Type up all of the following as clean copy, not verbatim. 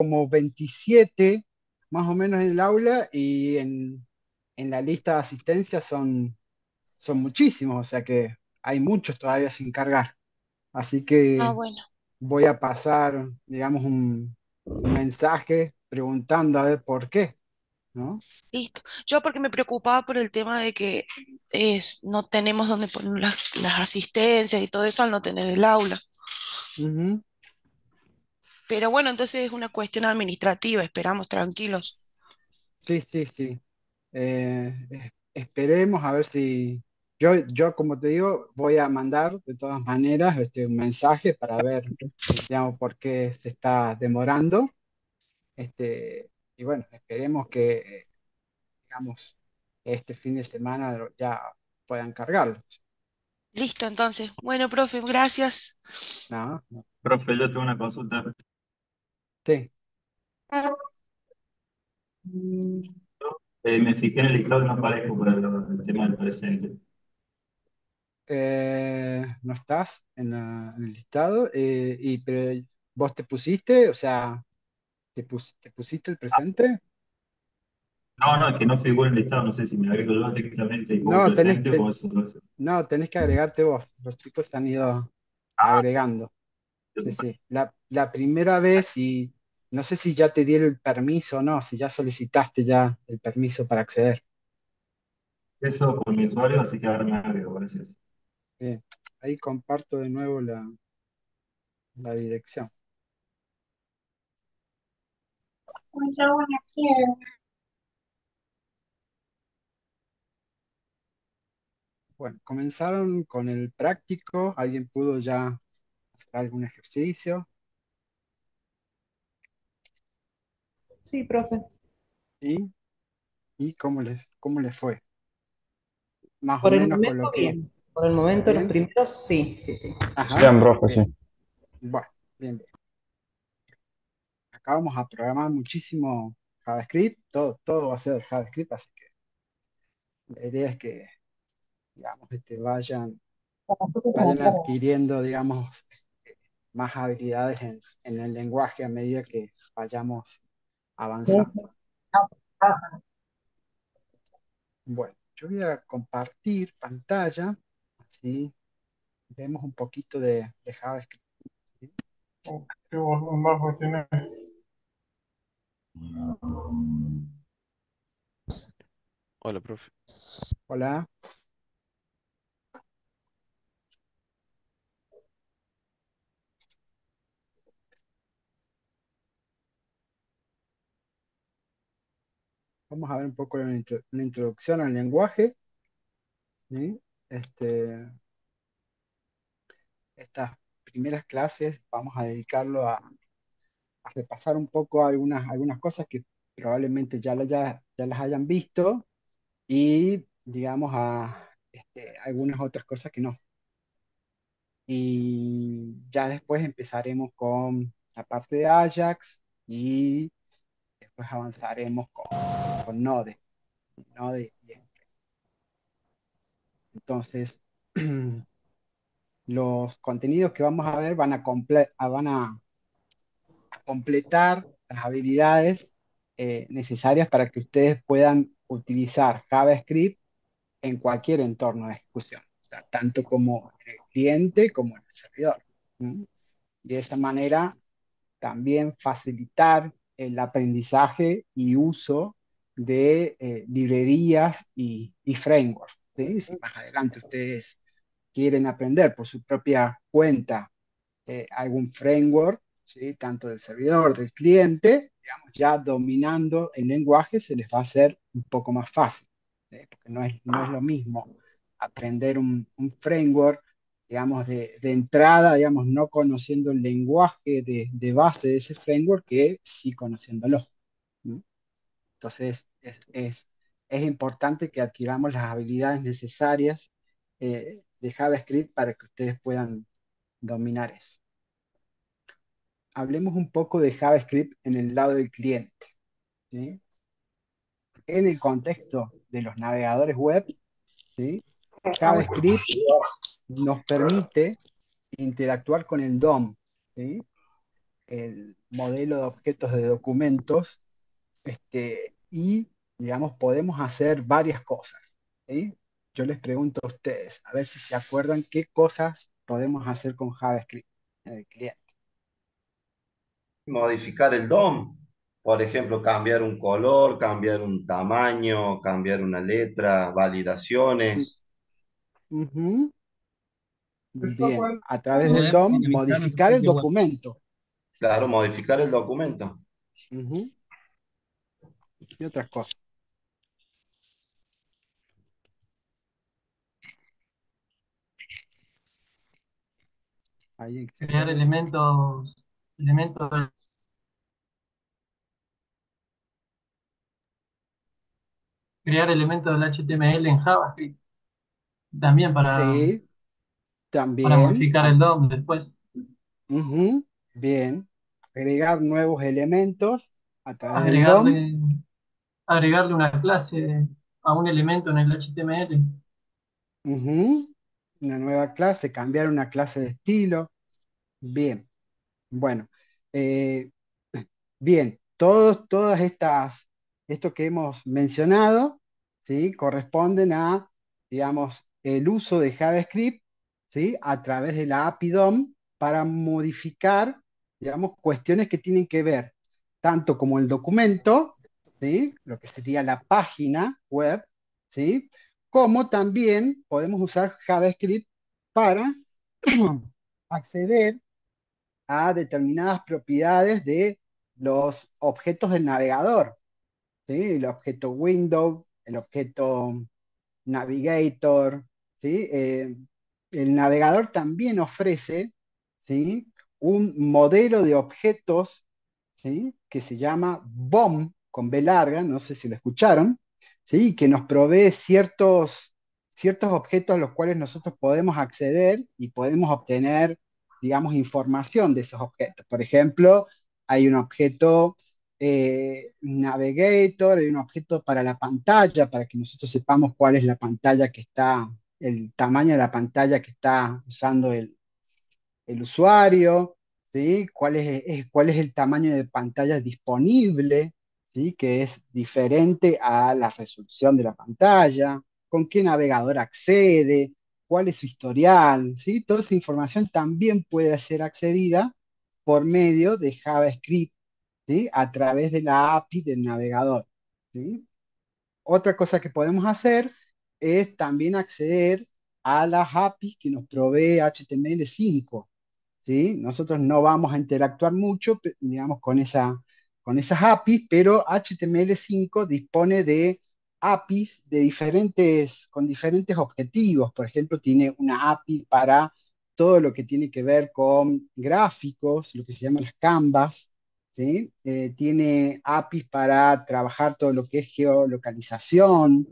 como 27 más o menos en el aula y en la lista de asistencia son muchísimos, o sea que hay muchos todavía sin cargar. Así Ah, que bueno, voy a pasar, digamos, un mensaje preguntando a ver por qué, ¿no? listo. Yo porque me preocupaba por el tema de que no tenemos dónde poner las asistencias y todo eso al no tener el aula. Ujú. Pero bueno, entonces es una cuestión administrativa, esperamos tranquilos. Sí, sí, sí. Esperemos a ver si yo, como te digo, voy a mandar de todas maneras un mensaje para ver, digamos, por qué se está demorando. Y bueno, esperemos que, digamos, este fin de semana ya puedan cargarlo. Listo, entonces. Bueno, profe, gracias. ¿No? No. Profe, yo tengo una consulta. Sí. Me fijé en el listado y no aparezco por el tema del presente. No estás en el listado, pero vos te pusiste, o sea, te pusiste el presente. No, no, es que no figura en el listado. No sé si me agrego yo directamente y pongo No, presente o eso lo hace. no, tenés que agregarte vos. Los chicos se han ido Ah, agregando. yo Sí, sí. La primera vez y no sé si ya te dieron el permiso o no, si ya solicitaste ya el permiso para acceder. eso con mi usuario, así que ahora me agrego, gracias. Bien. Ahí comparto de nuevo la dirección. Bueno, comenzaron con el práctico. ¿Alguien pudo ya hacer algún ejercicio? Sí, profe. ¿Sí? ¿Y cómo les fue? Más o Por el menos con momento, lo que... bien. Por el momento, los ¿Bien? primeros, sí, sí, sí. Ajá. Bien, profe, sí. Bien. Bueno, bien, bien. Acá vamos a programar muchísimo JavaScript. Todo va a ser JavaScript, así que la idea es que, digamos, vayan adquiriendo, digamos, más habilidades en el lenguaje a medida que vayamos avanzando. Bueno, yo voy a compartir pantalla, así vemos un poquito de JavaScript. ¿Sí? ¿Qué volumen bajo tiene? Hola, profe. Hola, vamos a ver un poco una introducción al lenguaje. ¿Sí? Este, estas primeras clases vamos a dedicarlo a repasar un poco algunas cosas que probablemente ya las hayan visto y, digamos, a algunas otras cosas que no. Y ya después empezaremos con la parte de Ajax y después avanzaremos con Node y Express. Entonces, los contenidos que vamos a ver van a completar las habilidades necesarias para que ustedes puedan utilizar JavaScript en cualquier entorno de ejecución, o sea, tanto como en el cliente como en el servidor. ¿Mm? De esa manera, también facilitar el aprendizaje y uso de librerías y frameworks. ¿Sí? Si más adelante ustedes quieren aprender por su propia cuenta algún framework, ¿sí? Tanto del servidor, del cliente, digamos, ya dominando el lenguaje se les va a hacer un poco más fácil, ¿sí? Porque no es lo mismo aprender un framework, digamos, de entrada, digamos, no conociendo el lenguaje de base de ese framework que sí conociéndolo. ¿Mm? Entonces, es importante que adquiramos las habilidades necesarias de JavaScript para que ustedes puedan dominar eso. Hablemos un poco de JavaScript en el lado del cliente. ¿Sí? En el contexto de los navegadores web, ¿sí? JavaScript nos permite interactuar con el DOM. ¿Sí? modelo de objetos de documentos, y, digamos, podemos hacer varias cosas, ¿sí? Yo les pregunto a ustedes, a ver si se acuerdan qué cosas podemos hacer con JavaScript en el cliente. Modificar el DOM, por ejemplo, cambiar un color, cambiar un tamaño, cambiar una letra, Mm, validaciones. ujú. Esto Bien, cuando a través del Podemos DOM dinamizar nuestro modificar el sitio web. documento. Claro, modificar el documento. Ujú. Y otras cosas. ¿Alguien se Crear acuerda? elementos, crear elementos del HTML en JavaScript, también Sí, para también. modificar el DOM después. Ujú. Bien. Agregar nuevos elementos a través del DOM. Agregarle, agregarle una clase a un elemento en el HTML. Ujú. Una nueva clase, cambiar una clase de estilo. Bien. Bueno, eh, bien, todas esto que hemos mencionado, ¿sí? Corresponden a, digamos, el uso de JavaScript, ¿sí? A través de la API DOM para modificar, digamos, cuestiones que tienen que ver tanto como el documento, ¿sí? Lo que sería la página web, ¿sí? Como también podemos usar JavaScript para acceder a determinadas propiedades de los objetos del navegador, ¿sí? El objeto window, el objeto navigator, ¿sí? El navegador también ofrece, ¿sí? Un modelo de objetos, ¿sí? Que se llama BOM, con B larga, no sé si lo escucharon, ¿sí? Que nos provee ciertos objetos a los cuales nosotros podemos acceder y podemos obtener, digamos, información de esos objetos. Por ejemplo, hay un objeto navigator, hay un objeto para la pantalla, para que nosotros sepamos cuál es la pantalla que está, el tamaño de la pantalla que está usando el usuario, ¿sí? Cuál es el tamaño de pantalla disponible, ¿sí? Que es diferente a la resolución de la pantalla, con qué navegador accede, cuál es su historial, ¿sí? Toda esa información también puede ser accedida por medio de JavaScript, ¿sí? A través de la API del navegador, ¿sí? Otra cosa que podemos hacer es también acceder a las APIs que nos provee HTML5, ¿sí? Nosotros no vamos a interactuar mucho, digamos, con esas APIs, pero HTML5 dispone de APIs con diferentes objetivos. Por ejemplo, tiene una API para todo lo que tiene que ver con gráficos, lo que se llaman las canvas, ¿sí? Tiene APIs para trabajar todo lo que es geolocalización,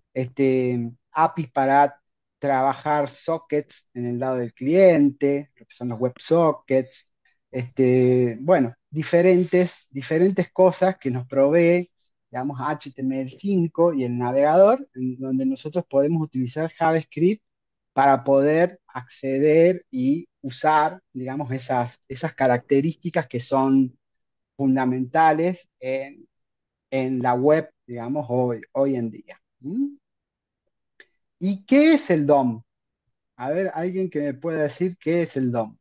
APIs para trabajar sockets en el lado del cliente, lo que son los WebSockets, bueno, diferentes cosas que nos provee, digamos, HTML5 y el navegador, en donde nosotros podemos utilizar JavaScript para poder acceder y usar, digamos, esas características que son fundamentales en la web, digamos, hoy en día. ¿Mm? ¿Y qué es el DOM? A ver, alguien que me pueda decir qué es el DOM.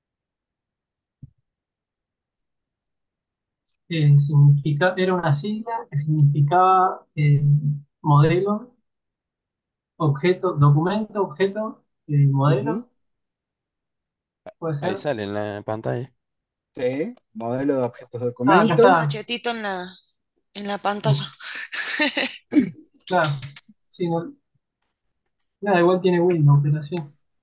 Era una sigla que significaba modelo, objeto, documento, objeto, Ujú. modelo, puede Ahí ser. sale en la pantalla. Sí, modelo de objetos de Ah, acá Sí, con documento. está. machetito en la pantalla. Claro. Sí, nada, igual tiene Windows, pero sí.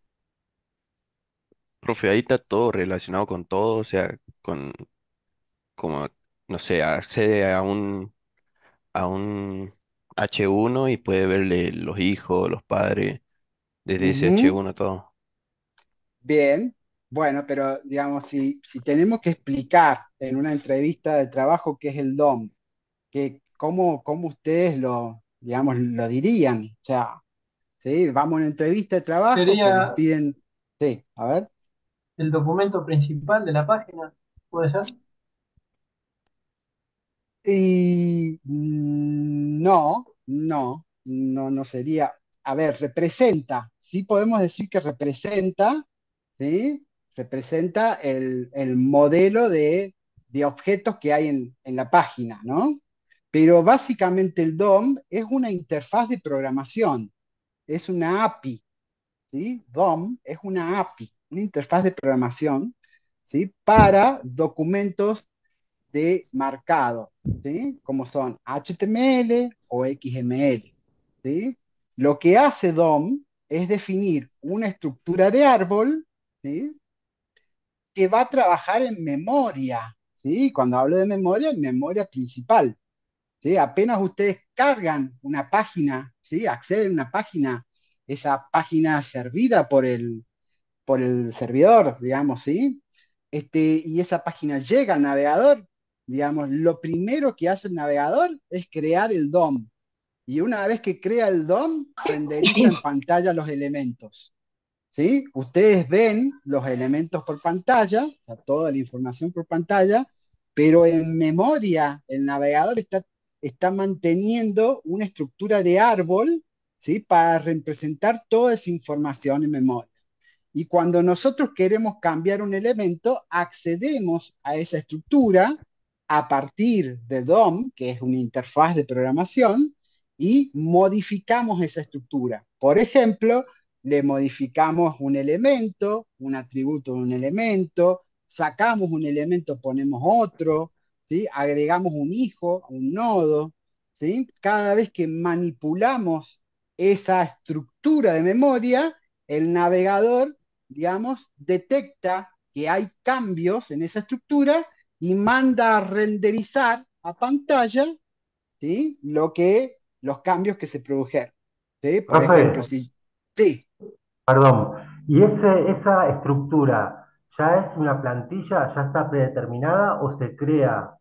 Profe, ahí está todo relacionado con todo, o sea, con, como, no sé, accede a un H1 y puede verle los hijos, los padres, desde ese Ujú. H1 todo. Bien, bueno, pero digamos, si tenemos que explicar en una entrevista de trabajo qué es el DOM, cómo ustedes digamos, lo dirían. O sea, ¿sí? Vamos a una entrevista de trabajo que nos Sería piden, sí, a ver. el documento principal de la página, puede ser. Y no sería. A ver, representa, sí podemos decir que representa, ¿sí? Representa el modelo de objetos que hay en la página, ¿no? Pero básicamente el DOM es una interfaz de programación, es una API, ¿sí? DOM es una API, una interfaz de programación, ¿sí? Para documentos de marcado, ¿sí? Como son HTML o XML, ¿sí? Lo que hace DOM es definir una estructura de árbol, ¿sí? Que va a trabajar en memoria, ¿sí? Cuando hablo de memoria, en memoria principal, ¿sí? Apenas ustedes cargan una página, ¿sí? Acceden a una página, esa página servida por el servidor, digamos, ¿sí? Y esa página llega al navegador, digamos, lo primero que hace el navegador es crear el DOM. Y una vez que crea el DOM, renderiza en pantalla los elementos. ¿Sí? Ustedes ven los elementos por pantalla, o sea, toda la información por pantalla, pero en memoria el navegador está manteniendo una estructura de árbol, ¿sí? Para representar toda esa información en memoria. Y cuando nosotros queremos cambiar un elemento, accedemos a esa estructura a partir de DOM, que es una interfaz de programación, y modificamos esa estructura. Por ejemplo, le modificamos un elemento, un atributo de un elemento, sacamos un elemento, ponemos otro, ¿sí? Agregamos un hijo, un nodo, ¿sí? Cada vez que manipulamos esa estructura de memoria, el navegador, digamos, detecta que hay cambios en esa estructura y manda a renderizar a pantalla, ¿sí? Los cambios que se produjeron. ¿Sí? Por ejemplo, Profe, si... Sí, perdón. ¿Y esa estructura ya es una plantilla, ya está predeterminada o se crea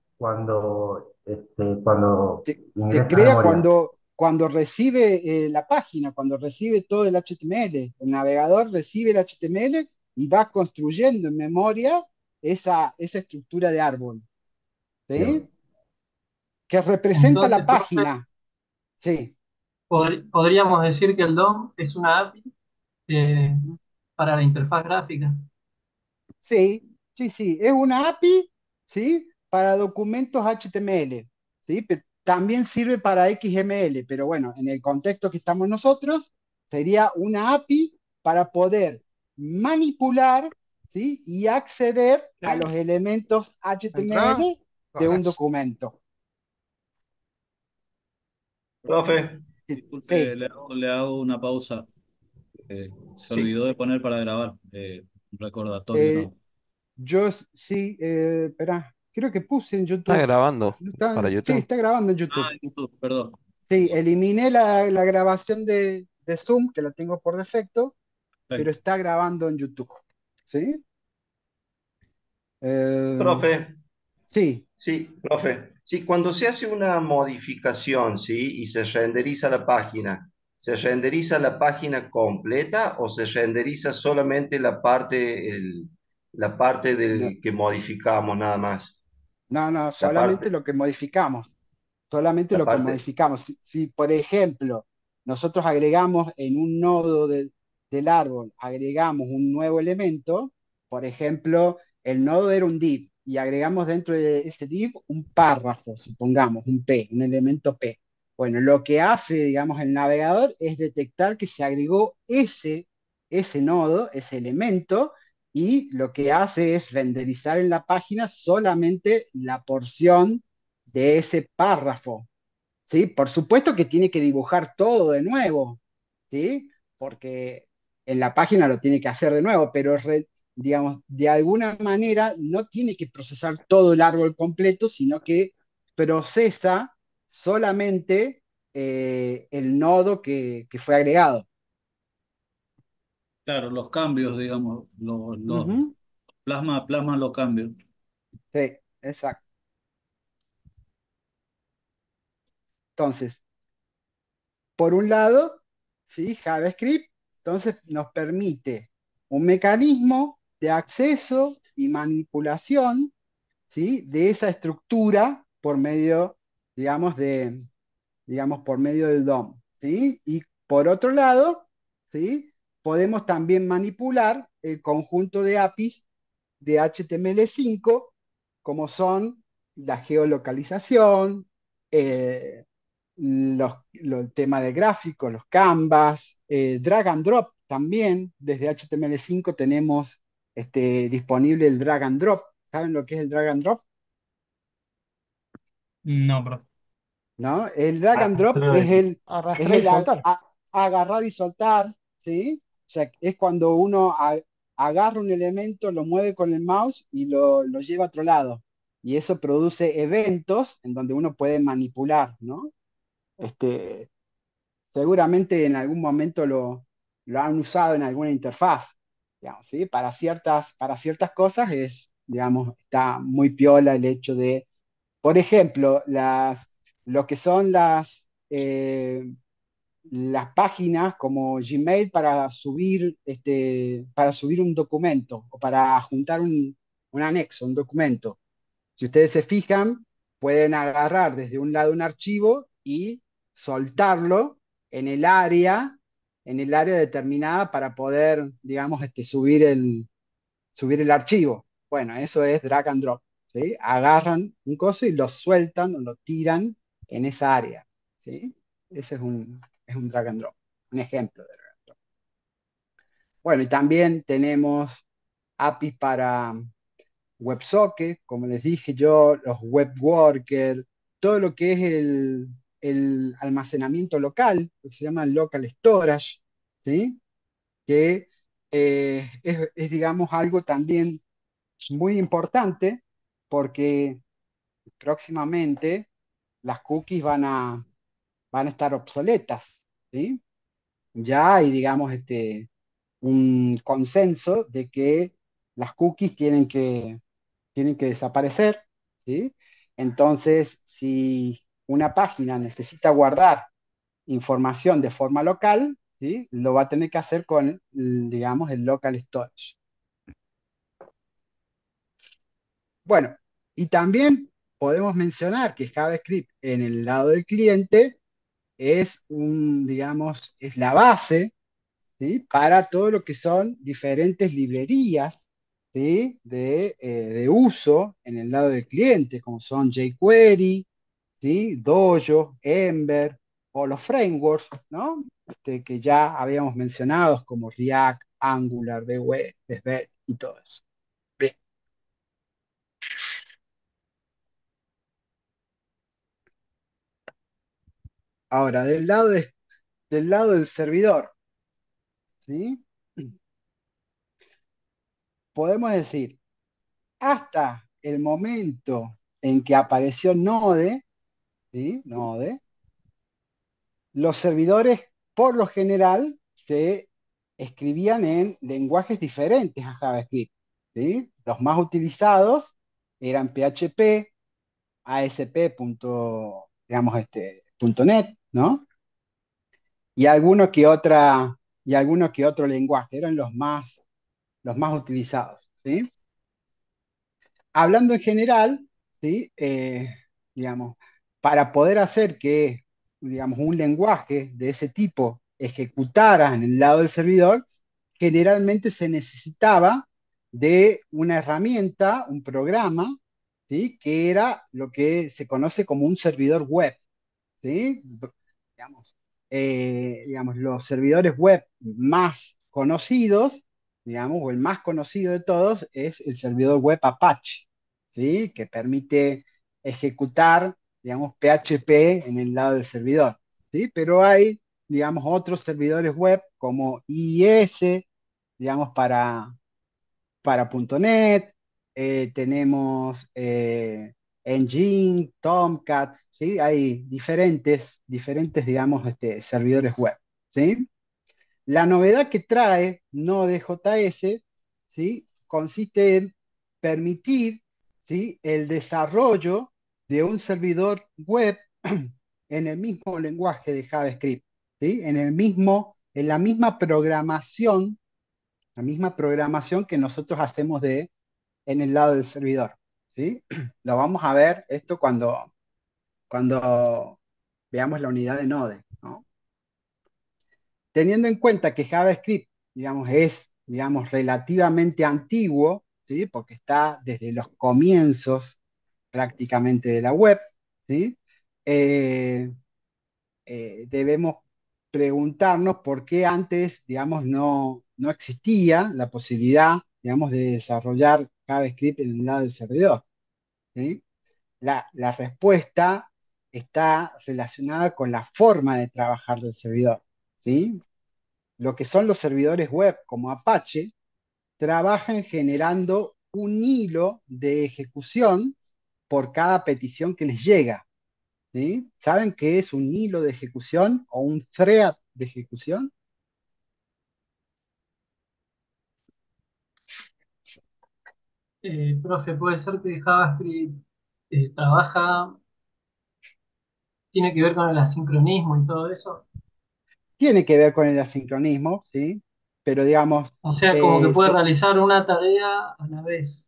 cuando se ingresa a crea memoria? cuando recibe la página, cuando recibe todo el HTML. El navegador recibe el HTML y va construyendo en memoria esa estructura de árbol, ¿sí? Bien. Que representa la Entonces, profe, página. Sí. podríamos decir que el DOM es una API eh, para la interfaz gráfica. Sí, sí, sí, es una API, ¿sí? Para documentos HTML, ¿sí? También sirve para XML, pero bueno, en el contexto que estamos nosotros, sería una API para poder manipular, ¿sí? Y acceder a los elementos Entra, HTML de un relax. documento. Profe, Sí, Disculpe, sí, le hago una pausa. Se sí. olvidó de poner para grabar. Un recordatorio, eh, ¿no? sí, espera, creo que puse en Está YouTube. grabando No para sí, YouTube. está grabando en Ah, YouTube. en YouTube, perdón. Sí, Perdón. eliminé la grabación de Zoom, que la tengo por defecto, pero Perfecto. está grabando en YouTube. ¿Sí? Eh, Profe, sí, sí, profe. Sí, cuando se hace una modificación, ¿sí? Y se renderiza la página, ¿se renderiza la página completa o se renderiza solamente la parte no, del que modificamos nada más? no, La solamente parte, lo que modificamos. Solamente la lo que parte, modificamos. Si, por ejemplo, nosotros agregamos en un nodo del árbol, agregamos un nuevo elemento, por ejemplo, el nodo era un div y agregamos dentro de ese div un párrafo, supongamos, un P, un elemento P. Bueno, lo que hace, digamos, el navegador es detectar que se agregó ese nodo, ese elemento, y lo que hace es renderizar en la página solamente la porción de ese párrafo, ¿sí? Por supuesto que tiene que dibujar todo de nuevo, ¿sí? Porque en la página lo tiene que hacer de nuevo, pero digamos, de alguna manera no tiene que procesar todo el árbol completo, sino que procesa solamente el nodo que fue agregado. Claro, los cambios, digamos, Ujú. plasma los cambios. Sí, exacto. Entonces, por un lado, ¿sí? JavaScript, entonces nos permite un mecanismo de acceso y manipulación, ¿sí? De esa estructura por medio, digamos, por medio del DOM, ¿sí? Y por otro lado, ¿sí? Podemos también manipular el conjunto de APIs de HTML5, como son la geolocalización, eh, el tema de gráficos, los canvas, drag and drop también. Desde HTML5 tenemos disponible el drag and drop. ¿Saben lo que es el drag and drop? No, profe. ¿No? El drag and drop Arrastrar. es Arrastrar y el soltar. agarrar y soltar, ¿sí? O sea, es cuando uno agarra un elemento, lo mueve con el mouse y lo lleva a otro lado. Y eso produce eventos en donde uno puede manipular, ¿no? Este, seguramente en algún momento lo han usado en alguna interfaz, digamos, ¿sí? Para ciertas cosas digamos, está muy piola el hecho de, por ejemplo, lo que son las páginas como Gmail para subir un documento o para juntar un anexo, un documento. Si ustedes se fijan, pueden agarrar desde un lado un archivo y soltarlo en el área, en el área determinada para poder, digamos, subir el archivo. Bueno, eso es drag and drop, ¿sí? Agarran un coso y lo sueltan o lo tiran en esa área, ¿sí? Ese es un drag and drop, un ejemplo de drag and drop. Bueno, y también tenemos APIs para WebSocket, como les dije yo, los web workers, todo lo que es el almacenamiento local, lo que se llama local storage, ¿sí? Que digamos, algo también muy importante porque próximamente las cookies van a estar obsoletas, ¿sí? Ya hay, digamos, un consenso de que las cookies tienen que desaparecer, ¿sí? Entonces, si una página necesita guardar información de forma local, ¿sí? Lo va a tener que hacer con, digamos, el local storage. Bueno, y también podemos mencionar que JavaScript en el lado del cliente digamos, es la base, ¿sí? Para todo lo que son diferentes librerías, ¿sí? De uso en el lado del cliente, como son jQuery, ¿sí? Dojo, Ember o los frameworks, ¿no? Que ya habíamos mencionado, como React, Angular, Vue, Svelte y todo eso. Bien. Ahora, del lado del servidor, ¿sí? Podemos decir, hasta el momento en que apareció Node, ¿sí? Node, los servidores, por lo general, se escribían en lenguajes diferentes a JavaScript, ¿sí? Los más utilizados eran PHP, ASP. Digamos, .NET, ¿no? Y y alguno que otro lenguaje, eran los más utilizados, ¿sí? Hablando en general, ¿sí? Digamos, para poder hacer que, digamos, un lenguaje de ese tipo ejecutara en el lado del servidor, generalmente se necesitaba de una herramienta, un programa, ¿sí? Que era lo que se conoce como un servidor web, ¿sí? Digamos, digamos, los servidores web más conocidos, digamos, o el más conocido de todos es el servidor web Apache, ¿sí? Que permite ejecutar, digamos, PHP en el lado del servidor, ¿sí? Pero hay, digamos, otros servidores web como IIS, digamos, para .NET, tenemos Engine, Tomcat, ¿sí? Hay diferentes, digamos, servidores web, ¿sí? La novedad que trae Node.js, ¿sí? Consiste en permitir, ¿sí? El desarrollo de un servidor web en el mismo lenguaje de JavaScript, ¿sí? En la misma programación que nosotros hacemos en el lado del servidor, ¿sí? Lo vamos a ver esto cuando veamos la unidad de Node, ¿no? Teniendo en cuenta que JavaScript, digamos, es, digamos, relativamente antiguo, ¿sí? Porque está desde los comienzos prácticamente de la web, ¿sí? Eh, Debemos preguntarnos por qué antes, digamos, no existía la posibilidad, digamos, de desarrollar JavaScript en el lado del servidor, ¿sí? La respuesta está relacionada con la forma de trabajar del servidor, ¿sí? Lo que son los servidores web como Apache trabajan generando un hilo de ejecución por cada petición que les llega, ¿sí? ¿Saben qué es un hilo de ejecución o un thread de ejecución? Profe, puede ser que JavaScript trabaja, tiene que ver con el asincronismo y todo eso. Tiene que ver con el asincronismo, ¿sí? Pero digamos, O sea, como que eh, puede se- realizar una tarea a la vez.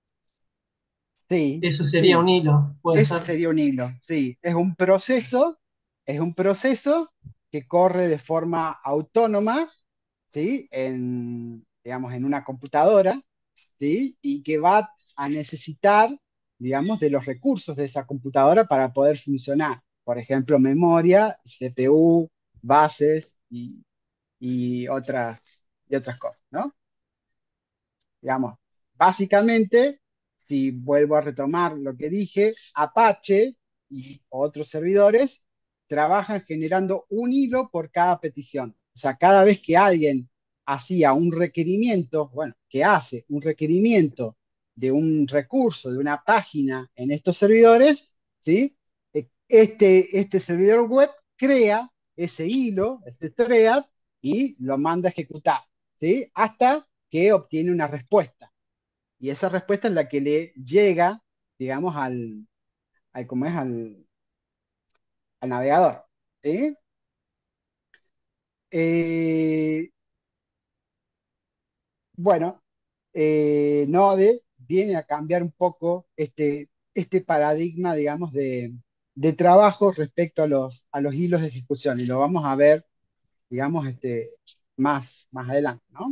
sí, Eso sería un sí, hilo, puede ese ser. sería un hilo, sí. Es un proceso que corre de forma autónoma, ¿sí? Digamos, en una computadora, ¿sí? Y que va a necesitar, digamos, de los recursos de esa computadora para poder funcionar. Por ejemplo, memoria, CPU, bases y otras cosas, ¿no? Digamos, básicamente, si vuelvo a retomar lo que dije, Apache y otros servidores trabajan generando un hilo por cada petición. O sea, cada vez que alguien hacía un requerimiento, bueno, que hace un requerimiento de un recurso, de una página en estos servidores, ¿sí? Este servidor web crea ese hilo, este thread, y lo manda a ejecutar, ¿sí? Hasta que obtiene una respuesta. Y esa respuesta es la que le llega, digamos, ¿cómo es? Al navegador, ¿sí? Eh, bueno, Node viene a cambiar un poco este paradigma, digamos, de trabajo respecto a los hilos de ejecución. Y lo vamos a ver, digamos, más adelante, ¿no?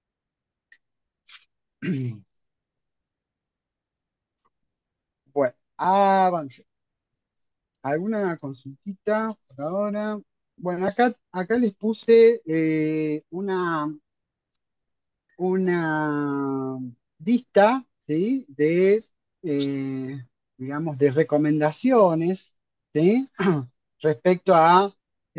Bueno, avance. ¿Alguna consultita por ahora? Bueno, acá les puse una lista, ¿sí? Eh, digamos, de recomendaciones, ¿sí? Respecto a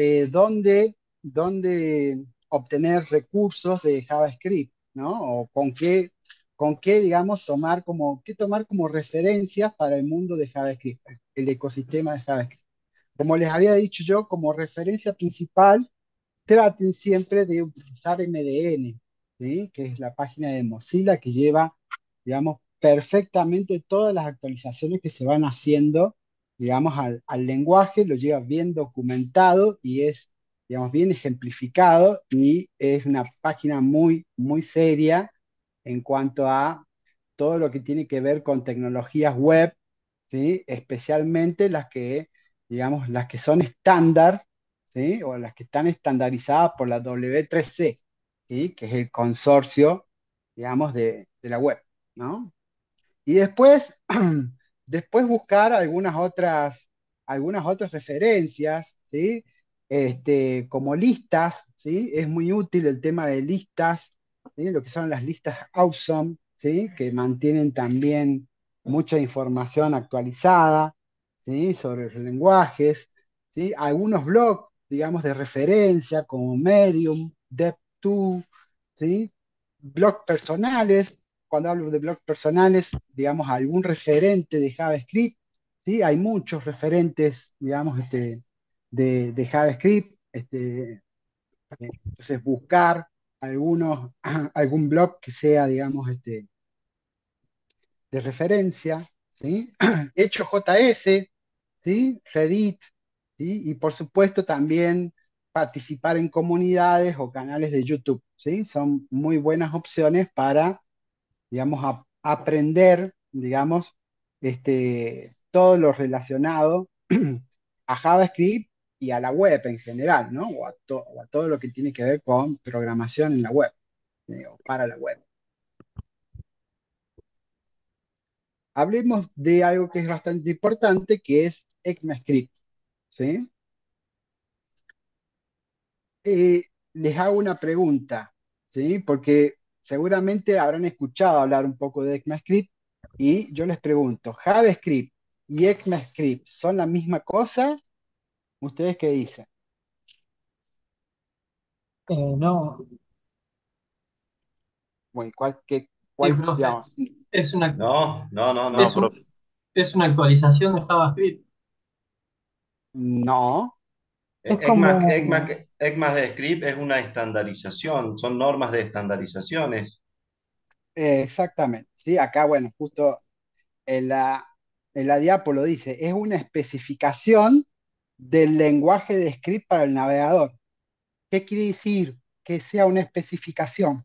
dónde obtener recursos de JavaScript, ¿no? O con qué, digamos, tomar como referencias para el mundo de JavaScript, el ecosistema de JavaScript. Como les había dicho yo, como referencia principal, traten siempre de utilizar MDN, ¿sí? Que es la página de Mozilla que lleva, digamos, perfectamente todas las actualizaciones que se van haciendo, digamos, al lenguaje, lo lleva bien documentado y es, digamos, bien ejemplificado, y es una página muy, muy seria en cuanto a todo lo que tiene que ver con tecnologías web, ¿sí? Especialmente digamos, las que son estándar, ¿sí? O las que están estandarizadas por la W3C, ¿sí? Que es el consorcio, digamos, de la web, ¿no? Y después, después buscar algunas otras referencias, ¿sí? Como listas, ¿sí? Es muy útil el tema de listas, ¿sí? Lo que son las listas Awesome, ¿sí? Que mantienen también mucha información actualizada, ¿sí? Sobre los lenguajes, ¿sí? Algunos blogs, digamos, de referencia como Medium, Dev2, ¿sí? Blogs personales. Cuando hablo de blogs personales, digamos, algún referente de JavaScript, ¿sí? Hay muchos referentes, digamos, de JavaScript, entonces buscar algún blog que sea, digamos, de referencia, ¿sí? Hechos.js, ¿sí? Reddit, ¿sí? Y por supuesto también participar en comunidades o canales de YouTube, ¿sí? Son muy buenas opciones para, digamos, aprender, digamos, todo lo relacionado a JavaScript y a la web en general, ¿no? O a todo lo que tiene que ver con programación en la web, o para la web. Hablemos de algo que es bastante importante, que es ECMAScript, ¿sí? Eh, Les hago una pregunta, ¿sí? Porque seguramente habrán escuchado hablar un poco de ECMAScript y yo les pregunto, ¿JavaScript y ECMAScript son la misma cosa? ¿Ustedes qué dicen? No, Bueno, sí, cuál, profe. digamos, Es una, No, no, no, No, es no. un, profe. es una actualización de JavaScript. no, Es como, ECMAScript es una estandarización, son normas de estandarizaciones. exactamente, ¿sí? Acá, bueno, justo en la diapo lo dice, es una especificación del lenguaje de script para el navegador. ¿Qué quiere decir que sea una especificación?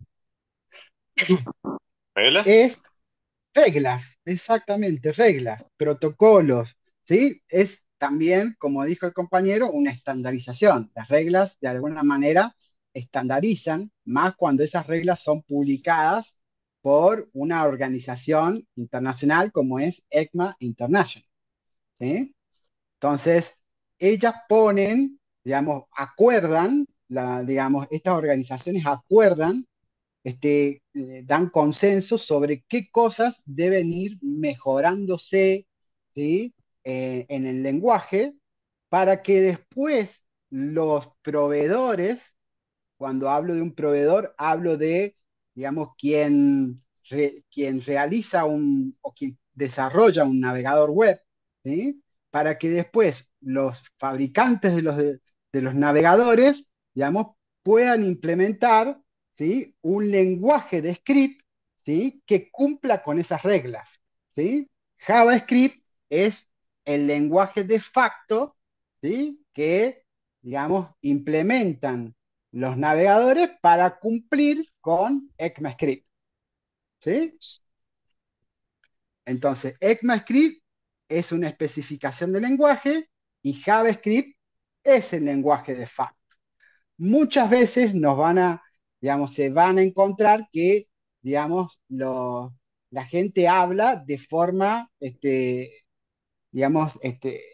¿Reglas? Es reglas, exactamente, reglas, protocolos, ¿sí? Es también, como dijo el compañero, una estandarización. Las reglas, de alguna manera, estandarizan, más cuando esas reglas son publicadas por una organización internacional como es ECMA International, ¿sí? Entonces, ellas ponen, digamos, acuerdan, digamos, estas organizaciones acuerdan, dan consenso sobre qué cosas deben ir mejorándose, ¿sí? En el lenguaje para que después los proveedores, cuando hablo de un proveedor, hablo de, digamos, quien realiza o quien desarrolla un navegador web, ¿sí? Para que después los fabricantes de los navegadores, digamos, puedan implementar, ¿sí? Un lenguaje de script, ¿sí? Que cumpla con esas reglas, ¿sí? JavaScript es el lenguaje de facto, ¿sí? Que, digamos, implementan los navegadores para cumplir con ECMAScript, ¿sí? Entonces, ECMAScript es una especificación de lenguaje y JavaScript es el lenguaje de facto. Muchas veces digamos, se van a encontrar que, digamos, la gente habla de forma, digamos,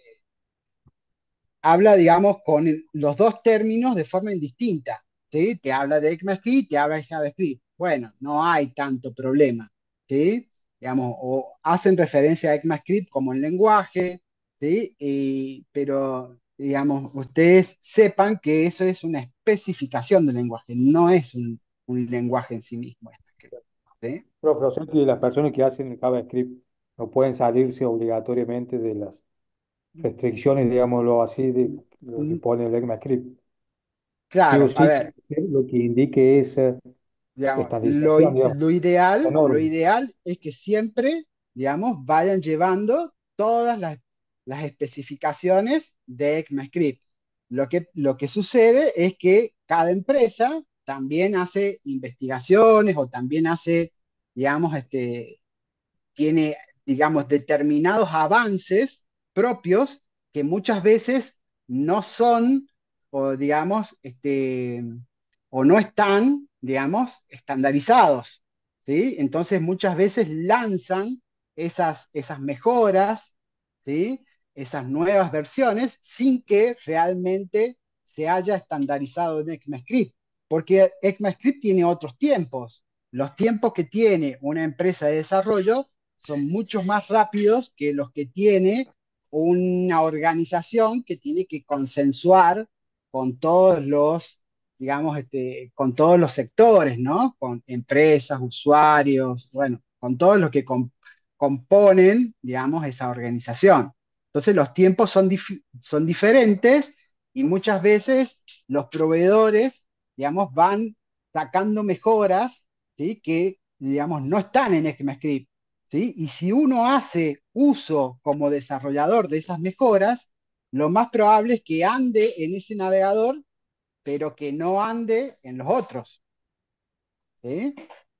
habla, digamos, con los dos términos de forma indistinta, ¿sí? Te habla de ECMAScript y te habla de JavaScript. Bueno, no hay tanto problema, ¿sí? Digamos, o hacen referencia a ECMAScript como el lenguaje, ¿sí? Pero, digamos, ustedes sepan que eso es una especificación del lenguaje, no es un lenguaje en sí mismo, ¿sí? Profe, o sea que las personas que hacen el JavaScript no pueden salirse obligatoriamente de las restricciones, digámoslo así, de lo que Mm, pone el ECMAScript. Sí o Claro, a sí, ver, lo que indique esa digamos, estandarización, digamos, la lo norma. ideal es que siempre, digamos, vayan llevando todas las especificaciones de ECMAScript. Lo que sucede es que cada empresa también hace investigaciones o también hace, digamos, tiene, digamos, determinados avances propios que muchas veces no son, o digamos, o no están, digamos, estandarizados, ¿sí? Entonces muchas veces lanzan esas mejoras, ¿sí? Esas nuevas versiones sin que realmente se haya estandarizado en ECMAScript, porque ECMAScript tiene otros tiempos. Los tiempos que tiene una empresa de desarrollo son mucho más rápidos que los que tiene una organización que tiene que consensuar con todos digamos, con todos los sectores, ¿no? Con empresas, usuarios, bueno, con todos los que componen, digamos, esa organización. Entonces los tiempos son diferentes y muchas veces los proveedores, digamos, van sacando mejoras, ¿sí? Que, digamos, no están en ECMAScript, ¿sí? Y si uno hace uso como desarrollador de esas mejoras, lo más probable es que ande en ese navegador, pero que no ande en los otros, ¿sí?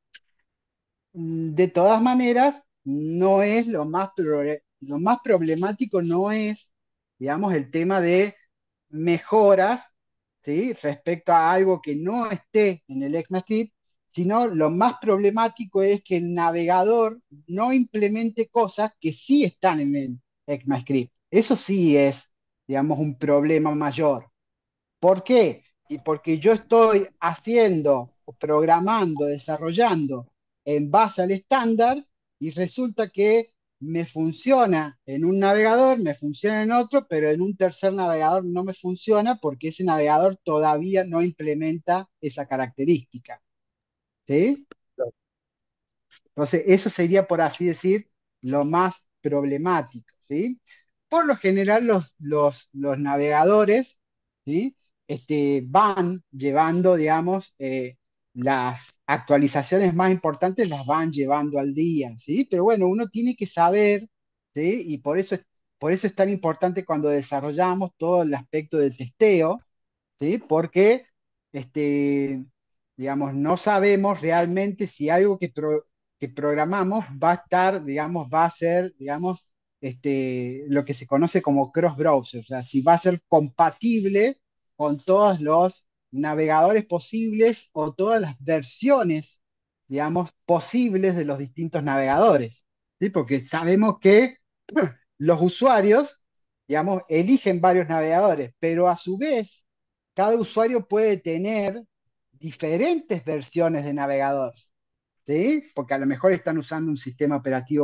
De todas maneras, no es lo más problemático, no es digamos, el tema de mejoras, ¿sí? Respecto a algo que no esté en el ECMAScript, sino lo más problemático es que el navegador no implemente cosas que sí están en el ECMAScript. Eso sí es, digamos, un problema mayor. ¿Por qué? Y porque yo estoy haciendo, programando, desarrollando en base al estándar y resulta que me funciona en un navegador, me funciona en otro, pero en un tercer navegador no me funciona porque ese navegador todavía no implementa esa característica. ¿Sí? Entonces, eso sería, por así decir, lo más problemático, ¿sí? Por lo general, los navegadores, ¿sí? Van llevando, digamos, las actualizaciones más importantes las van llevando al día, ¿sí? Pero bueno, uno tiene que saber, ¿sí? Y por eso es tan importante cuando desarrollamos todo el aspecto del testeo, ¿sí? Porque, este, digamos, no sabemos realmente si algo que programamos va a estar, digamos, va a ser, digamos, lo que se conoce como cross-browser, o sea, si va a ser compatible con todos los navegadores posibles o todas las versiones, digamos, posibles de los distintos navegadores, ¿sí? Porque sabemos que los usuarios, digamos, eligen varios navegadores, pero a su vez, cada usuario puede tener diferentes versiones de navegador, ¿sí? Porque a lo mejor están usando un sistema operativo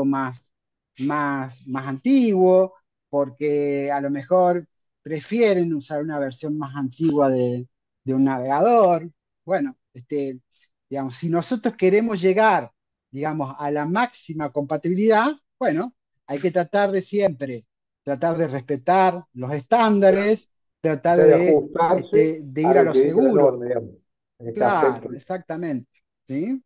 más antiguo, porque a lo mejor prefieren usar una versión más antigua de un navegador. Bueno, digamos, si nosotros queremos llegar, digamos, a la máxima compatibilidad, bueno, hay que tratar de siempre, tratar de respetar los estándares, tratar De ajustarse de a ir a lo lo que dice la seguro. norma, digamos, en este aspecto. Claro, exactamente. ¿Sí?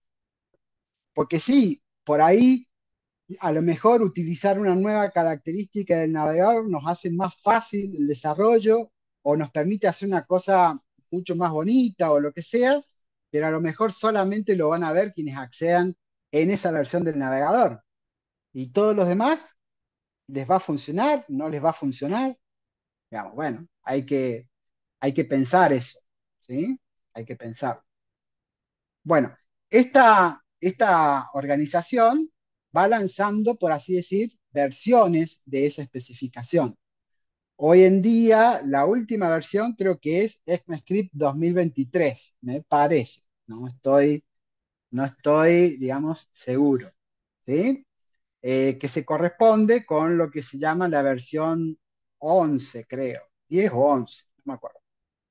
Porque sí, por ahí a lo mejor utilizar una nueva característica del navegador nos hace más fácil el desarrollo o nos permite hacer una cosa mucho más bonita o lo que sea, pero a lo mejor solamente lo van a ver quienes accedan en esa versión del navegador. Y todos los demás les va a funcionar, no les va a funcionar. Digamos, bueno, hay que pensar eso, ¿sí? Hay que pensar. Bueno, esta organización va lanzando, por así decir, versiones de esa especificación. Hoy en día, la última versión creo que es ECMAScript 2023, me parece. No estoy, digamos, seguro. ¿Sí? Que se corresponde con lo que se llama la versión 11, creo. 10 o 11, no me acuerdo.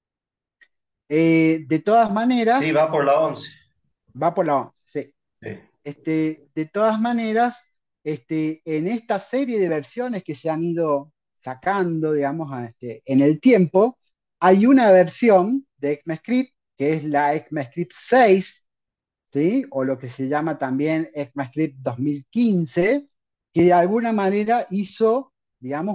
De todas Sí, maneras, va por la 11. va por la 11, sí. Sí. De todas maneras, en esta serie de versiones que se han ido sacando, digamos, en el tiempo, hay una versión de ECMAScript, que es la ECMAScript 6, ¿sí? O lo que se llama también ECMAScript 2015, que de alguna manera hizo, digamos,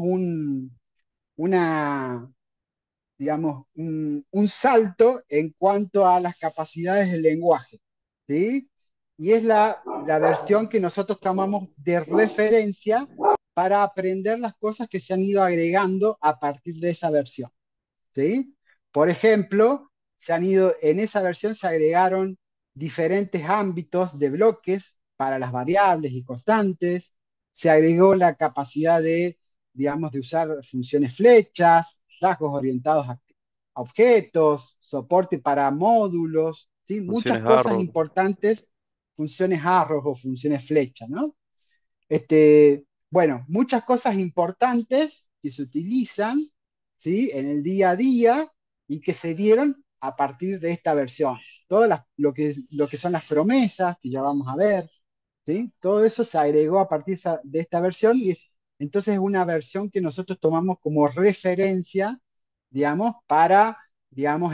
una, digamos, un salto en cuanto a las capacidades del lenguaje, ¿sí? Y es la versión que nosotros tomamos de referencia para aprender las cosas que se han ido agregando a partir de esa versión, ¿sí? Por ejemplo, en esa versión se agregaron diferentes ámbitos de bloques para las variables y constantes, se agregó la capacidad de, digamos, de usar funciones flechas, rasgos orientados a objetos, soporte para módulos, ¿sí? Muchas Funciones cosas arrow. importantes, funciones arrows o funciones flechas, ¿no? Bueno, muchas cosas importantes que se utilizan, ¿sí? En el día a día y que se dieron a partir de esta versión. Lo que son las promesas, que ya vamos a ver, ¿sí? Todo eso se agregó a partir de esta versión y entonces es una versión que nosotros tomamos como referencia, digamos, digamos,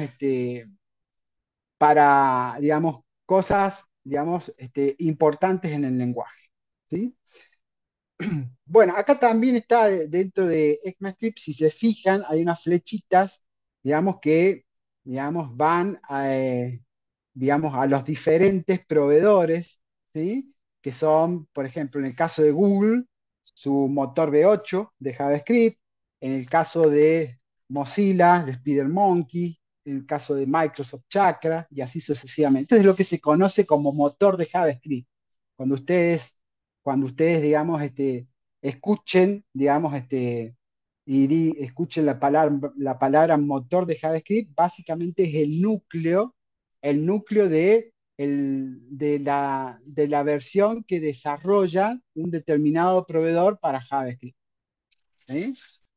digamos, cosas, digamos, importantes en el lenguaje, ¿sí? Bueno, acá también está dentro de ECMAScript, si se fijan, hay unas flechitas, digamos, que, digamos, van digamos, a los diferentes proveedores, ¿sí? Que son, por ejemplo, en el caso de Google, su motor V8 de JavaScript, en el caso de Mozilla, de SpiderMonkey, en el caso de Microsoft Chakra, y así sucesivamente. Esto es lo que se conoce como motor de JavaScript. Cuando ustedes, digamos, escuchen, digamos, escuchen la palabra motor de JavaScript, básicamente es el núcleo de la versión que desarrolla un determinado proveedor para JavaScript. ¿Sí?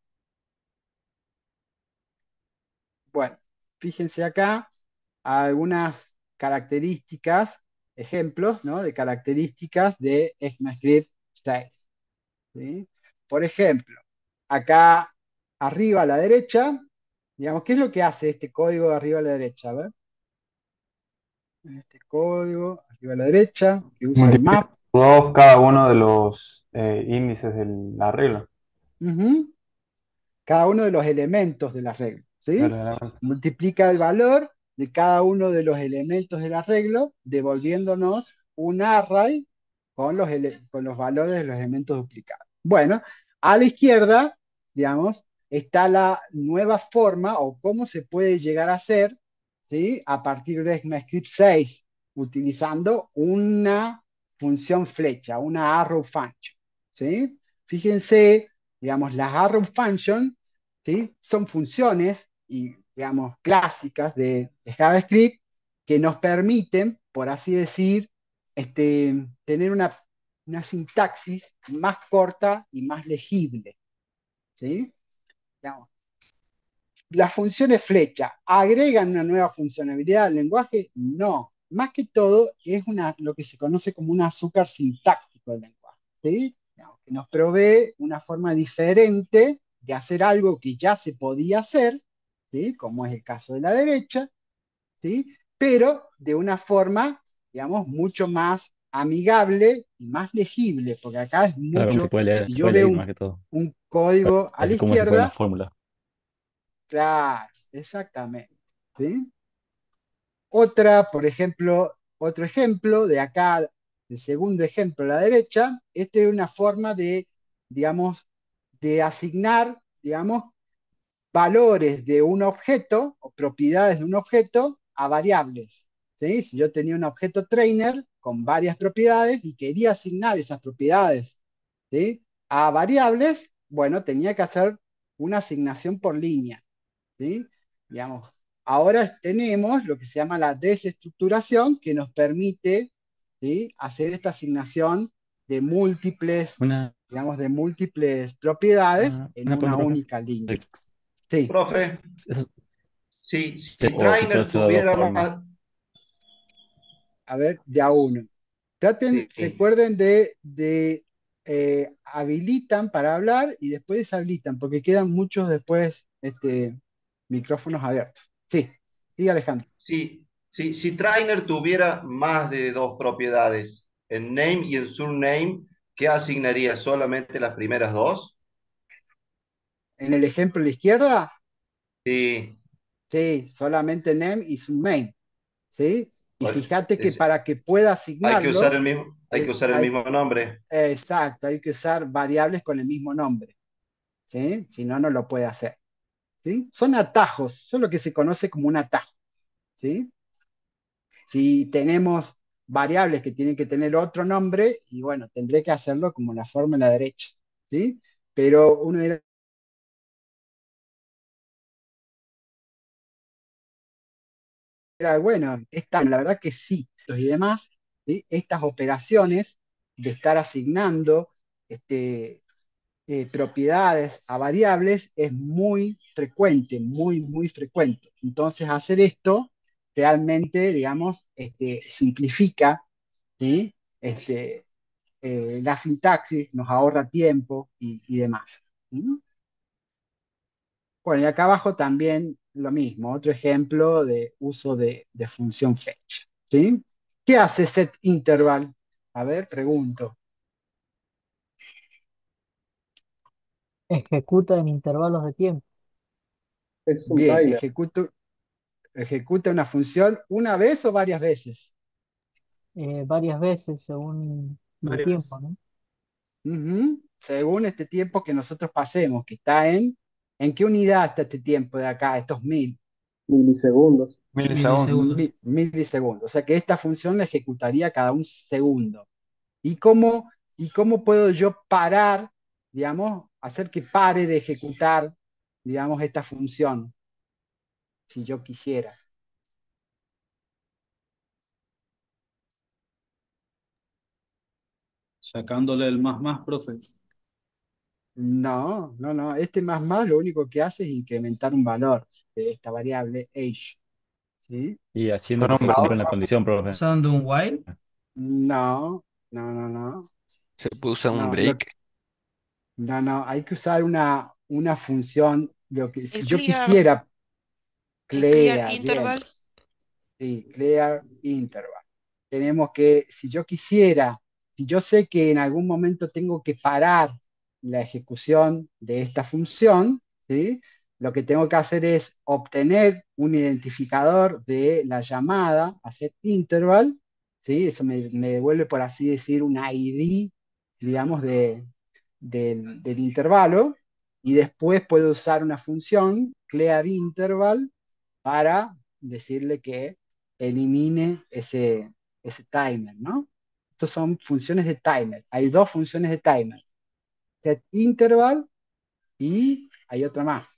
Bueno, fíjense acá algunas características, ejemplos, ¿no? De características de ECMAScript 6. ¿Sí? Por ejemplo, acá arriba a la derecha, digamos, ¿qué es lo que hace este código de arriba a la derecha? A ver, este código arriba a la derecha, que usa el Multiplica map. por dos cada uno de los índices de la regla. Ujú. Cada uno de los elementos de la regla, De ¿sí? los elementos. Multiplica el valor de cada uno de los elementos del arreglo, devolviéndonos un array con los valores de los elementos duplicados. Bueno, a la izquierda, digamos, está la nueva forma o cómo se puede llegar a hacer, ¿sí? A partir de ECMAScript 6, utilizando una función flecha, una arrow function, ¿sí? Fíjense, digamos, las arrow functions, ¿sí? Son funciones y, digamos, clásicas de JavaScript que nos permiten, por así decir, tener una sintaxis más corta y más legible, ¿sí? Digamos, las funciones flecha, ¿agregan una nueva funcionalidad al lenguaje? No. Más que todo, es lo que se conoce como un azúcar sintáctico del lenguaje, ¿sí? Digamos, que nos provee una forma diferente de hacer algo que ya se podía hacer, ¿sí? Como es el caso de la derecha, ¿sí? Pero de una forma, digamos, mucho más amigable y más legible, porque acá es Claro, cómo mucho, si se yo puede veo leer más que todo. un código a la Así como se pueden las izquierda, fórmulas. claro, exactamente. ¿Sí? Otra, por ejemplo, otro ejemplo de acá, el segundo ejemplo a la derecha, esta es una forma de, digamos, de asignar, digamos, valores de un objeto o propiedades de un objeto a variables. ¿Sí? Si yo tenía un objeto trainer con varias propiedades y quería asignar esas propiedades, ¿sí? A variables, bueno, tenía que hacer una asignación por línea. ¿Sí? Digamos, ahora tenemos lo que se llama la desestructuración que nos permite, ¿sí? Hacer esta asignación de múltiples, Una, digamos, de múltiples propiedades en una una pregunta, profe. única línea. Sí, Profe, Eso si o se puede Trainer hacer de dos tuviera formas. más, a ver, de a uno. Traten, sí, recuerden habilitan para hablar y después deshabilitan, porque quedan muchos después micrófonos abiertos. Sí, sí, Alejandro. si Trainer tuviera más de dos propiedades, en name y en surname, ¿qué asignaría? ¿Solamente las primeras dos? En el ejemplo a la izquierda, Sí, sí, solamente name y su main, ¿sí? Y bueno, fíjate que para que pueda hay que usar asignarlo, hay que usar el mismo nombre. exacto, hay que usar variables con el mismo nombre, ¿sí? Si no, no lo puede hacer, ¿sí? Son atajos, son lo que se conoce como un atajo, ¿sí? Si tenemos variables que tienen que tener otro nombre, y bueno, tendré que hacerlo como la forma en la derecha, ¿sí? Pero uno dirá, bueno, la verdad que sí, y demás, ¿sí? Estas operaciones de estar asignando este, propiedades a variables es muy frecuente, muy, muy frecuente. Entonces, hacer esto realmente, digamos, simplifica, ¿sí? La sintaxis, nos ahorra tiempo y demás. ¿Mm? Bueno, y acá abajo también lo mismo, otro ejemplo de uso de función fetch. ¿Sí? ¿Qué hace setInterval? A ver, pregunto. Ejecuta en intervalos de tiempo. Es un Bien, timer. ejecuta una función una vez o varias veces. Varias veces según el Varias tiempo, veces. ¿no? Ujú. Según este tiempo que nosotros pasemos, que está en ¿En qué unidad está este tiempo de acá, estos 1000? Milisegundos. Milisegundos. Milisegundos. O sea que esta función la ejecutaría cada un segundo. ¿Y cómo puedo yo parar, digamos, hacer que pare de ejecutar, digamos, esta función, si yo quisiera? Sacándole el más, profe. No, no, no. Este más lo único que hace es incrementar un valor de esta variable age. ¿Sí? Y haciendo Con que un se break. cumpla la condición, profe. ¿Usando un while? No, no, no, no. Se usa un No, break. no, no. Hay que usar una función. Si El yo clear, quisiera el clear clear, bien. interval. Sí, clear interval. Tenemos que, si yo quisiera, si yo sé que en algún momento tengo que parar la ejecución de esta función, ¿sí? Lo que tengo que hacer es obtener un identificador de la llamada a set interval, ¿sí? Eso me devuelve, por así decir, un ID, digamos, del intervalo, y después puedo usar una función, clear interval, para decirle que elimine ese timer, ¿no? Estos son funciones de timer. Hay dos funciones de timer. Set interval y hay otra más.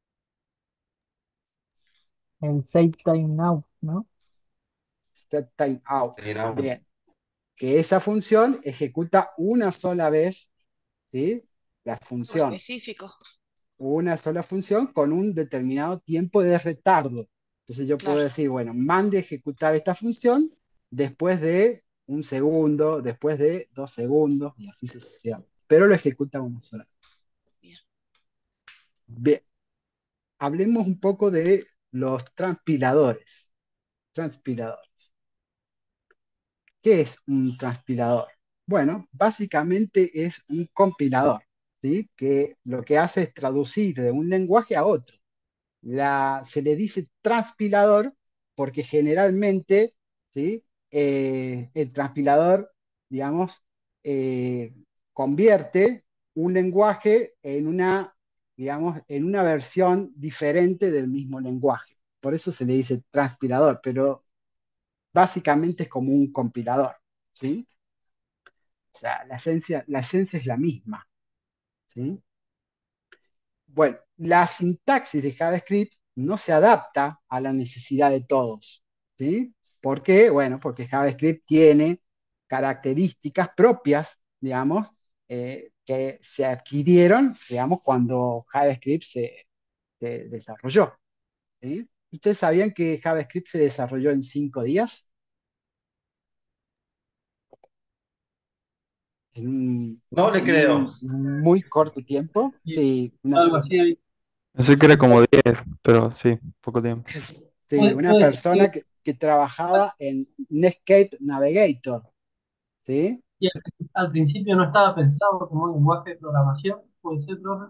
El save time now, ¿no? Set time out. Mira, Bien. Que esa función ejecuta una sola vez, ¿sí? La Algo función. específico, Una sola función con un determinado tiempo de retardo. Entonces yo puedo claro. decir, bueno, mande ejecutar esta función después de un segundo, después de 2 segundos y así sucesivamente. Pero lo ejecuta una sola vez. Bien. Bien, hablemos un poco de los transpiladores. Transpiladores. ¿Qué es un transpilador? Bueno, básicamente es un compilador, ¿sí? Que lo que hace es traducir de un lenguaje a otro. Se le dice transpilador porque generalmente, ¿sí? El transpilador, digamos, eh, convierte un lenguaje digamos, en una versión diferente del mismo lenguaje. Por eso se le dice transpilador, pero básicamente es como un compilador, ¿sí? O sea, la esencia es la misma, ¿sí? Bueno, la sintaxis de JavaScript no se adapta a la necesidad de todos, ¿sí? ¿Por qué? Bueno, porque JavaScript tiene características propias, digamos, que se adquirieron, digamos, cuando JavaScript se desarrolló, ¿sí? ¿Ustedes sabían que JavaScript se desarrolló en 5 días? En no le en creo. un muy corto tiempo. Y Sí, algo así ahí. Pensé que era como 10, pero sí, poco tiempo. sí, Puede, una puede ser persona que trabajaba en Netscape Navigator, ¿sí? que al principio no estaba pensado como un lenguaje de programación, puede ser, profe.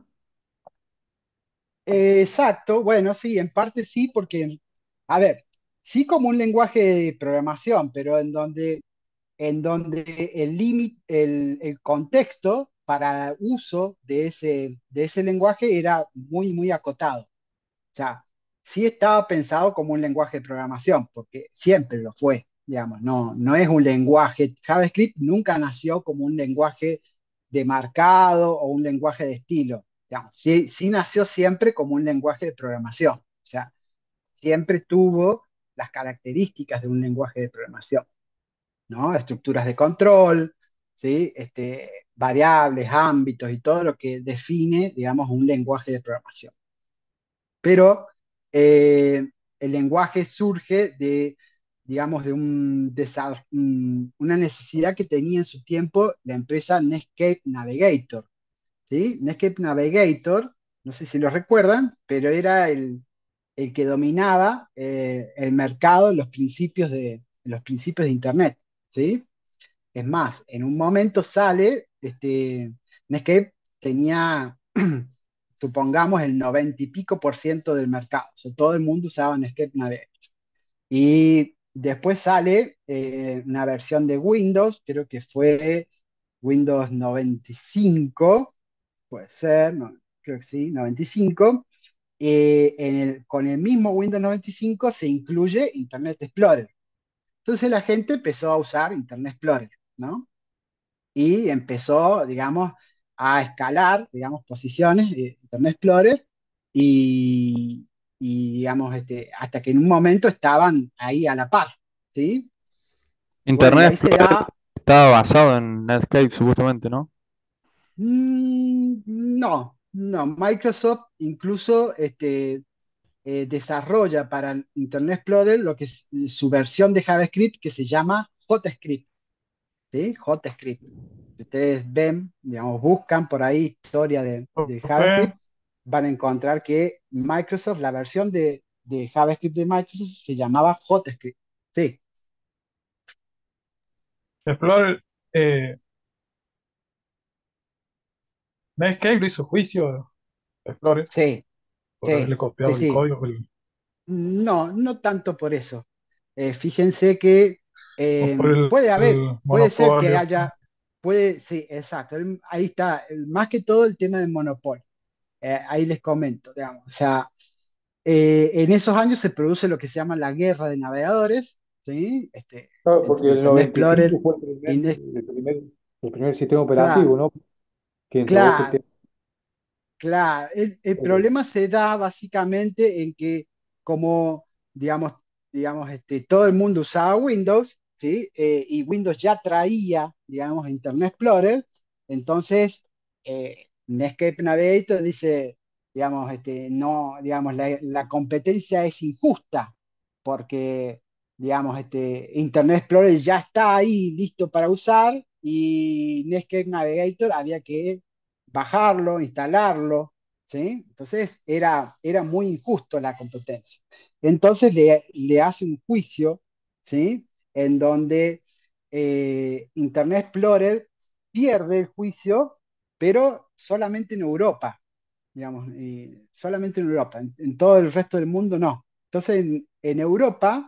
Exacto, bueno, sí, en parte sí, porque, a ver, sí como un lenguaje de programación, pero en donde el límite, el contexto para uso de ese lenguaje era muy, muy acotado. O sea, sí estaba pensado como un lenguaje de programación, porque siempre lo fue, digamos, no es un lenguaje, JavaScript nunca nació como un lenguaje de marcado o un lenguaje de estilo, digamos, sí, sí nació siempre como un lenguaje de programación, o sea, siempre tuvo las características de un lenguaje de programación, ¿no? Estructuras de control, ¿sí? Variables, ámbitos y todo lo que define, digamos, un lenguaje de programación. Pero eh, el lenguaje surge digamos, de una necesidad que tenía en su tiempo la empresa Netscape Navigator, ¿sí? Netscape Navigator, no sé si lo recuerdan, pero era el que dominaba el mercado en los principios de Internet, ¿sí? Es más, en un momento sale, Netscape tenía, supongamos, el 90 y pico % del mercado. O sea, todo el mundo usaba Netscape Navigator. Y después sale una versión de Windows, creo que fue Windows 95, puede ser, no, creo que sí, 95, con el mismo Windows 95 se incluye Internet Explorer. Entonces la gente empezó a usar Internet Explorer, ¿no? Y empezó, digamos, a escalar, digamos, posiciones de Internet Explorer y, digamos, hasta que en un momento estaban ahí a la par, ¿sí? Y bueno, y Internet ahí se Explorer da, estaba basado en Netscape, supuestamente, ¿no? no, no, Microsoft incluso desarrolla para Internet Explorer lo que es su versión de JavaScript que se llama JScript, ¿sí? JScript. Si ustedes ven, digamos, buscan por ahí historia de Profe, JavaScript, van a encontrar que Microsoft, la versión de JavaScript de Microsoft se llamaba JScript. Sí, Explorer, eh, Netscape le hizo juicio a Explorer sí, por sí, haberle sí, copiado el sí. código No, no tanto por eso. Fíjense que o por puede haber, el puede ser que monopolio. haya, puede, sí, exacto. Ahí está, más que todo el tema del monopolio. Ahí les comento, digamos. O sea, en esos años se produce lo que se llama la guerra de navegadores, ¿sí? Claro, Entre porque el Internet 95 Explorer fue e Index. el primer sistema Claro, operativo, ¿no? Que introdujo el claro, tema. claro, el problema se da básicamente en que como, digamos, todo el mundo usaba Windows, ¿sí? Y Windows ya traía, digamos, Internet Explorer, entonces Netscape Navigator dice, digamos, no, digamos, la competencia es injusta, porque, digamos, Internet Explorer ya está ahí listo para usar y Netscape Navigator había que bajarlo, instalarlo, ¿sí? Entonces era muy injusto la competencia. Entonces le hace un juicio, ¿sí? En donde Internet Explorer pierde el juicio, pero solamente en Europa, digamos, y solamente en Europa, en todo el resto del mundo no. Entonces en Europa,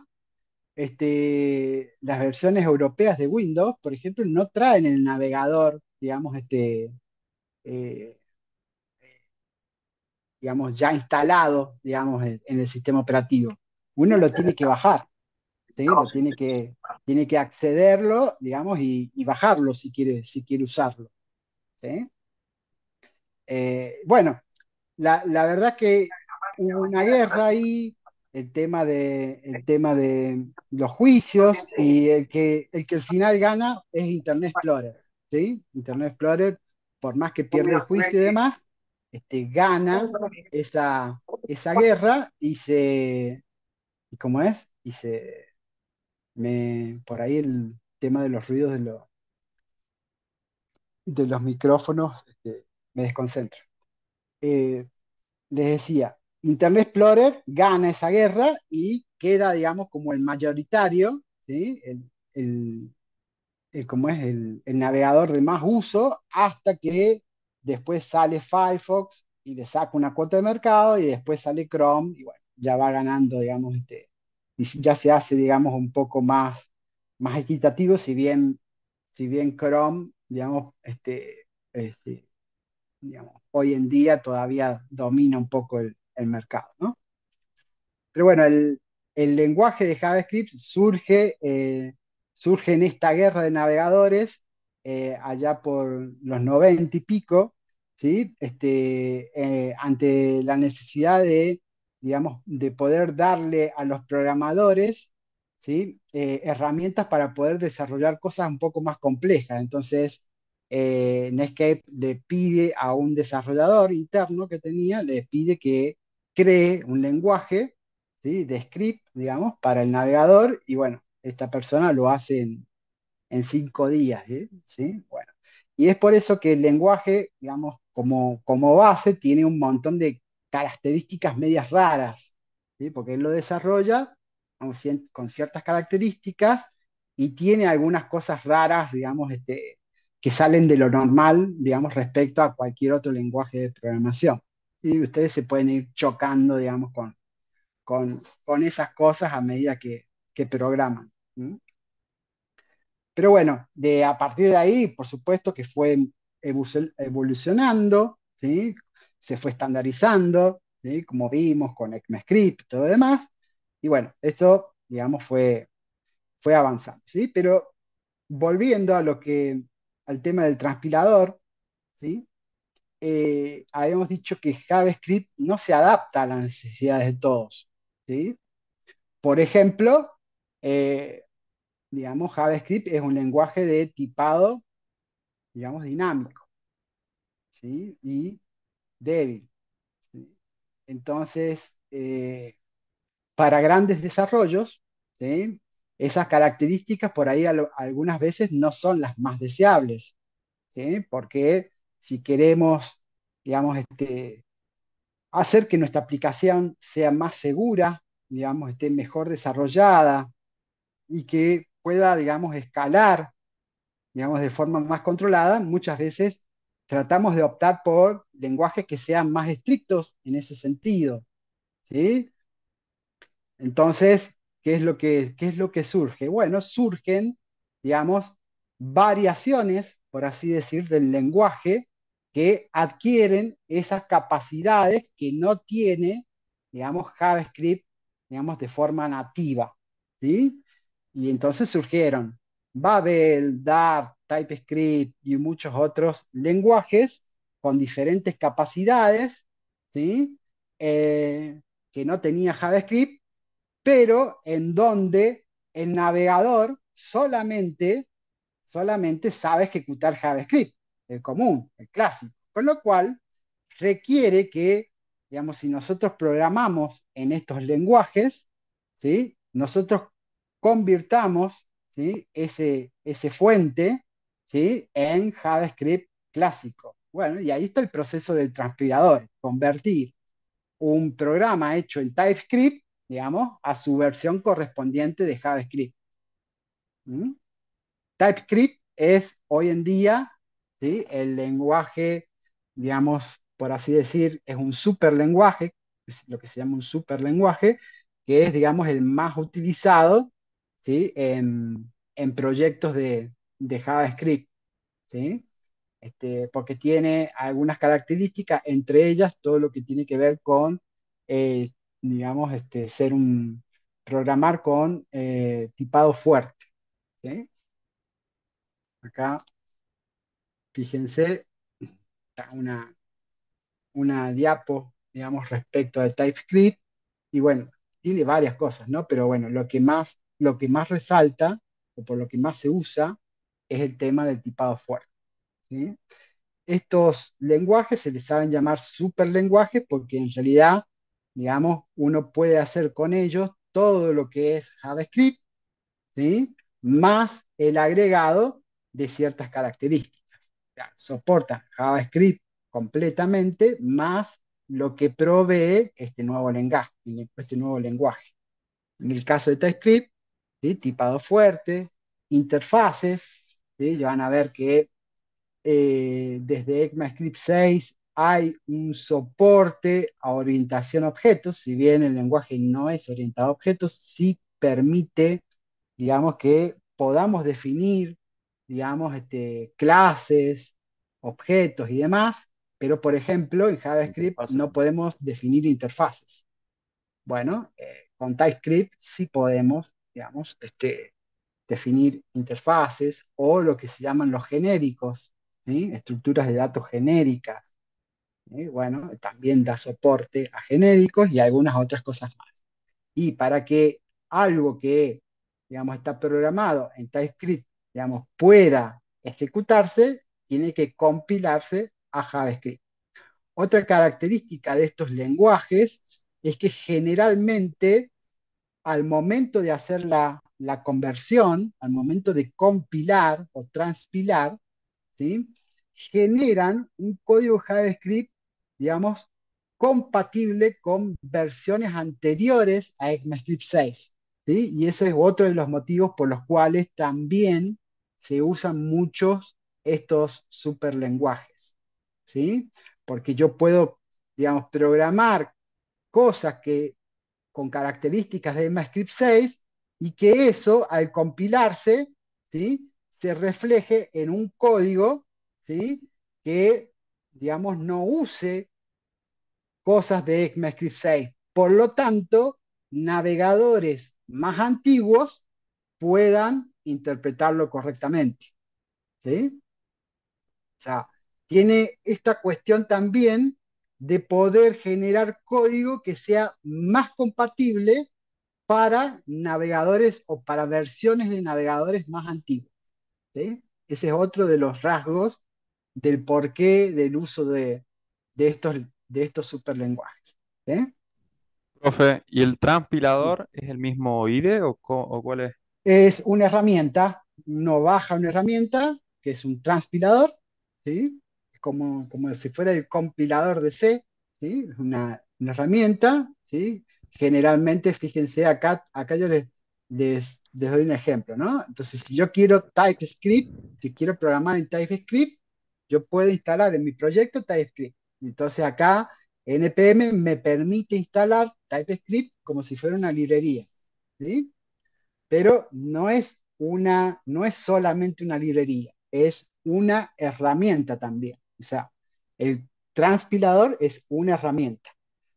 las versiones europeas de Windows, por ejemplo, no traen el navegador, digamos, eh, digamos, ya instalado, digamos, en el sistema operativo. Uno lo tiene que bajar, ¿sí? Tiene que accederlo, digamos, y bajarlo si quiere usarlo, ¿sí? Bueno, la verdad que hubo una guerra ahí, el tema de los juicios, y el que al final gana es Internet Explorer, ¿sí? Internet Explorer, por más que pierde el juicio y demás, gana esa guerra ¿y cómo es? Por ahí el tema de los ruidos de los micrófonos, me desconcentra. Eh, Les decía, Internet Explorer gana esa guerra y queda, digamos, como el mayoritario, ¿sí? El- como es el navegador de más uso, hasta que después sale Firefox y le saca una cuota de mercado y después sale Chrome y bueno, ya va ganando, digamos, y ya se hace, digamos, un poco más equitativo, si bien Chrome, digamos, este, digamos, hoy en día todavía domina un poco el mercado, ¿no? Pero bueno, el lenguaje de JavaScript surge en esta guerra de navegadores allá por los 90 y pico, ¿sí? Ante la necesidad de, digamos, de poder darle a los programadores, ¿sí? Herramientas para poder desarrollar cosas un poco más complejas. Entonces, Netscape le pide a un desarrollador interno que tenía, le pide que cree un lenguaje, ¿sí? De script, digamos, para el navegador, y bueno, esta persona lo hace en 5 días, ¿sí? ¿Sí? Bueno, y es por eso que el lenguaje, digamos, como base, tiene un montón de características medias raras, ¿sí? Porque él lo desarrolla con ciertas características y tiene algunas cosas raras, digamos, que salen de lo normal, digamos, respecto a cualquier otro lenguaje de programación. Y ustedes se pueden ir chocando, digamos, con esas cosas a medida que programan. ¿Mm? Pero bueno, a partir de ahí, por supuesto que fue evolucionando, ¿sí? se fue estandarizando, ¿sí? Como vimos con ECMAScript y todo lo demás, y bueno, eso, digamos, fue avanzando, ¿sí? Pero volviendo al tema del transpilador, ¿sí? Habíamos dicho que JavaScript no se adapta a las necesidades de todos, ¿sí? Por ejemplo, eh, digamos, JavaScript es un lenguaje de tipado, digamos, dinámico, ¿sí? Y débil, ¿sí? Entonces, para grandes desarrollos, ¿sí? Esas características por ahí algunas veces no son las más deseables, ¿sí? Porque si queremos, digamos, hacer que nuestra aplicación sea más segura, digamos, esté mejor desarrollada y que pueda, digamos, escalar, digamos, de forma más controlada, muchas veces tratamos de optar por lenguajes que sean más estrictos en ese sentido, ¿sí? Entonces, qué es lo que surge? Bueno, surgen, digamos, variaciones, por así decir, del lenguaje que adquieren esas capacidades que no tiene, digamos, JavaScript, digamos, de forma nativa, ¿sí? Y entonces surgieron Babel, Dart, TypeScript y muchos otros lenguajes con diferentes capacidades, ¿sí? Que no tenía JavaScript, pero en donde el navegador solamente sabe ejecutar JavaScript, el común, el clásico. Con lo cual requiere que, digamos, si nosotros programamos en estos lenguajes, ¿sí? Nosotros convirtamos, ¿sí? ese fuente, ¿sí? En JavaScript clásico. Bueno, y ahí está el proceso del transpirador, convertir un programa hecho en TypeScript, digamos, a su versión correspondiente de JavaScript. ¿Mm? TypeScript es hoy en día, ¿sí? El lenguaje, digamos, por así decir, es un superlenguaje, es lo que se llama un superlenguaje, que es, digamos, el más utilizado, ¿sí? En proyectos de JavaScript, ¿sí? Porque tiene algunas características, entre ellas todo lo que tiene que ver con, eh, digamos, programar con tipado fuerte, ¿sí? Acá, fíjense, está una diapo, digamos, respecto de TypeScript, y bueno, tiene varias cosas, ¿no? Pero bueno, lo que más resalta, o por lo que más se usa, es el tema del tipado fuerte, ¿sí? Estos lenguajes se les saben llamar superlenguajes porque en realidad, digamos, uno puede hacer con ellos todo lo que es JavaScript, ¿sí? Más el agregado de ciertas características. O sea, soportan JavaScript completamente más lo que provee este nuevo lenguaje. En el caso de TypeScript, ¿sí? Tipado fuerte, interfaces, ¿sí? Ya van a ver que desde ECMAScript 6 hay un soporte a orientación a objetos, si bien el lenguaje no es orientado a objetos, sí permite, digamos, que podamos definir, digamos, clases, objetos y demás, pero por ejemplo en JavaScript Interfase. no podemos definir interfaces. Bueno, con TypeScript sí podemos, digamos, definir interfaces o lo que se llaman los genéricos, ¿sí? Estructuras de datos genéricas. ¿Sí? Bueno, también da soporte a genéricos y algunas otras cosas más. Y para que algo que, digamos, está programado en TypeScript, digamos, pueda ejecutarse, tiene que compilarse a JavaScript. Otra característica de estos lenguajes es que generalmente al momento de hacer la conversión, al momento de compilar o transpilar, ¿sí? Generan un código JavaScript, digamos, compatible con versiones anteriores a ECMAScript 6, ¿sí? Y ese es otro de los motivos por los cuales también se usan muchos estos superlenguajes, ¿sí? Porque yo puedo, digamos, programar cosas con características de ECMAScript 6 y que eso, al compilarse, ¿sí? Se refleje en un código, ¿sí? Que, digamos, no use cosas de ECMAScript 6. Por lo tanto, navegadores más antiguos puedan interpretarlo correctamente. ¿Sí? O sea, tiene esta cuestión también de poder generar código que sea más compatible para navegadores o para versiones de navegadores más antiguos. ¿Sí? Ese es otro de los rasgos del porqué del uso de estos superlenguajes. ¿Sí? Profe, ¿y el transpilador es el mismo IDE o cuál es? Es una herramienta, uno baja una herramienta, que es un transpilador, ¿sí? Como si fuera el compilador de C, ¿sí? Es una herramienta, ¿sí? Generalmente, fíjense, acá yo les doy un ejemplo, ¿no? Entonces, si yo quiero TypeScript, si quiero programar en TypeScript, yo puedo instalar en mi proyecto TypeScript. Entonces, acá NPM me permite instalar TypeScript como si fuera una librería, ¿sí? Pero no es solamente una librería, es una herramienta también. O sea, el transpilador es una herramienta.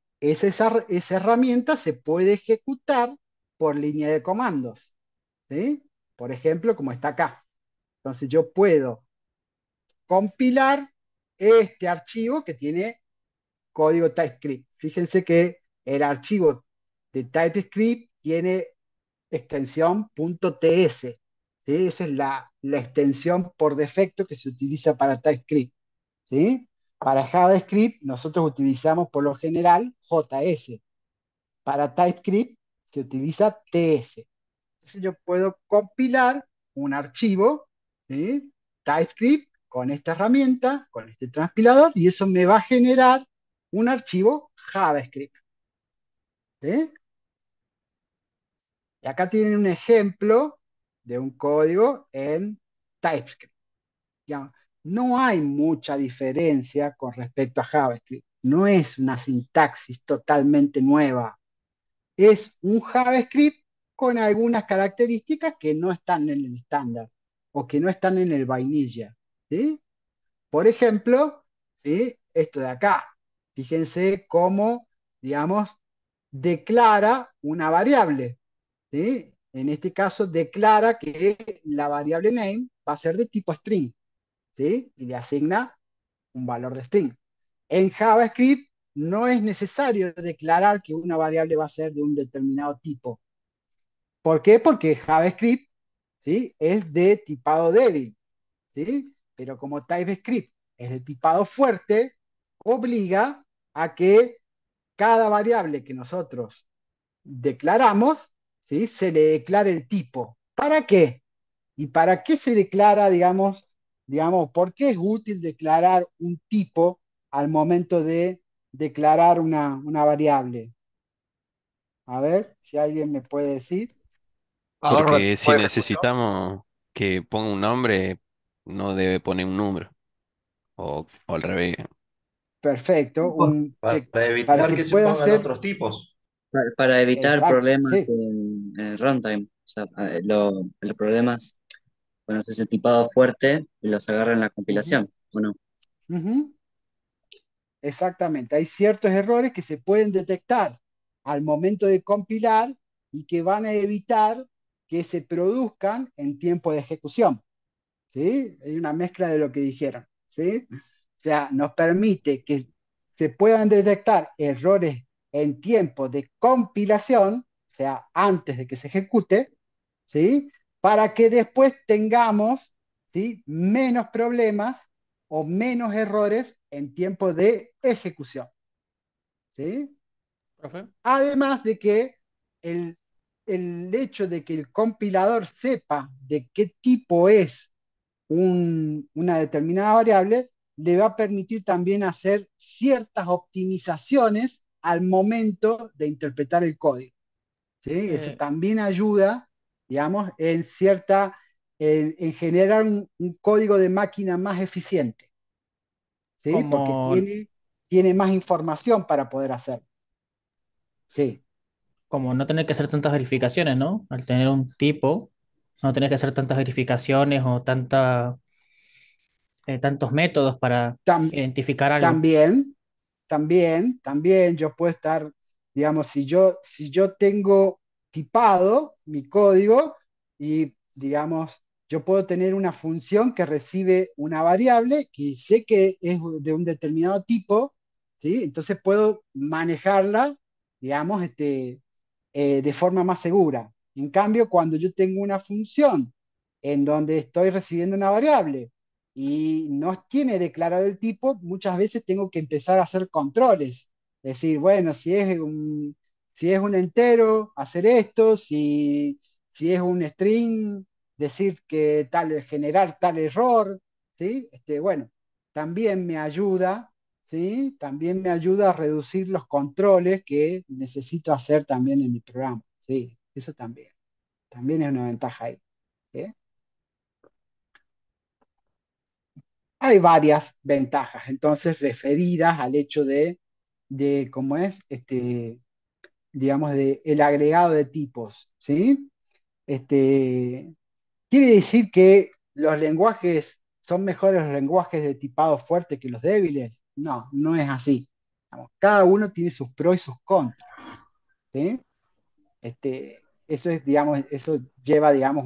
Esa herramienta se puede ejecutar por línea de comandos, ¿sí? Por ejemplo, como está acá. Entonces yo puedo compilar este archivo que tiene código TypeScript. Fíjense que el archivo de TypeScript tiene extensión .ts. ¿Sí? Esa es la extensión por defecto que se utiliza para TypeScript. ¿Sí? Para JavaScript nosotros utilizamos por lo general JS. Para TypeScript se utiliza TS. Entonces yo puedo compilar un archivo, ¿sí? TypeScript con esta herramienta, con este transpilador, y eso me va a generar un archivo JavaScript. ¿Sí? Y acá tienen un ejemplo de un código en TypeScript. Digamos, no hay mucha diferencia con respecto a JavaScript. No es una sintaxis totalmente nueva. Es un JavaScript con algunas características que no están en el estándar o que no están en el vainilla. ¿Sí? Por ejemplo, ¿sí? Esto de acá. Fíjense cómo, digamos, declara una variable. ¿Sí? En este caso declara que la variable name va a ser de tipo string, ¿sí? Y le asigna un valor de string. En JavaScript no es necesario declarar que una variable va a ser de un determinado tipo. ¿Por qué? Porque JavaScript, ¿sí? Es de tipado débil, ¿sí? Pero como TypeScript es de tipado fuerte, obliga a que cada variable que nosotros declaramos, ¿sí? Se le declare el tipo. ¿Para qué? ¿Y para qué se declara, por qué es útil declarar un tipo al momento de declarar una variable? A ver si alguien me puede decir. Ahora Porque tipo si de ejecución. necesitamos que ponga un nombre, no debe poner un número. O al revés. Perfecto, Para para evitar que que se pueda pongan ser otros tipos. Para evitar exacto, problemas sí. en el runtime. O sea, los problemas cuando se hace tipado fuerte y los agarra en la Ujú, compilación, ¿o no? ujú. Exactamente, hay ciertos errores que se pueden detectar al momento de compilar y que van a evitar que se produzcan en tiempo de ejecución. ¿Sí? Hay una mezcla de lo que dijeron. ¿Sí? O sea, nos permite que se puedan detectar errores en tiempo de compilación, o sea, antes de que se ejecute, ¿sí? Para que después tengamos, ¿sí? Menos problemas o menos errores en tiempo de ejecución. ¿Sí? Profe. Además de que el, el hecho de que el compilador sepa de qué tipo es una determinada variable, le va a permitir también hacer ciertas optimizaciones al momento de interpretar el código. ¿Sí? Eso Eh, también ayuda, digamos, en generar un código de máquina más eficiente, ¿sí? Porque como, tiene más información para poder hacerlo. Sí, como no tener que hacer tantas verificaciones, ¿no? Al tener un tipo, no tener que hacer tantas verificaciones o tantos métodos para Tam- identificar algo. también, también yo puedo estar, digamos, si yo tengo tipado mi código y, digamos, yo puedo tener una función que recibe una variable que sé que es de un determinado tipo, ¿sí? Entonces puedo manejarla, digamos, de forma más segura. En cambio, cuando yo tengo una función en donde estoy recibiendo una variable y no tiene declarado el tipo, muchas veces tengo que empezar a hacer controles. Es decir, bueno, si es un entero, hacer esto, si es un string, decir que tal, generar tal error, ¿sí? Bueno, también me ayuda, ¿sí? También me ayuda a reducir los controles que necesito hacer también en mi programa, ¿sí? Eso también es una ventaja ahí, ¿sí? Hay varias ventajas, entonces, referidas al hecho de cómo es, digamos, de el agregado de tipos, ¿sí? Este, ¿Quiere decir que los lenguajes son mejores los lenguajes de tipado fuerte que los débiles? No, no es así. Digamos, cada uno tiene sus pros y sus contras, ¿sí? Eso es, digamos, eso lleva, digamos,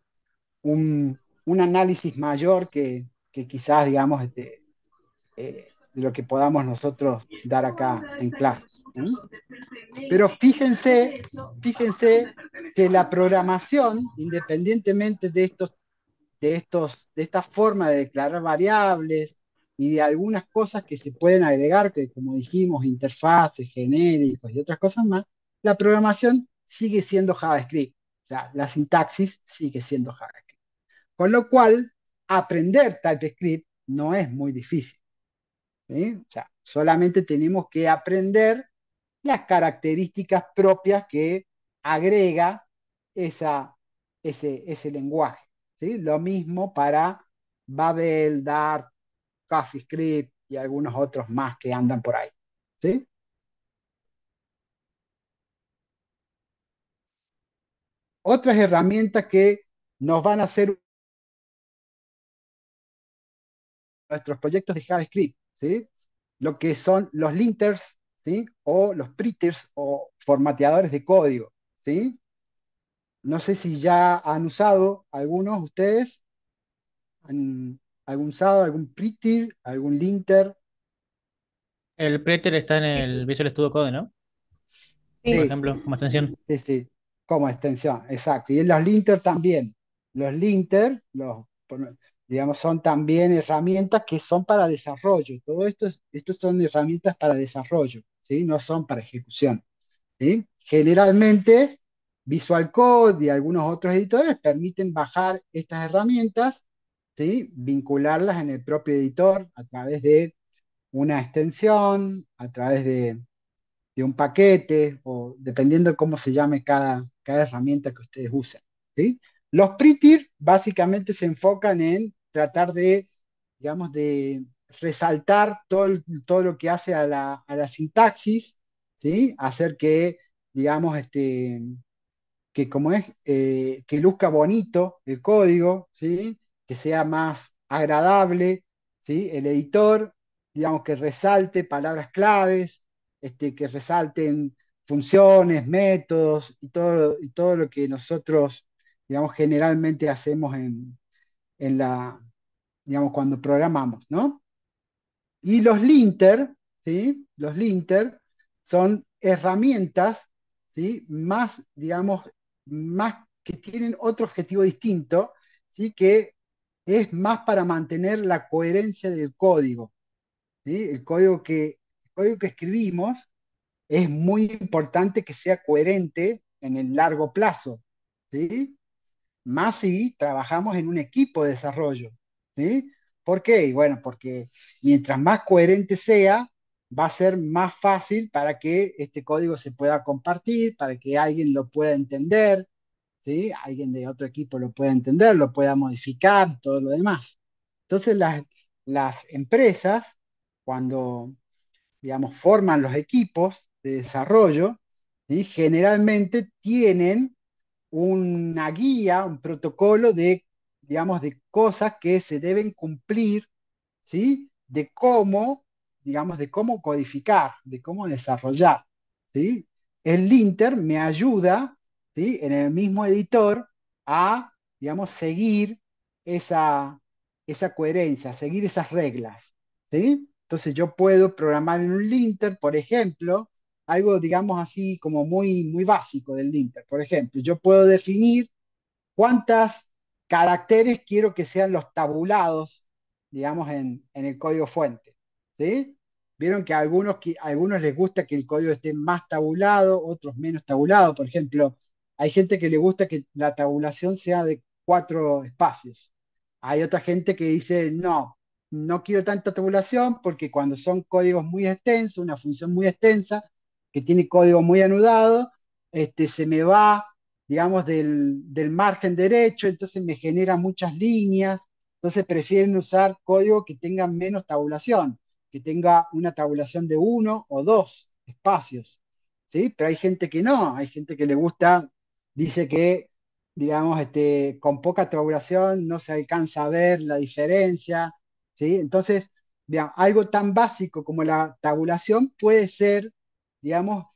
un análisis mayor que quizás, digamos, de lo que podamos nosotros dar acá en clase. ¿Mm? Pero fíjense que la programación, independientemente de esta forma de declarar variables y de algunas cosas que se pueden agregar, que como dijimos, interfaces, genéricos y otras cosas más, la programación sigue siendo JavaScript. O sea, la sintaxis sigue siendo JavaScript. Con lo cual, aprender TypeScript no es muy difícil, ¿sí? O sea, solamente tenemos que aprender las características propias que agrega ese lenguaje, ¿sí? Lo mismo para Babel, Dart, CoffeeScript y algunos otros más que andan por ahí, ¿sí? Otras herramientas que nos van a hacer nuestros proyectos de JavaScript, ¿sí? Lo que son los linters, ¿sí? O los pretters o formateadores de código, ¿sí? No sé si ya han usado algunos ustedes, han, ¿algún usado algún pretter, algún linter? El Pretter está en el Visual Studio Code, ¿no? Por Sí, ejemplo, como extensión. sí, sí, como extensión, exacto. Y en los linter también. Los linter, digamos, son también herramientas que son para desarrollo. Todo esto, estos son herramientas para desarrollo, ¿sí? No son para ejecución, ¿sí? Generalmente, Visual Code y algunos otros editores permiten bajar estas herramientas, ¿sí? Vincularlas en el propio editor a través de una extensión, a través de un paquete o dependiendo de cómo se llame cada herramienta que ustedes usen, ¿sí? Los pretty básicamente se enfocan en tratar de, digamos, de resaltar todo lo que hace a la sintaxis, ¿sí? Hacer que, digamos, que como es, que luzca bonito el código, ¿sí? Que sea más agradable, ¿sí? El editor, digamos, que resalte palabras claves, que resalten funciones, métodos y todo lo que nosotros, digamos, generalmente hacemos digamos, cuando programamos, ¿no? Y los linter, ¿sí? Los linter son herramientas, ¿sí? Más, digamos, más que tienen otro objetivo distinto, ¿sí? Que es más para mantener la coherencia del código, ¿sí? El código que escribimos es muy importante que sea coherente en el largo plazo, ¿sí? Más si trabajamos en un equipo de desarrollo, ¿sí? ¿Por qué? Y bueno, porque mientras más coherente sea, va a ser más fácil para que este código se pueda compartir, para que alguien lo pueda entender, ¿sí? Alguien de otro equipo lo pueda entender, lo pueda modificar, todo lo demás. Entonces, las empresas, cuando, digamos, forman los equipos de desarrollo, ¿sí? Generalmente tienen una guía, un protocolo de, digamos, de cosas que se deben cumplir, ¿sí? De cómo digamos, de cómo codificar, de cómo desarrollar, ¿sí? El linter me ayuda, ¿sí? En el mismo editor a, digamos, seguir esa, esa coherencia, seguir esas reglas, ¿sí? Entonces yo puedo programar en un linter, por ejemplo, algo, digamos así, como muy, muy básico del linter. Por ejemplo, yo puedo definir cuántas caracteres quiero que sean los tabulados, digamos, en el código fuente. ¿Sí? Vieron que a algunos les gusta que el código esté más tabulado, otros menos tabulado. Por ejemplo, hay gente que le gusta que la tabulación sea de 4 espacios. Hay otra gente que dice, no, no quiero tanta tabulación porque cuando son códigos muy extensos, una función muy extensa, que tiene código muy anudado, se me va, digamos, del margen derecho, entonces me genera muchas líneas, entonces prefieren usar código que tenga menos tabulación, que tenga una tabulación de 1 o 2 espacios, ¿sí? Pero hay gente que no, hay gente que le gusta, dice que, digamos, con poca tabulación no se alcanza a ver la diferencia, ¿sí? Entonces, vean, algo tan básico como la tabulación puede ser, digamos,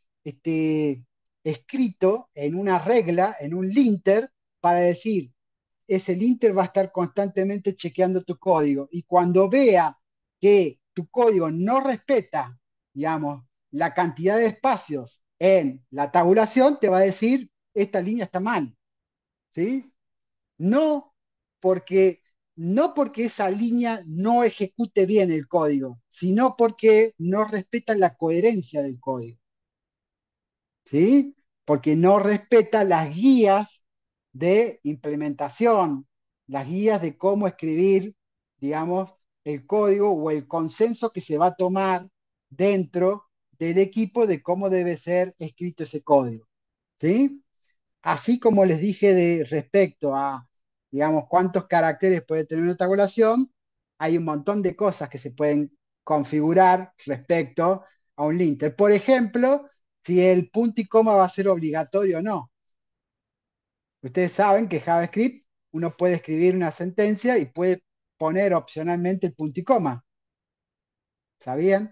escrito en una regla, en un linter, para decir, ese linter va a estar constantemente chequeando tu código y cuando vea que tu código no respeta, digamos, la cantidad de espacios en la tabulación, te va a decir, esta línea está mal, ¿sí? No porque, no porque esa línea no ejecute bien el código, sino porque no respeta la coherencia del código. ¿Sí? Porque no respeta las guías de implementación, las guías de cómo escribir, digamos, el código o el consenso que se va a tomar dentro del equipo de cómo debe ser escrito ese código. ¿Sí? Así como les dije de respecto a, digamos, cuántos caracteres puede tener una tabulación, hay un montón de cosas que se pueden configurar respecto a un linter. Por ejemplo, si el punto y coma va a ser obligatorio o no. Ustedes saben que JavaScript uno puede escribir una sentencia y puede poner opcionalmente el punto y coma. ¿Sabían?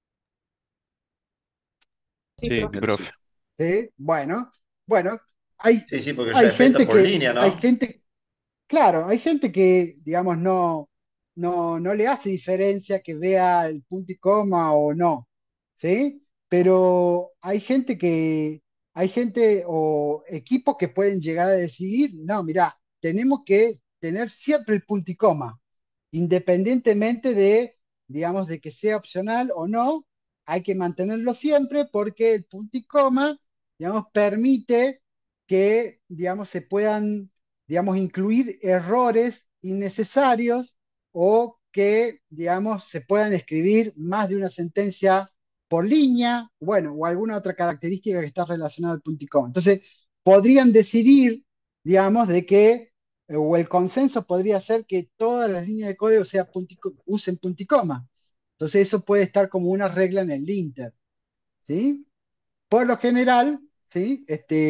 Sí, Sí, profe. profe. ¿Sí? Bueno, hay, Sí, sí, porque hay respeta gente por que, línea, hay ¿no? gente. Claro, hay gente que, digamos, no le hace diferencia que vea el punto y coma o no, ¿sí? Pero hay gente o equipos que pueden llegar a decidir, no, mira, tenemos que tener siempre el punto y coma, independientemente de, digamos, de que sea opcional o no, hay que mantenerlo siempre porque el punto y coma, digamos, permite que, digamos, se puedan, digamos, incluir errores innecesarios o que, digamos, se puedan escribir más de una sentencia por línea, bueno, o alguna otra característica que está relacionada al punto y coma. Entonces, podrían decidir, digamos, de que, o el consenso podría ser que todas las líneas de código usen punto y coma. Entonces, eso puede estar como una regla en el linter, ¿sí? Por lo general, ¿sí?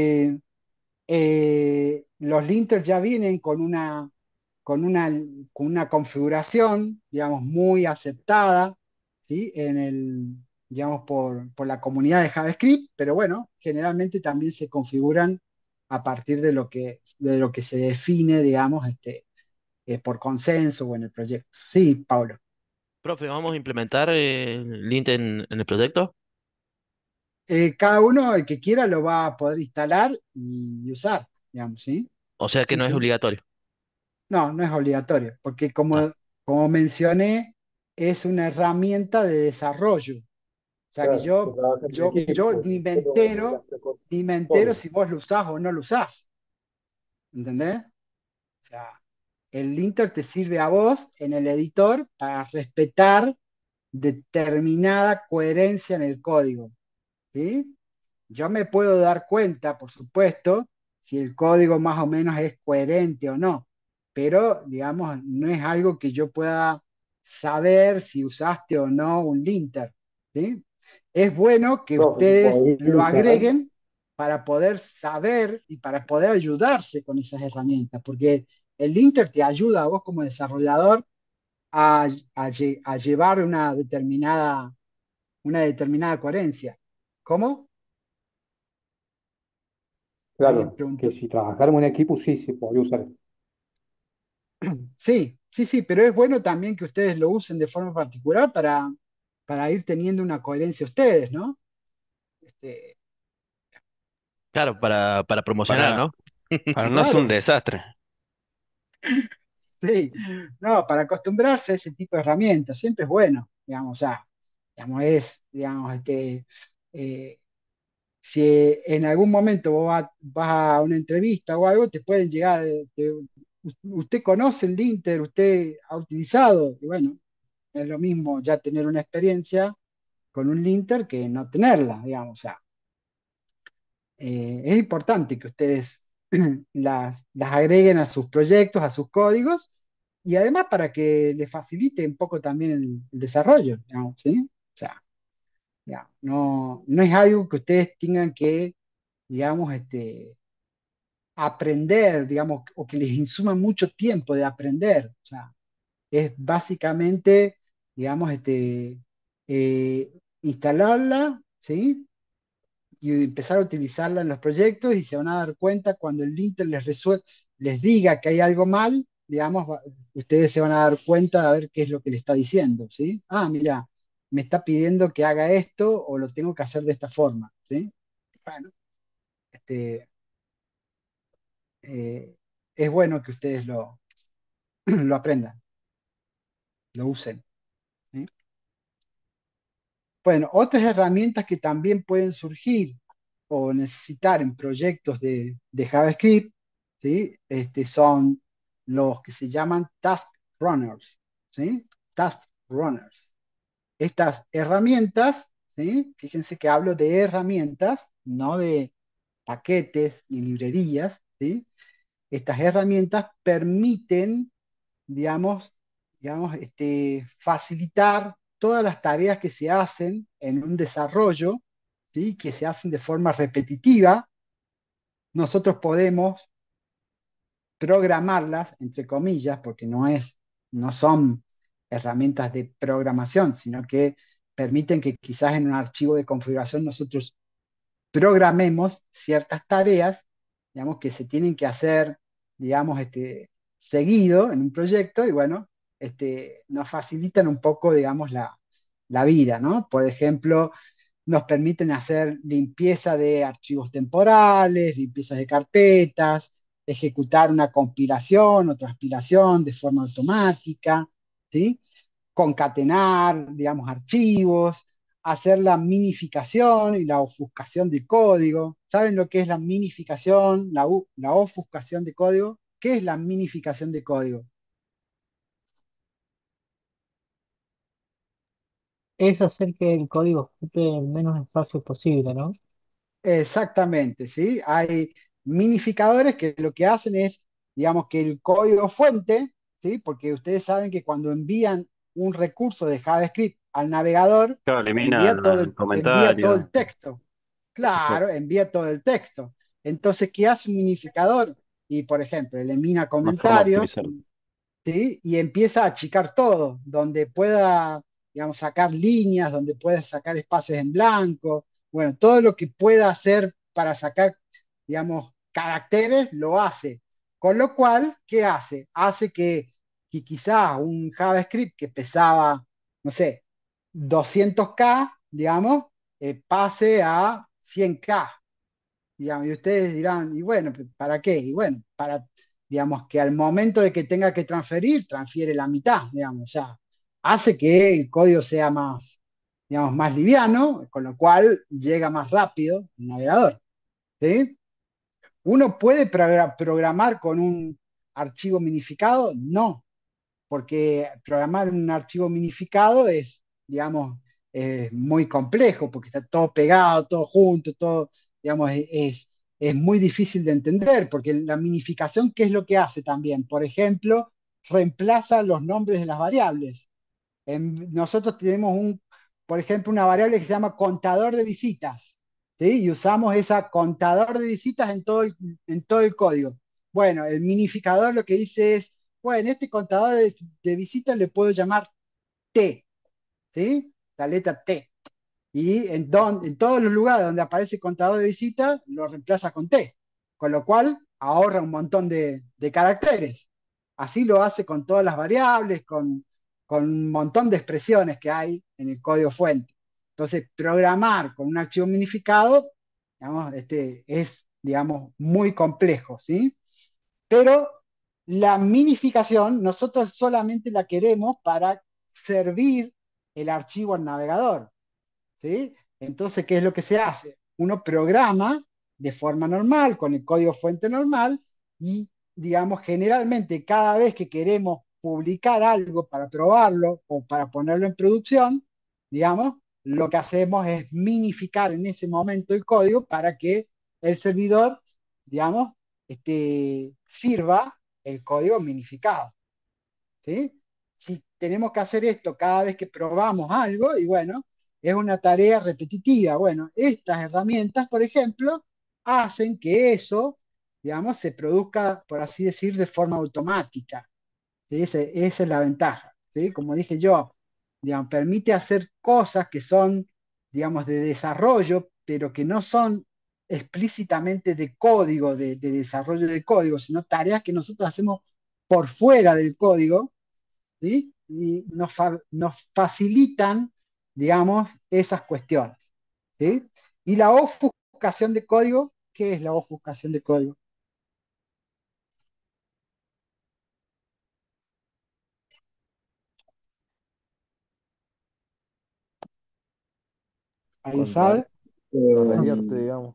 Los linters ya vienen con una, con una configuración, digamos, muy aceptada, ¿sí? Digamos, por la comunidad de JavaScript, pero bueno, generalmente también se configuran a partir de lo que se define, digamos, por consenso o en el proyecto. Sí, Pablo. Profe, ¿vamos a implementar el lint en el proyecto? Cada uno, el que quiera, lo va a poder instalar y usar, digamos, ¿sí? O sea que Sí, no es sí. obligatorio. No, no es obligatorio, porque Ah, como mencioné, es una herramienta de desarrollo. O sea que Claro, que trabajen en yo equipo, pero ni me entero todos. si vos lo usás o no lo usás. ¿Entendés? O sea, el linter te sirve a vos en el editor para respetar determinada coherencia en el código. ¿Sí? Yo me puedo dar cuenta, por supuesto, si el código más o menos es coherente o no, pero digamos, no es algo que yo pueda saber si usaste o no un linter, ¿sí? Es bueno que Profe, si ustedes lo podría saber, agreguen para poder saber y para poder ayudarse con esas herramientas, porque el linter te ayuda a vos como desarrollador a llevar una determinada coherencia. ¿Cómo? ¿Alguien Claro, que preguntó? si trabajáramos en equipo, sí se podría usar. Sí, sí, sí, pero es bueno también que ustedes lo usen de forma particular para ir teniendo una coherencia ustedes, ¿no? Este, Claro, para promocionar, para, ¿no? para no ser un claro, desastre. sí. No, para acostumbrarse a ese tipo de herramientas, siempre es bueno, digamos, o sea, digamos, eh, si en algún momento vas a una entrevista o algo, te pueden llegar, usted conoce el Linter, usted ha utilizado, y bueno, es lo mismo ya tener una experiencia con un linter que no tenerla, digamos. O sea, es importante que ustedes las agreguen a sus proyectos, a sus códigos, y además para que les facilite un poco también el desarrollo, digamos, ¿sí? O sea, ya, no es algo que ustedes tengan que, digamos, aprender, digamos, o que les insuma mucho tiempo de aprender. O sea, es básicamente, digamos, eh, instalarla, ¿sí? Y empezar a utilizarla en los proyectos y se van a dar cuenta cuando el linter les diga que hay algo mal, digamos, ustedes se van a dar cuenta de ver qué es lo que le está diciendo, ¿sí? Ah, mira, me está pidiendo que haga esto o lo tengo que hacer de esta forma, ¿sí? Bueno, este, eh, es bueno que ustedes lo aprendan, lo usen, ¿sí? Bueno, otras herramientas que también pueden surgir o necesitar en proyectos de JavaScript, ¿sí? Son los que se llaman task runners, ¿sí? Task runners. Estas herramientas, ¿sí? Fíjense que hablo de herramientas, no de paquetes ni librerías, ¿sí? Estas herramientas permiten, digamos, facilitar todas las tareas que se hacen en un desarrollo, ¿sí? Que se hacen de forma repetitiva. Nosotros podemos programarlas, entre comillas, porque no son herramientas de programación, sino que permiten que quizás en un archivo de configuración nosotros programemos ciertas tareas, digamos, que se tienen que hacer, digamos, seguido en un proyecto y bueno, nos facilitan un poco, digamos, la vida, ¿no? Por ejemplo, nos permiten hacer limpieza de archivos temporales, limpiezas de carpetas, ejecutar una compilación o transpilación de forma automática, ¿sí? Concatenar, digamos, archivos, hacer la minificación y la ofuscación de código. ¿Saben lo que es la minificación, la ofuscación de código? ¿Qué es la minificación de código? Es hacer que el código ocupe el menos espacio posible, ¿no? Exactamente, ¿sí? Hay minificadores que lo que hacen es, digamos, que el código fuente, ¿sí? Porque ustedes saben que cuando envían un recurso de JavaScript al navegador, Claro, elimina envía envía todo comentarios. el texto. Sí, pues. Claro, envía todo el texto. Entonces, ¿qué hace un minificador? Y, por ejemplo, elimina Una forma de comentarios, optimizarlo. ¿sí? Y empieza a achicar todo, donde pueda, digamos, sacar líneas, donde pueda sacar espacios en blanco, bueno, todo lo que pueda hacer para sacar, digamos, caracteres, lo hace. Con lo cual, ¿qué hace? Hace que quizás un JavaScript que pesaba, no sé, 200K, digamos, pase a 100K, digamos, y ustedes dirán, y bueno, ¿para qué? Y bueno, para, digamos, que al momento de que tenga que transferir, transfiere la mitad, digamos, o sea, hace que el código sea más, digamos, más liviano, con lo cual llega más rápido el navegador, ¿sí? ¿Uno puede programar con un archivo minificado? No, porque programar un archivo minificado es, digamos, muy complejo, porque está todo pegado, todo junto, todo, digamos, es muy difícil de entender, porque la minificación, ¿qué es lo que hace también? Por ejemplo, reemplaza los nombres de las variables. Nosotros tenemos por ejemplo, una variable que se llama contador de visitas, ¿sí? Y usamos esa contador de visitas en todo el código. Bueno, el minificador lo que dice es, bueno, este contador de visitas le puedo llamar T, ¿sí? La letra T. Y en todos los lugares donde aparece contador de visitas, lo reemplaza con T, con lo cual ahorra un montón de caracteres. Así lo hace con todas las variables, con un montón de expresiones que hay en el código fuente. Entonces, programar con un archivo minificado, digamos, es, digamos, muy complejo, ¿sí? Pero la minificación nosotros solamente la queremos para servir el archivo al navegador, ¿sí? Entonces, ¿qué es lo que se hace? Uno programa de forma normal, con el código fuente normal, y, digamos, generalmente cada vez que queremos publicar algo para probarlo o para ponerlo en producción, digamos, lo que hacemos es minificar en ese momento el código para que el servidor, digamos, sirva el código minificado, ¿sí? Si tenemos que hacer esto cada vez que probamos algo, y bueno, es una tarea repetitiva. Bueno, estas herramientas, por ejemplo, hacen que eso, digamos, se produzca, por así decir, de forma automática. ¿Sí? Esa es la ventaja, ¿sí? Como dije yo, digamos, permite hacer cosas que son, digamos, de desarrollo, pero que no son explícitamente de código, de desarrollo de código, sino tareas que nosotros hacemos por fuera del código, ¿sí? Y nos facilitan, digamos, esas cuestiones, ¿sí? Y la ofuscación de código, ¿qué es la ofuscación de código? ¿Alguien Contrario, sabe? contrariarte, Eh, digamos.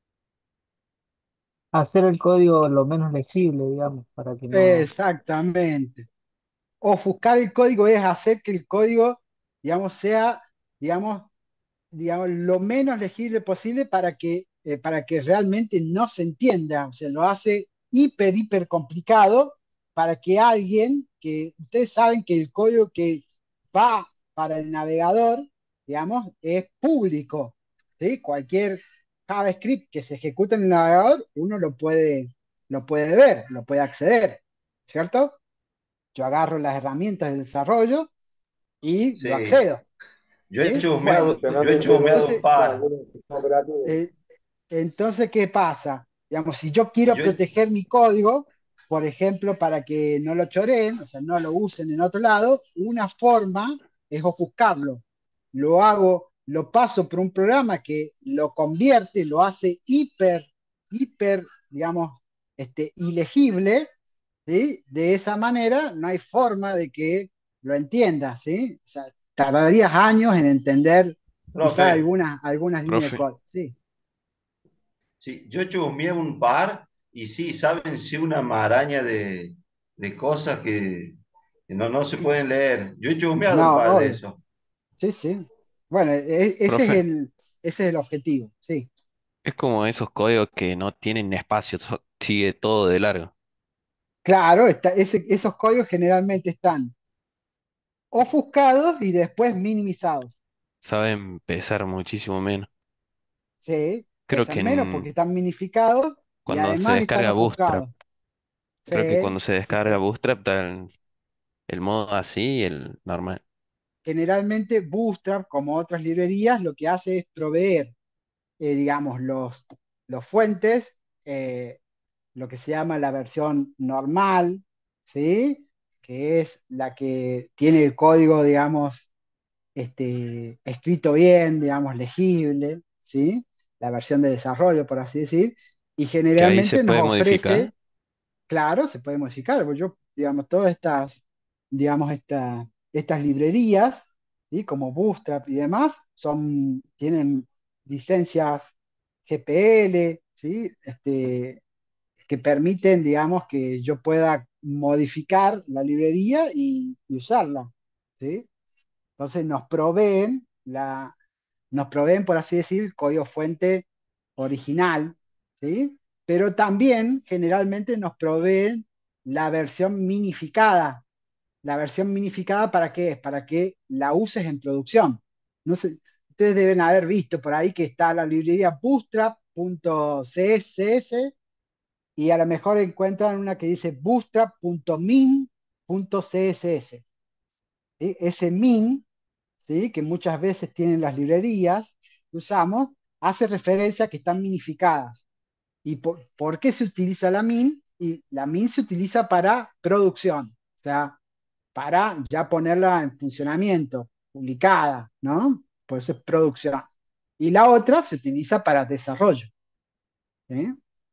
Hacer el código lo menos legible, digamos, para que no... Exactamente. Ofuscar el código es hacer que el código, digamos, sea, digamos, lo menos legible posible para que realmente no se entienda. O sea, lo hace hiper complicado para que alguien, que ustedes saben que el código que va para el navegador, digamos, es público, ¿sí? Cualquier JavaScript que se ejecute en el navegador, uno lo puede ver, lo puede acceder, ¿cierto? Yo agarro las herramientas de desarrollo y lo Sí, accedo, yo he ¿sí? Bueno, chusmeado, yo Funcionando he desde luego chusmeado un entonces, con par. algún sistema operativo. eh, entonces, ¿qué pasa? Digamos, si yo Y quiero yo he- proteger mi código, por ejemplo, para que no lo choreen, o sea, no lo usen en otro lado, una forma es ofuscarlo. Lo hago, lo paso por un programa que lo convierte, lo hace digamos, ilegible, ¿sí? De esa manera no hay forma de que lo entiendas, ¿sí? O sea, tardarías años en entender quizás Profe, algunas líneas de Profe, código, ¿sí? sí, yo chusmeé un par y sí, saben, sí, una maraña de cosas que no se pueden leer. Yo he chusmeado un No, par de obvio. esos. Sí, sí. Bueno, profe, ese es el objetivo, sí. es como esos códigos que no tienen espacio, sigue todo de largo. Claro, esos códigos generalmente están ofuscados y después minimizados. Saben pesar muchísimo menos. Sí, Creo que pesan menos porque están minificados y cuando se además están descarga Bootstrap, ofuscados. creo que Sí, cuando se sí, descarga sí. Bootstrap está el modo así y el normal. Generalmente Bootstrap, como otras librerías, lo que hace es proveer, digamos, los fuentes, lo que se llama la versión normal, ¿sí? Que es la que tiene el código, digamos, escrito bien, digamos, legible, ¿sí? La versión de desarrollo, por así decir, y Que ahí se generalmente nos puede modificar. ofrece, claro, se puede modificar, porque yo, digamos, todas estas, digamos, estas librerías, ¿sí? Como Bootstrap y demás, tienen licencias GPL, ¿sí? Que permiten, digamos, que yo pueda modificar la librería y usarla, ¿sí? Entonces nos proveen, por así decir, código fuente original, ¿sí? Pero también generalmente nos proveen la versión minificada. ¿La versión minificada para qué es? Para que la uses en producción. No sé, ustedes deben haber visto por ahí que está la librería bootstrap.css y a lo mejor encuentran una que dice bootstrap.min min.css. ¿Sí? Ese min, ¿sí? Que muchas veces tienen las librerías que usamos, hace referencia a que están minificadas. ¿Y por qué se utiliza la min? Y la min se utiliza para producción, o sea, para ya ponerla en funcionamiento, publicada, ¿no? Por eso es producción. Y la otra se utiliza para desarrollo. ¿Sí?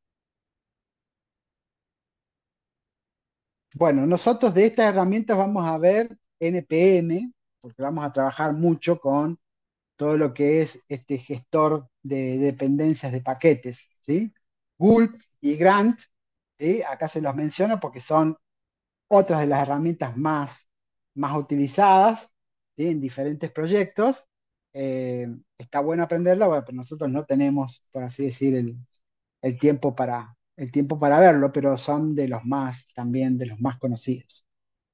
Bueno, nosotros de estas herramientas vamos a ver NPM, porque vamos a trabajar mucho con todo lo que es este gestor de dependencias de paquetes, ¿sí? Gulp y Grant, ¿sí? Acá se los menciono porque son otras de las herramientas más utilizadas, ¿sí? En diferentes proyectos. Está bueno aprenderla, bueno, pero nosotros no tenemos, por así decir, el tiempo para verlo, pero son de los más, también de los más conocidos.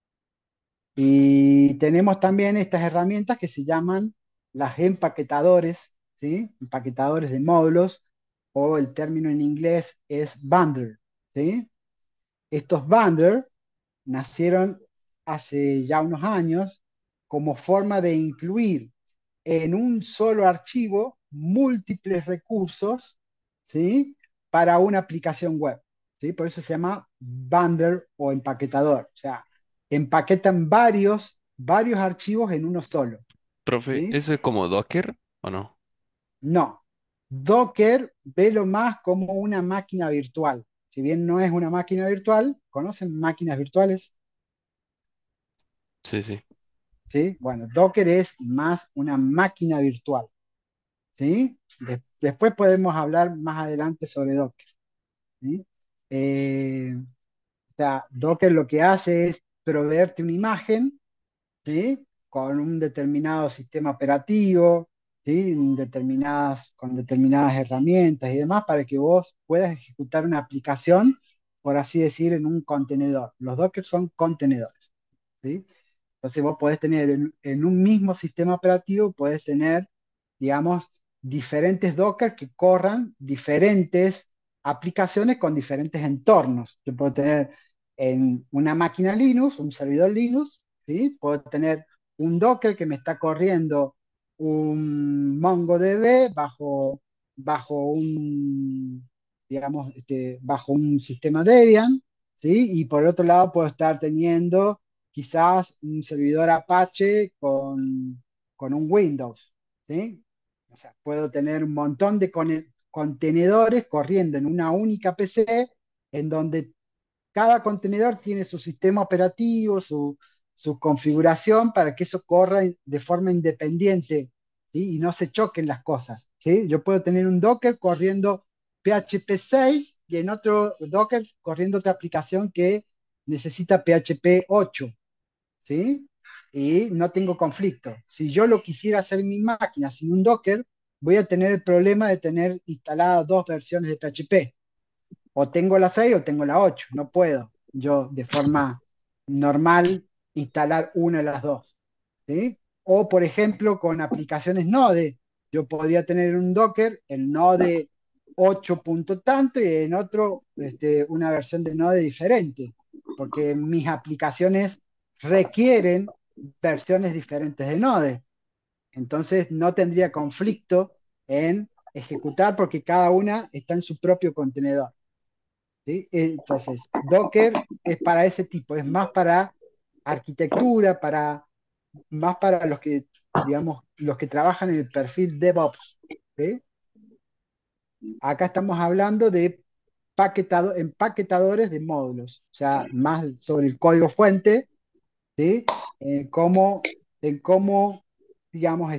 Y tenemos también estas herramientas que se llaman las empaquetadores, ¿sí? Empaquetadores de módulos, o el término en inglés es bundler, ¿sí? Estos bundler nacieron hace ya unos años como forma de incluir en un solo archivo múltiples recursos, ¿sí? Para una aplicación web, ¿sí? Por eso se llama bundler o empaquetador. O sea, empaquetan varios archivos en uno solo, Profe, ¿sí? ¿eso es como Docker o no? No. Docker velo más como una máquina virtual. Si bien no es una máquina virtual, ¿conocen máquinas virtuales? Sí, sí. ¿Sí? Bueno, Docker es más una máquina virtual. ¿Sí? Después podemos hablar más adelante sobre Docker. ¿Sí? O sea, Docker lo que hace es proveerte una imagen, ¿sí? Con un determinado sistema operativo, ¿sí? Con determinadas herramientas y demás para que vos puedas ejecutar una aplicación, por así decir, en un contenedor. Los Docker son contenedores, ¿sí? Entonces vos podés tener en un mismo sistema operativo, podés tener, digamos, diferentes Docker que corran diferentes aplicaciones con diferentes entornos. Yo puedo tener en una máquina Linux, un servidor Linux, ¿sí? Puedo tener un Docker que me está corriendo un MongoDB bajo un sistema Debian, ¿sí? Y por otro lado puedo estar teniendo quizás un servidor Apache con un Windows, ¿sí? O sea, puedo tener un montón de contenedores corriendo en una única PC en donde cada contenedor tiene su sistema operativo, su configuración para que eso corra de forma independiente, ¿sí? Y no se choquen las cosas, ¿sí? Yo puedo tener un Docker corriendo PHP 6 y en otro Docker corriendo otra aplicación que necesita PHP 8, ¿sí? Y no tengo conflicto. Si yo lo quisiera hacer en mi máquina sin un Docker, voy a tener el problema de tener instaladas dos versiones de PHP. O tengo la 6 o tengo la 8. No puedo yo de forma normal instalar una de las dos, ¿sí? O por ejemplo con aplicaciones Node, yo podría tener un Docker, el Node 8 punto tanto y en otro una versión de Node diferente, porque mis aplicaciones requieren versiones diferentes de Node. Entonces no tendría conflicto en ejecutar porque cada una está en su propio contenedor. ¿Sí? Entonces, Docker es para ese tipo, es más para arquitectura, más para los que, digamos, los que trabajan en el perfil DevOps. ¿Sí? Acá estamos hablando de empaquetadores de módulos, o sea, más sobre el código fuente, ¿sí? En cómo, digamos,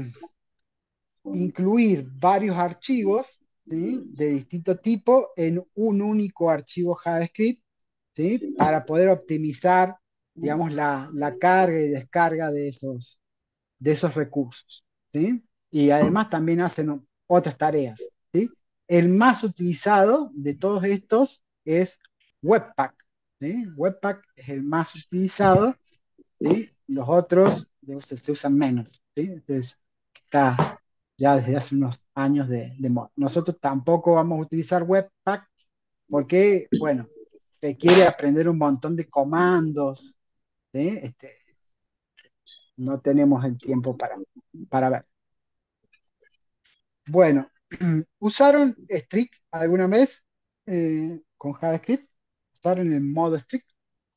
incluir varios archivos, ¿sí? De distinto tipo en un único archivo JavaScript, ¿sí? Para poder optimizar, digamos, la carga y descarga de esos recursos, ¿sí? Y además también hacen otras tareas, ¿sí? El más utilizado de todos estos es Webpack, ¿sí? Webpack es el más utilizado, ¿sí? Los otros se usan menos, ¿sí? Entonces, está ya desde hace unos años de moda. Nosotros tampoco vamos a utilizar Webpack porque, bueno, requiere aprender un montón de comandos, ¿sí? No tenemos el tiempo para ver. Bueno, ¿usaron strict alguna vez con JavaScript? ¿Usaron el modo strict?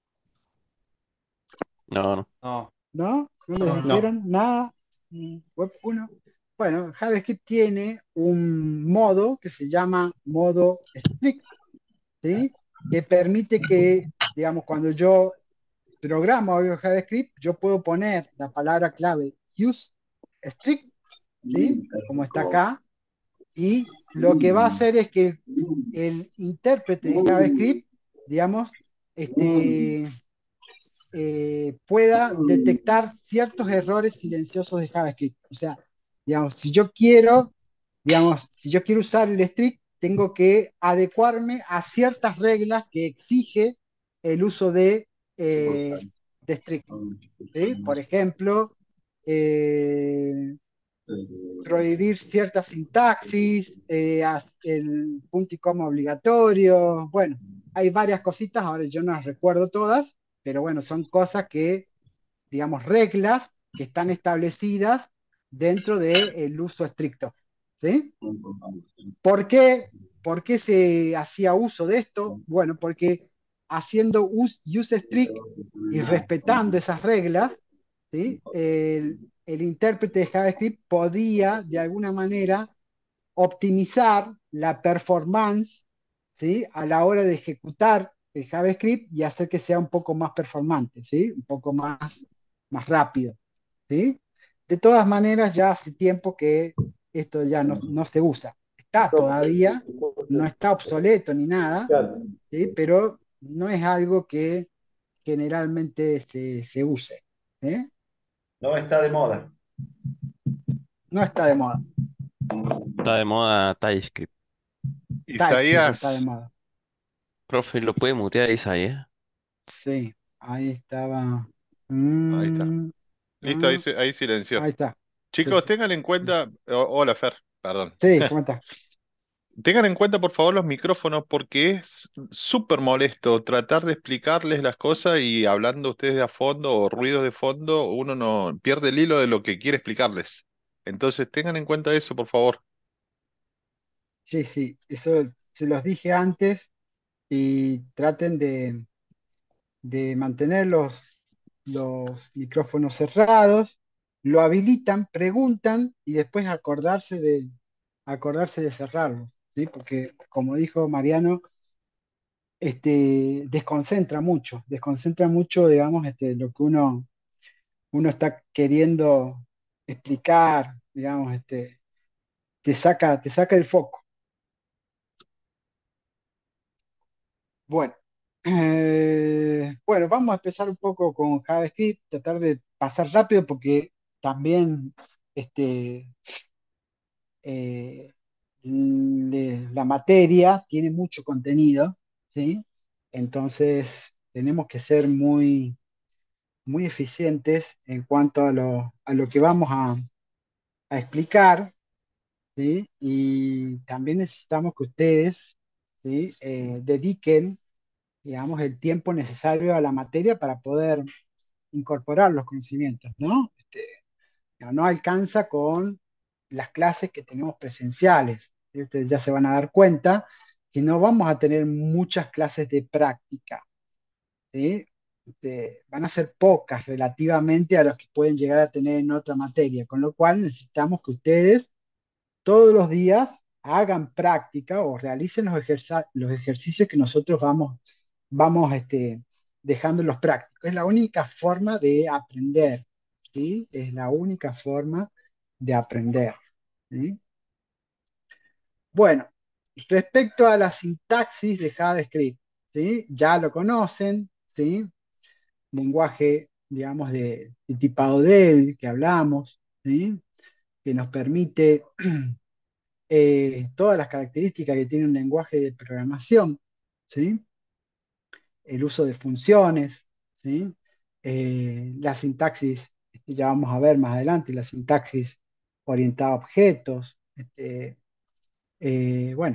No, no. No, ¿No? ¿No les no, no. dijeron nada? Web 1. Bueno, JavaScript tiene un modo que se llama modo strict, ¿sí? Que permite que, digamos, cuando yo programo algo en JavaScript, yo puedo poner la palabra clave use strict, ¿sí? Como está acá, y lo que va a hacer es que el intérprete de JavaScript, digamos, este, pueda detectar ciertos errores silenciosos de JavaScript. O sea, digamos, si yo quiero usar el strict, tengo que adecuarme a ciertas reglas que exige el uso de strict. ¿Sí? Por ejemplo, eh, prohibir cierta sintaxis, el punto y coma obligatorio. Bueno, hay varias cositas, ahora yo no las recuerdo todas, pero bueno, son cosas que, digamos, reglas que están establecidas dentro del uso estricto. ¿Sí? ¿Por qué, ¿Por qué se hacía uso de esto? Bueno, porque haciendo use strict y respetando esas reglas, ¿sí? El intérprete de JavaScript podía de alguna manera optimizar la performance, ¿sí? A la hora de ejecutar el JavaScript y hacer que sea un poco más performante, ¿sí? Un poco más rápido, ¿sí? De todas maneras, ya hace tiempo que esto ya no se usa. Está todavía, no está obsoleto ni nada, ¿sí? Pero no es algo que generalmente se use, ¿eh? No está de moda. No está de moda. Está de moda TypeScript. TypeScript está de Isaías, moda. Profe, ¿lo puede mutear Isaías? Sí, ahí estaba. ahí está. Mm, Listo, ah, ahí silenció. ahí está. Sí, Chicos, sí. tengan en cuenta, hola Fer, perdón. Sí, ¿cómo está? Tengan en cuenta por favor los micrófonos porque es súper molesto tratar de explicarles las cosas y hablando ustedes de a fondo o ruido de fondo, uno no pierde el hilo de lo que quiere explicarles. Entonces tengan en cuenta eso, por favor. Sí, sí, eso se los dije antes y traten de mantener los micrófonos cerrados, lo habilitan, preguntan y después acordarse de cerrarlos, ¿sí? Porque como dijo Mariano, desconcentra mucho, digamos, lo que uno está queriendo explicar, digamos, te saca el foco. Bueno, bueno, vamos a empezar un poco con JavaScript, tratar de pasar rápido porque también este, eh, la materia tiene mucho contenido, ¿sí? Entonces tenemos que ser muy eficientes en cuanto a lo que vamos a explicar, ¿sí? Y también necesitamos que ustedes, ¿sí? Dediquen, digamos, el tiempo necesario a la materia para poder incorporar los conocimientos, ¿no? No alcanza con las clases que tenemos presenciales. ¿Sí? Ustedes ya se van a dar cuenta que no vamos a tener muchas clases de práctica, ¿sí? Van a ser pocas relativamente a las que pueden llegar a tener en otra materia, con lo cual necesitamos que ustedes todos los días hagan práctica o realicen los ejercicios que nosotros vamos dejando los prácticos. Es la única forma de aprender, ¿sí? Es la única forma de aprender, ¿sí? Bueno, respecto a la sintaxis de JavaScript, ¿sí? Ya lo conocen, ¿sí? Lenguaje, digamos, de tipado del que hablamos, ¿sí? Que nos permite todas las características que tiene un lenguaje de programación, ¿sí? El uso de funciones, ¿sí? La sintaxis, ya vamos a ver más adelante, la sintaxis orientada a objetos. Bueno,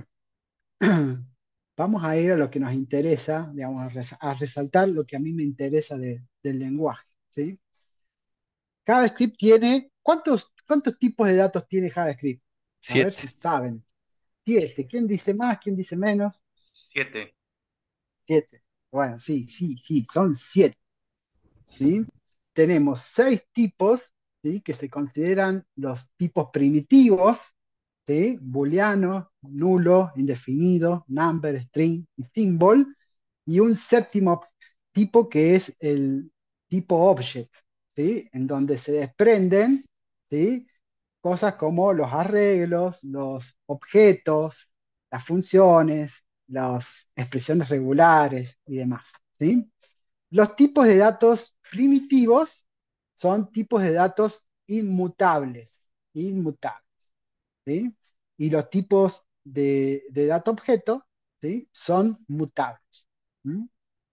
vamos a ir a lo que nos interesa, digamos, a resaltar lo que a mí me interesa de del lenguaje, ¿sí? JavaScript tiene, ¿cuántos tipos de datos tiene JavaScript? A ver si 7. saben. 7. ¿Quién dice más? ¿Quién dice menos? 7. 7. Bueno, sí, sí, sí, son 7, ¿sí? Tenemos 6 tipos, ¿sí? Que se consideran los tipos primitivos, ¿sí? Booleano, nulo, indefinido, number, string y symbol, y un séptimo tipo que es el tipo object, ¿sí? En donde se desprenden, ¿sí? Cosas como los arreglos, los objetos, las funciones, las expresiones regulares y demás, ¿sí? Los tipos de datos primitivos son tipos de datos inmutables, inmutables, ¿sí? Y los tipos de data objeto, ¿sí? Son mutables. ¿Mm?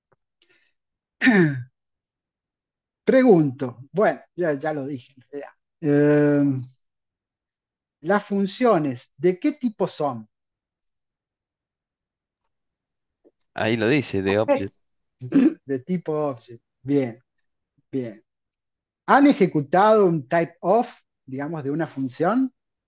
Pregunto, bueno, ya lo dije. Ya. Las funciones, ¿de qué tipo son? Ahí lo dice, de object. De tipo object. Bien, bien. ¿Han ejecutado un type of, digamos, de una función?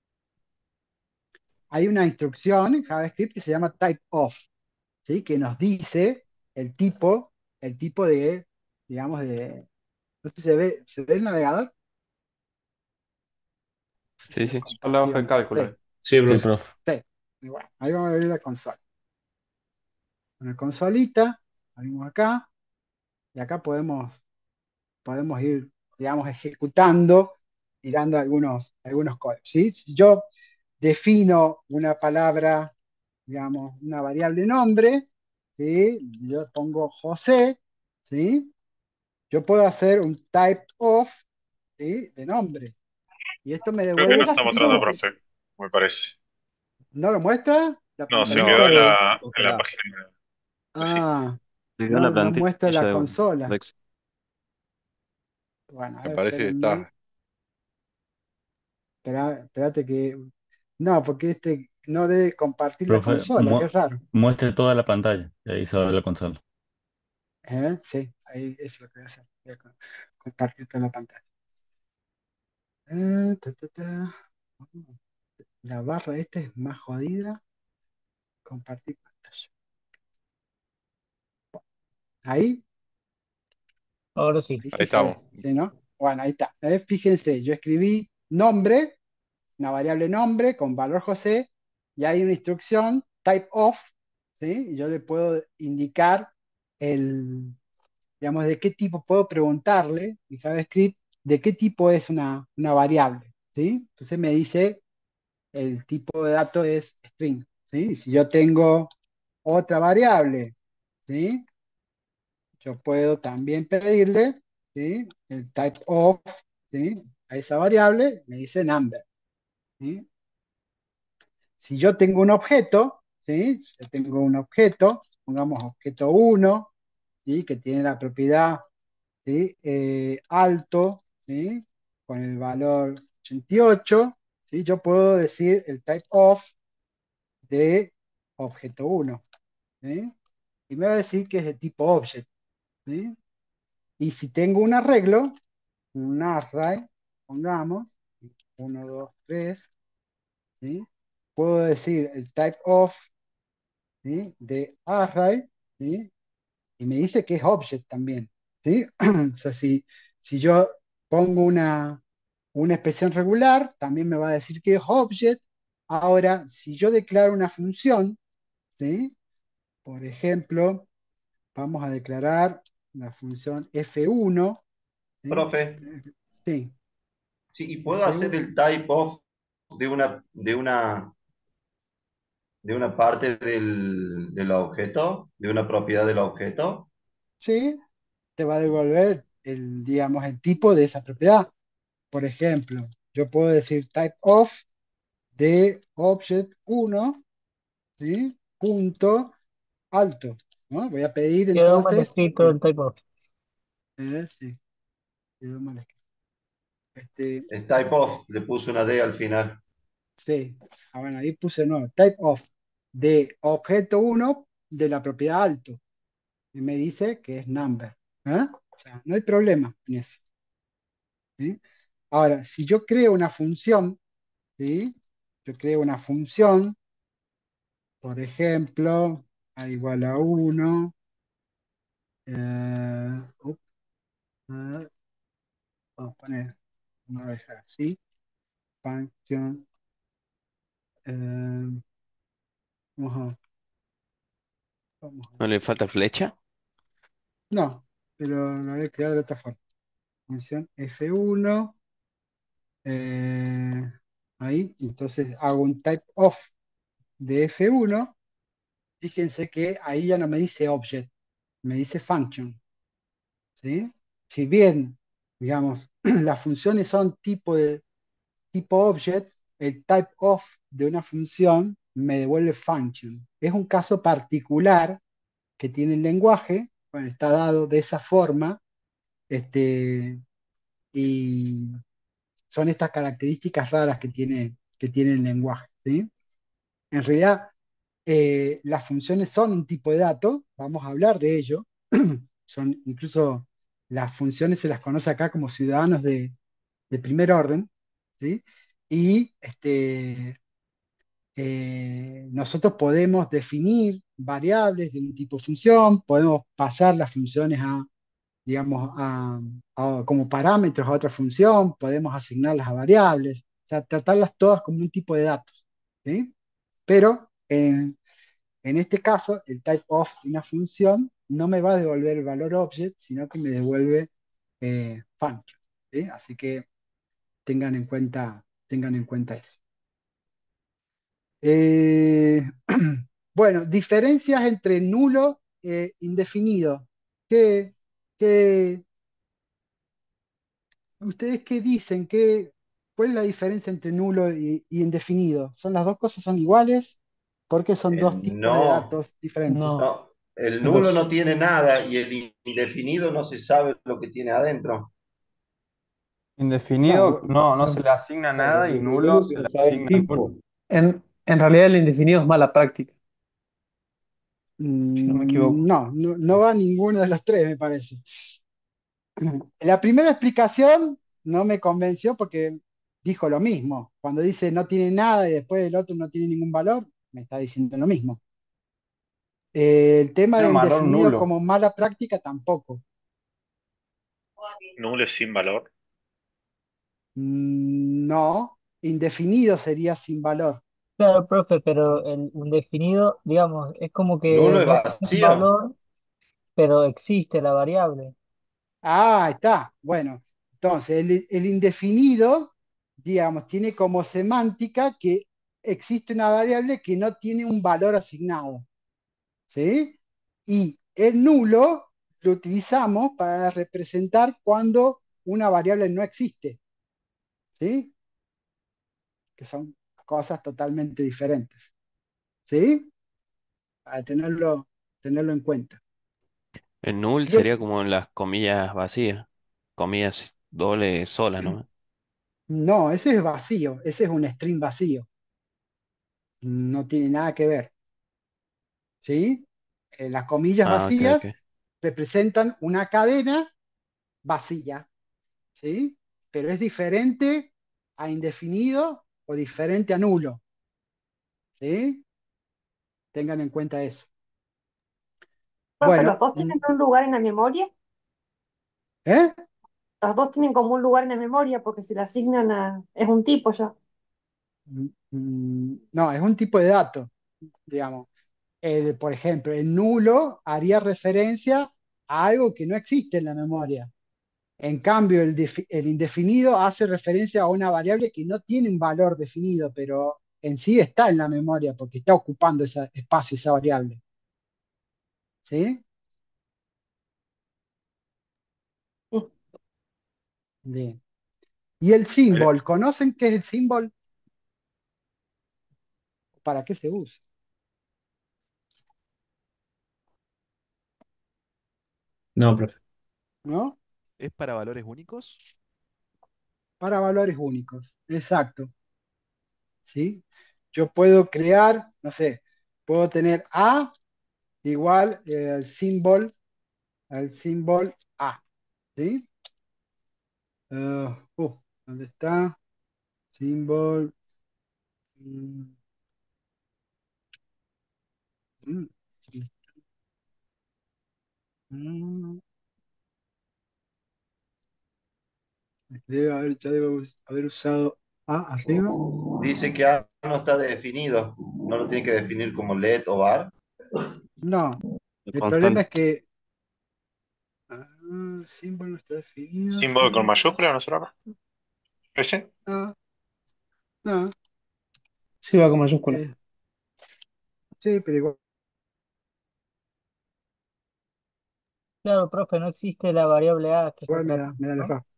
Hay una instrucción en JavaScript que se llama type of, ¿sí? Que nos dice el tipo de, digamos, de, no sé si se ve el navegador, no sé si Sí, lo sí. Son la compartí hoja o de no. Sí, cálculo. Sí, Sí, profe. profe. sí. Y bueno, ahí vamos a ver la consola. Una consolita, abrimos acá, y acá podemos ir, digamos, ejecutando, tirando algunos códigos, ¿sí? Si yo defino una palabra, digamos, una variable nombre, ¿sí? Yo pongo José, ¿sí? Yo puedo hacer un type of, ¿sí? De nombre. Y esto me Creo que no devuelve se está si mostrando, digo, profe, me parece. ¿no lo muestra? La No, se pantallita quedó en de... en la página. Pues sí. Ah, Se quedó en la no muestra plantilla la de consola. Excel. Bueno, a Me ver, parece que espérenme. está. Espérate que... No, porque este no debe compartir la Profe, consola, qué raro. muestre toda la pantalla y ahí se va a ver la consola. Sí, ahí eso es lo que voy a hacer. Voy a compartir toda la pantalla. Ta, ta, ta. La barra esta es más jodida. Compartir pantalla. Ahí, Ahora sí. ahí Ahí sí se estamos. ve. ¿Sí, no? Bueno, ahí está. Fíjense, yo escribí nombre, una variable nombre con valor José, y hay una instrucción type of, ¿sí? Y yo le puedo indicar el, digamos, de qué tipo, puedo preguntarle en JavaScript de qué tipo es una variable, ¿sí? Entonces me dice el tipo de dato es string, ¿sí? Si yo tengo otra variable, ¿sí? Yo puedo también pedirle, ¿sí? El type of, ¿sí? A esa variable me dice number, ¿sí? Si yo tengo un objeto, ¿sí? Yo tengo un objeto, pongamos objeto uno, ¿sí? Que tiene la propiedad, ¿sí? Alto, ¿sí? Con el valor 88, ¿sí? Yo puedo decir el type of de objeto uno, ¿sí? Y me va a decir que es de tipo object, ¿sí? Y si tengo un arreglo, un array, pongamos, uno 2 3, ¿sí? Puedo decir el type of, ¿sí? De array, ¿sí? Y me dice que es object también, ¿sí? O sea, si yo pongo una expresión regular, también me va a decir que es object. Ahora, si yo declaro una función, ¿sí? Por ejemplo, vamos a declarar la función f1, ¿sí? Profe, Sí, sí, y puedo hacer f1, el type of de una parte del objeto, de una propiedad del objeto. sí, te va a devolver digamos, el tipo de esa propiedad. Por ejemplo, yo puedo decir type of de object 1, ¿sí? Punto alto, ¿no? Voy a pedir Quedó mal entonces, escrito el type of. sí, quedó mal escrito. Este, El type of, le puse una D al final. sí, bueno, ahí puse no, type of de objeto 1 de la propiedad alto. Y me dice que es number. ¿Eh? O sea, no hay problema en eso. ¿Sí? Ahora, si yo creo una función, ¿sí? Yo creo una función, por ejemplo, a igual a 1, up, vamos a poner, vamos a dejar así, function, eh, vamos a, vamos a- ¿No le falta flecha? no, pero lo voy a crear de otra forma. Función F1, eh, ahí, entonces hago un type of de F1. Fíjense que ahí ya no me dice object, me dice function, ¿sí? Si bien, digamos, las funciones son tipo object, el type of de una función me devuelve function. Es un caso particular que tiene el lenguaje, bueno, está dado de esa forma, este, y son estas características raras que tiene el lenguaje, ¿sí? En realidad, las funciones son un tipo de dato, vamos a hablar de ello. Son incluso las funciones se las conoce acá como ciudadanos de primer orden, ¿sí? Y nosotros podemos definir variables de un tipo de función, podemos pasar las funciones digamos, como parámetros a otra función, podemos asignarlas a variables, o sea, tratarlas todas como un tipo de datos, ¿sí? Pero en este caso, el type of de una función no me va a devolver el valor object, sino que me devuelve function, ¿sí? Así que tengan en cuenta eso. Eh, bueno, diferencias entre nulo e indefinido. ¿Qué, qué- ustedes qué dicen? ¿Cuál es la diferencia entre nulo y indefinido? ¿Son las dos cosas son iguales? Porque son dos tipos de No, datos diferentes. No, no. El nulo no los, tiene nada y el indefinido no se sabe lo que tiene adentro. No, Indefinido no se le asigna Claro, nada y lo nulo único que se se le sabe el asigna nulo. tipo. En realidad el indefinido es mala práctica, si no me equivoco. no va ninguno de los tres, me parece. La primera explicación no me convenció porque dijo lo mismo. Cuando dice no tiene nada y después el otro no tiene ningún valor, me está diciendo lo mismo. El tema Tiene de un valor indefinido nulo. como mala práctica tampoco. Nulo es sin valor. No, indefinido sería sin valor. claro, profe, pero el indefinido, digamos, es como Nulo que es no tiene un vacío. valor, pero existe la variable. Ah, ahí está. Bueno, entonces el indefinido, digamos, tiene como semántica que existe una variable que no tiene un valor asignado. ¿Sí? Y el nulo lo utilizamos para representar cuando una variable no existe, ¿sí? Que son cosas totalmente diferentes, ¿sí? Para tenerlo en cuenta. El null Yo, sería como en las comillas vacías, comillas doble solas, ¿no? no, ese es vacío, ese es un string vacío, no tiene nada que ver, ¿sí? Las comillas Ah, ok, vacías ok. representan una cadena vacía, ¿sí? Pero es diferente a indefinido o diferente a nulo, ¿sí? Tengan en cuenta eso. Profe, ¿los Bueno, dos tienen un lugar en la memoria? ¿eh? Los dos tienen como un lugar en la memoria porque se le asignan a... es un tipo ya. No, es un tipo de dato, digamos. Por ejemplo, el nulo haría referencia a algo que no existe en la memoria. En cambio, el indefinido hace referencia a una variable que no tiene un valor definido, pero en sí está en la memoria porque está ocupando ese espacio, esa variable. ¿Sí? Sí. Bien. ¿Y el symbol? ¿Conocen qué es el symbol? ¿Para qué se usa? No, profe. ¿No? ¿Es para valores únicos? Para valores únicos. Exacto. ¿Sí? Yo puedo crear, no sé, puedo tener A igual al símbolo A. ¿sí? ¿Dónde está? Symbol. mm, mm, mm, ya debe haber usado A arriba. Dice que A no está definido. No lo tiene que definir como let o var. No, el problema es Constante. que símbolo no está definido. ¿Símbolo con mayúscula no será acá? ¿Ese? No, no, Sí, va con mayúscula. eh, sí, pero Claro, profe, no existe la variable A, que es igual otra me da el función. error.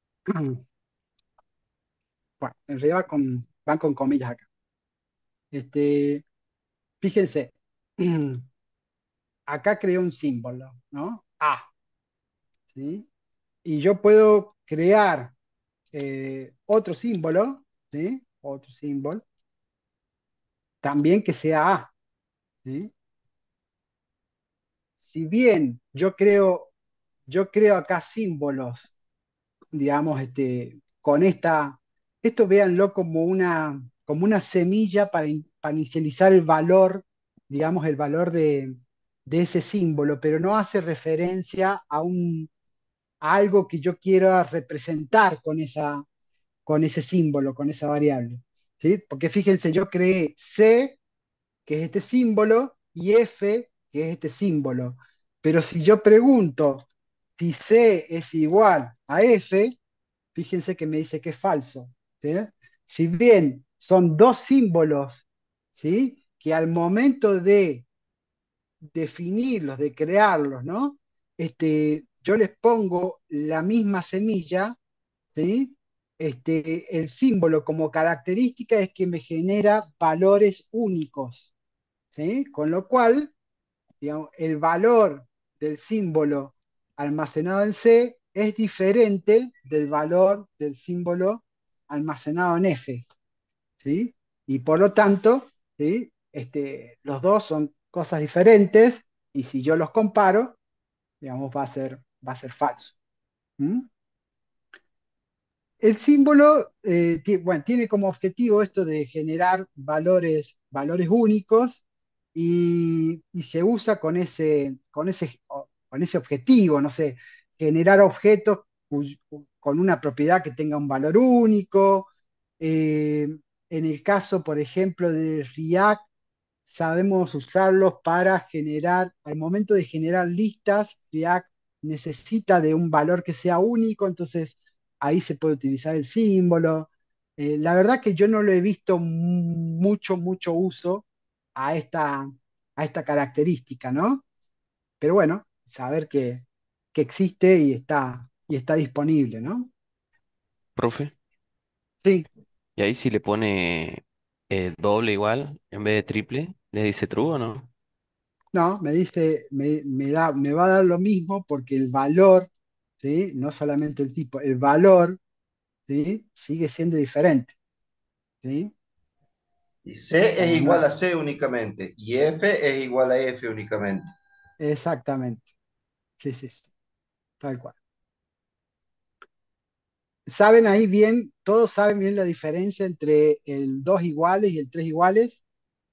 Bueno, en realidad van con comillas acá. Este, fíjense, acá creé un símbolo, ¿no? A, ¿sí? Y yo puedo crear otro símbolo, ¿sí? Otro símbolo, también que sea A, ¿sí? Si bien yo creo acá símbolos, digamos, con esto véanlo como una semilla para inicializar el valor, digamos, el valor de ese símbolo, pero no hace referencia a algo que yo quiera representar con ese símbolo, con esa variable. ¿Sí? Porque fíjense, yo creé C, que es este símbolo, y F, que es este símbolo. Pero si yo pregunto si C es igual a F, fíjense que me dice que es falso. ¿Sí? Si bien son dos símbolos, ¿sí? Que al momento de definirlos, de crearlos, ¿no? Yo les pongo la misma semilla, ¿sí? El símbolo como característica es que me genera valores únicos, ¿sí? Con lo cual, digamos, el valor del símbolo almacenado en C es diferente del valor del símbolo almacenado en F, ¿sí? Y por lo tanto, ¿sí? Los dos son cosas diferentes y si yo los comparo, digamos, va a ser falso. ¿Mm? El símbolo bueno, tiene como objetivo esto de generar valores únicos y se usa con ese objetivo, no sé, generar objetos con una propiedad que tenga un valor único. Eh, en el caso, por ejemplo, de React, sabemos usarlos para generar, al momento de generar listas, React necesita de un valor que sea único, entonces ahí se puede utilizar el símbolo. La verdad que yo no lo he visto mucho uso a esta característica, ¿no? Pero bueno, saber que existe y está disponible, ¿no? Profe. Sí, Y ahí si le pone doble igual en vez de triple, ¿le dice true o no? no, me dice, me va a dar lo mismo porque el valor, ¿sí? No solamente el tipo, el valor, ¿sí? Sigue siendo diferente, ¿sí? Y C es Digamos, igual no, a C únicamente. Y F es igual a F únicamente. exactamente, sí, sí, sí, tal cual. ¿Saben ahí bien, todos saben bien la diferencia entre el 2 iguales y el 3 iguales?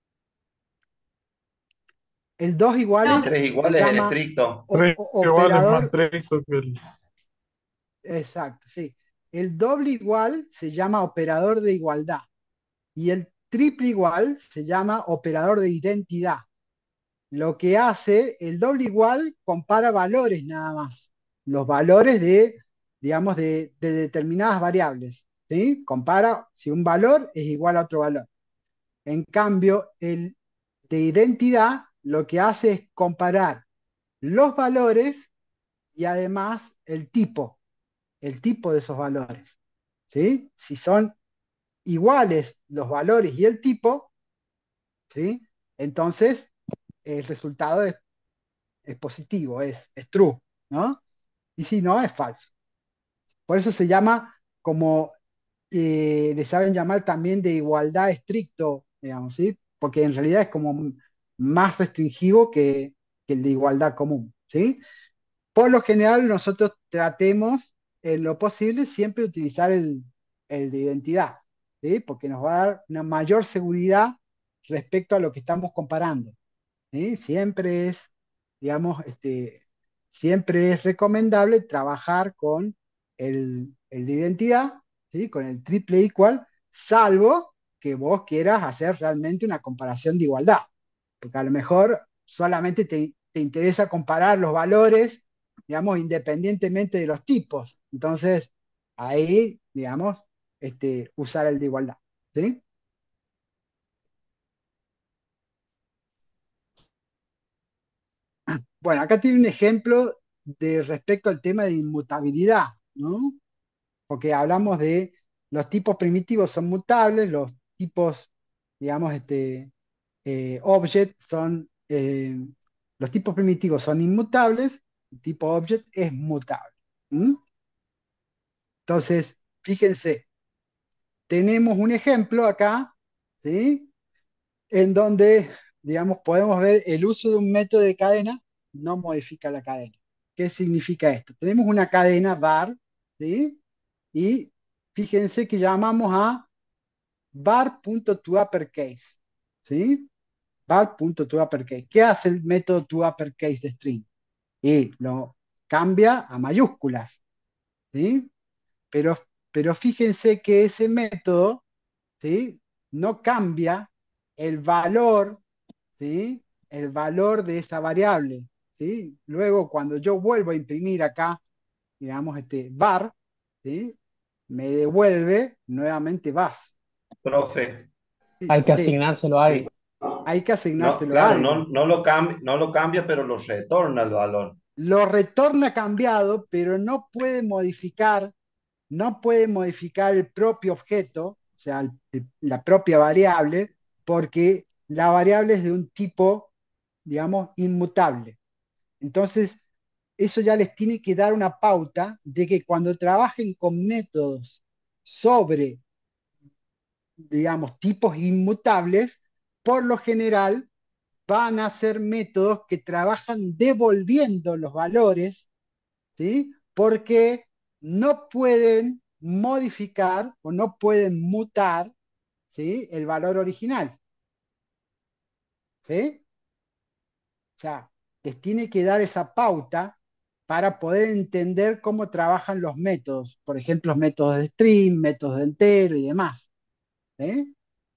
El 2 El No, iguales 3 se iguales es el llama estricto. Tres iguales más operador, tres hizo que el... exacto, sí. El doble igual se llama operador de igualdad y el triple igual se llama operador de identidad. Lo que hace el doble igual compara valores nada más, los valores digamos, de determinadas variables, ¿sí? Compara si un valor es igual a otro valor. En cambio, el de identidad lo que hace es comparar los valores y además el tipo de esos valores, ¿sí? Si son iguales los valores y el tipo, ¿sí? Entonces el resultado es positivo, es true, ¿no? Y si no, es falso. Por eso se llama como, le saben llamar también de igualdad estricto, digamos, ¿sí? Porque en realidad es como más restringivo que el de igualdad común, ¿sí? Por lo general, nosotros tratemos en lo posible siempre utilizar el de identidad, ¿sí? Porque nos va a dar una mayor seguridad respecto a lo que estamos comparando, ¿sí? Digamos, siempre es recomendable trabajar con el de identidad, ¿sí? Con el triple equal, salvo que vos quieras hacer realmente una comparación de igualdad, porque a lo mejor solamente te interesa comparar los valores, digamos, independientemente de los tipos. Entonces, ahí, digamos, usar el de igualdad, ¿sí? Bueno, acá tiene un ejemplo de respecto al tema de inmutabilidad, ¿no? Porque hablamos de los tipos primitivos son mutables, los tipos, digamos, object los tipos primitivos son inmutables, el tipo object es mutable. ¿Mm? Entonces, fíjense, tenemos un ejemplo acá, ¿sí? En donde, digamos, podemos ver el uso de un método de cadena no modifica la cadena. ¿Qué significa esto? Tenemos una cadena var, ¿sí? Y fíjense que llamamos a var.toUpperCase, ¿sí? Var.toUpperCase. ¿Qué hace el método toUpperCase de string? Y lo cambia a mayúsculas, ¿sí? Pero, pero fíjense que ese método, ¿sí? No cambia el valor, ¿sí? El valor de esa variable, ¿sí? Luego, cuando yo vuelvo a imprimir acá, digamos, var, ¿sí? Me devuelve nuevamente vas. Profe, Hay que Sí, asignárselo a sí. algo. hay que No, asignárselo a claro, algo. no lo cambia, pero lo retorna el valor. Lo retorna cambiado, pero no puede modificar el propio objeto, o sea, la propia variable, porque la variable es de un tipo, digamos, inmutable. Entonces, eso ya les tiene que dar una pauta de que cuando trabajen con métodos sobre, digamos, tipos inmutables, por lo general van a ser métodos que trabajan devolviendo los valores, ¿sí? Porque no pueden modificar o no pueden mutar, ¿sí? El valor original, ¿sí? O sea, les tiene que dar esa pauta para poder entender cómo trabajan los métodos, por ejemplo, los métodos de string, métodos de entero y demás, ¿sí?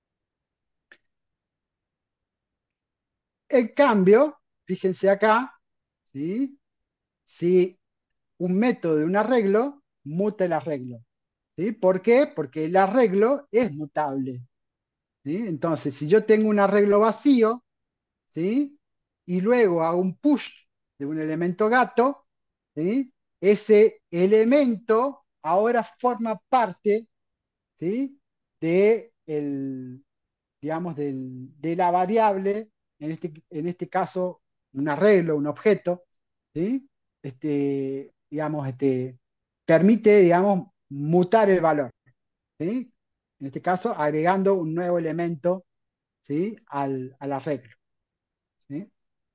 En cambio, fíjense acá, ¿sí? Si un método de un arreglo muta el arreglo, ¿sí? ¿Por qué? Porque el arreglo es mutable, ¿sí? Entonces, si yo tengo un arreglo vacío, ¿sí? Y luego hago un push de un elemento gato, ¿sí? Ese elemento ahora forma parte, ¿sí? De digamos, de la variable, en este caso, un arreglo, un objeto, ¿sí? Digamos, permite, digamos, mutar el valor, ¿sí? En este caso, agregando un nuevo elemento, ¿sí? Al arreglo, ¿sí?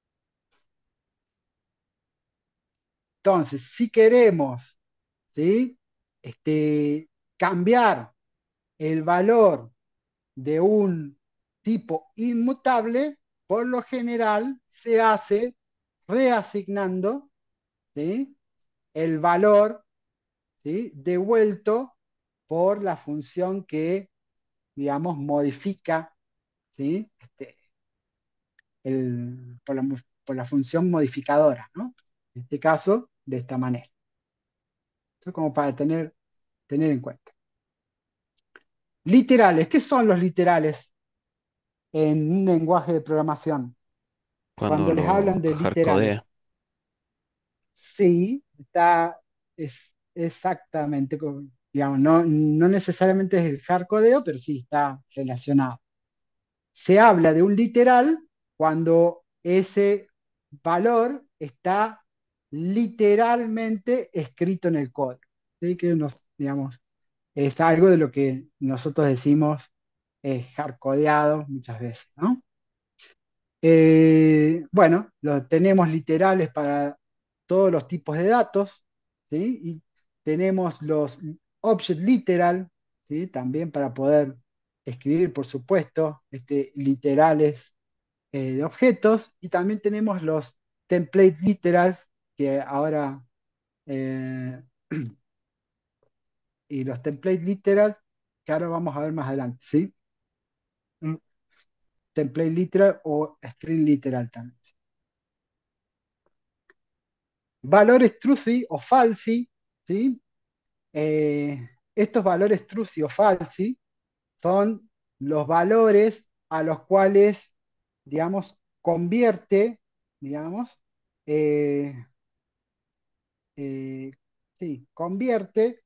Entonces, si queremos, ¿sí? Cambiar el valor de un tipo inmutable, por lo general se hace reasignando, ¿sí? El valor, ¿sí? Devuelto por la función que, digamos, modifica, ¿sí? por la función modificadora, ¿no? En este caso, de esta manera. Esto es como para tener en cuenta. Literales. ¿Qué son los literales en un lenguaje de programación? Cuando Cuando les hablan lo de literales. hardcodea. Sí, es exactamente, digamos, no necesariamente es el hardcodeo, pero sí está relacionado. Se habla de un literal cuando ese valor está literalmente escrito en el código. ¿Sí? Que digamos, es algo de lo que nosotros decimos hardcodeado muchas veces, ¿no? Bueno, tenemos literales todos los tipos de datos, ¿sí? Y tenemos los object literal, ¿sí? También para poder escribir, por supuesto, literales de objetos, y también tenemos los template literals, que ahora, eh, y los template literals, que ahora vamos a ver más adelante, ¿sí? Mm, Template literal o string literal también. Valores truthy o falsi, ¿sí? Estos valores truthy o falsi son los valores a los cuales, digamos, convierte, digamos, eh, eh, sí, convierte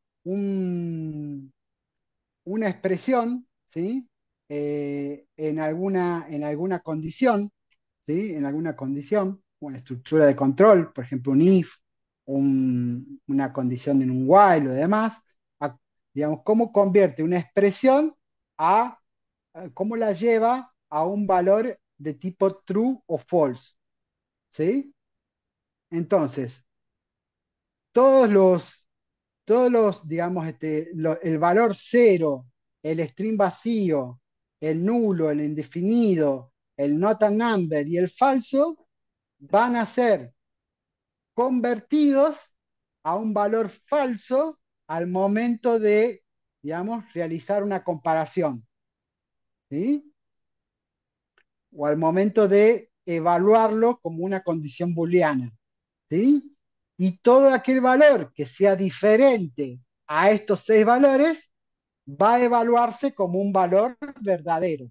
una expresión, ¿sí? En alguna condición, ¿sí? En alguna condición, una estructura de control, por ejemplo, un if, una condición en un while o demás, a- digamos, cómo convierte una expresión cómo la lleva a un valor de tipo true o false, ¿sí? Entonces, todos los, digamos, el valor cero, el string vacío, el nulo, el indefinido, el not a number y el falso van a ser convertidos a un valor falso al momento de, digamos, realizar una comparación, ¿sí? O al momento de evaluarlo como una condición booleana, ¿sí? Y todo aquel valor que sea diferente a estos 6 valores va a evaluarse como un valor verdadero,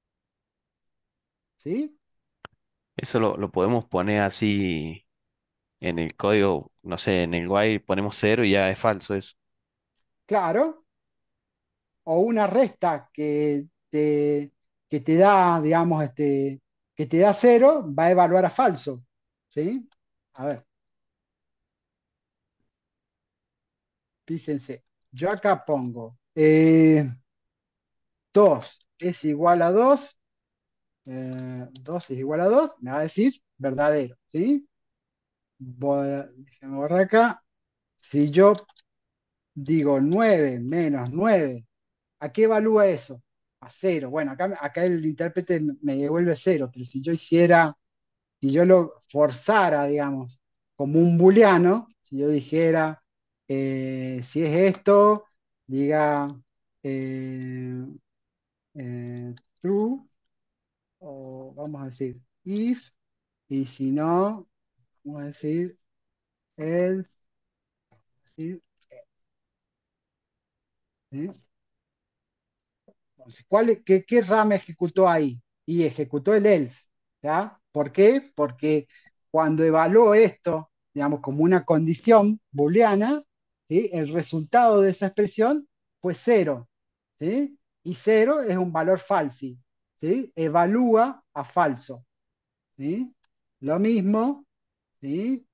¿sí? Eso lo podemos poner así en el código, no sé, en el while ponemos cero y ya es falso eso. Claro, o una resta que te da, digamos, que te da 0, va a evaluar a falso, ¿sí? A ver, fíjense, yo acá pongo 2 es igual a 2, 2 es igual a 2, me va a decir verdadero, ¿sí? Déjame borrar acá. Si yo digo 9 menos 9, ¿a qué evalúa eso? A 0. Bueno, acá el intérprete me devuelve 0, pero si yo lo forzara, digamos, como un booleano, si yo dijera, si es esto, diga eh, true, o vamos a decir if, y si no, vamos a decir else, ¿sí? ¿Sí? Entonces, qué rama ejecutó ahí? Y ejecutó el else, ¿ya? ¿Por qué? Porque cuando evaluó esto, digamos, como una condición booleana, ¿sí? El resultado de esa expresión fue 0, ¿sí? Y 0 es un valor falsi, ¿sí? Evalúa a falso, ¿sí? Lo mismo, ¿sí?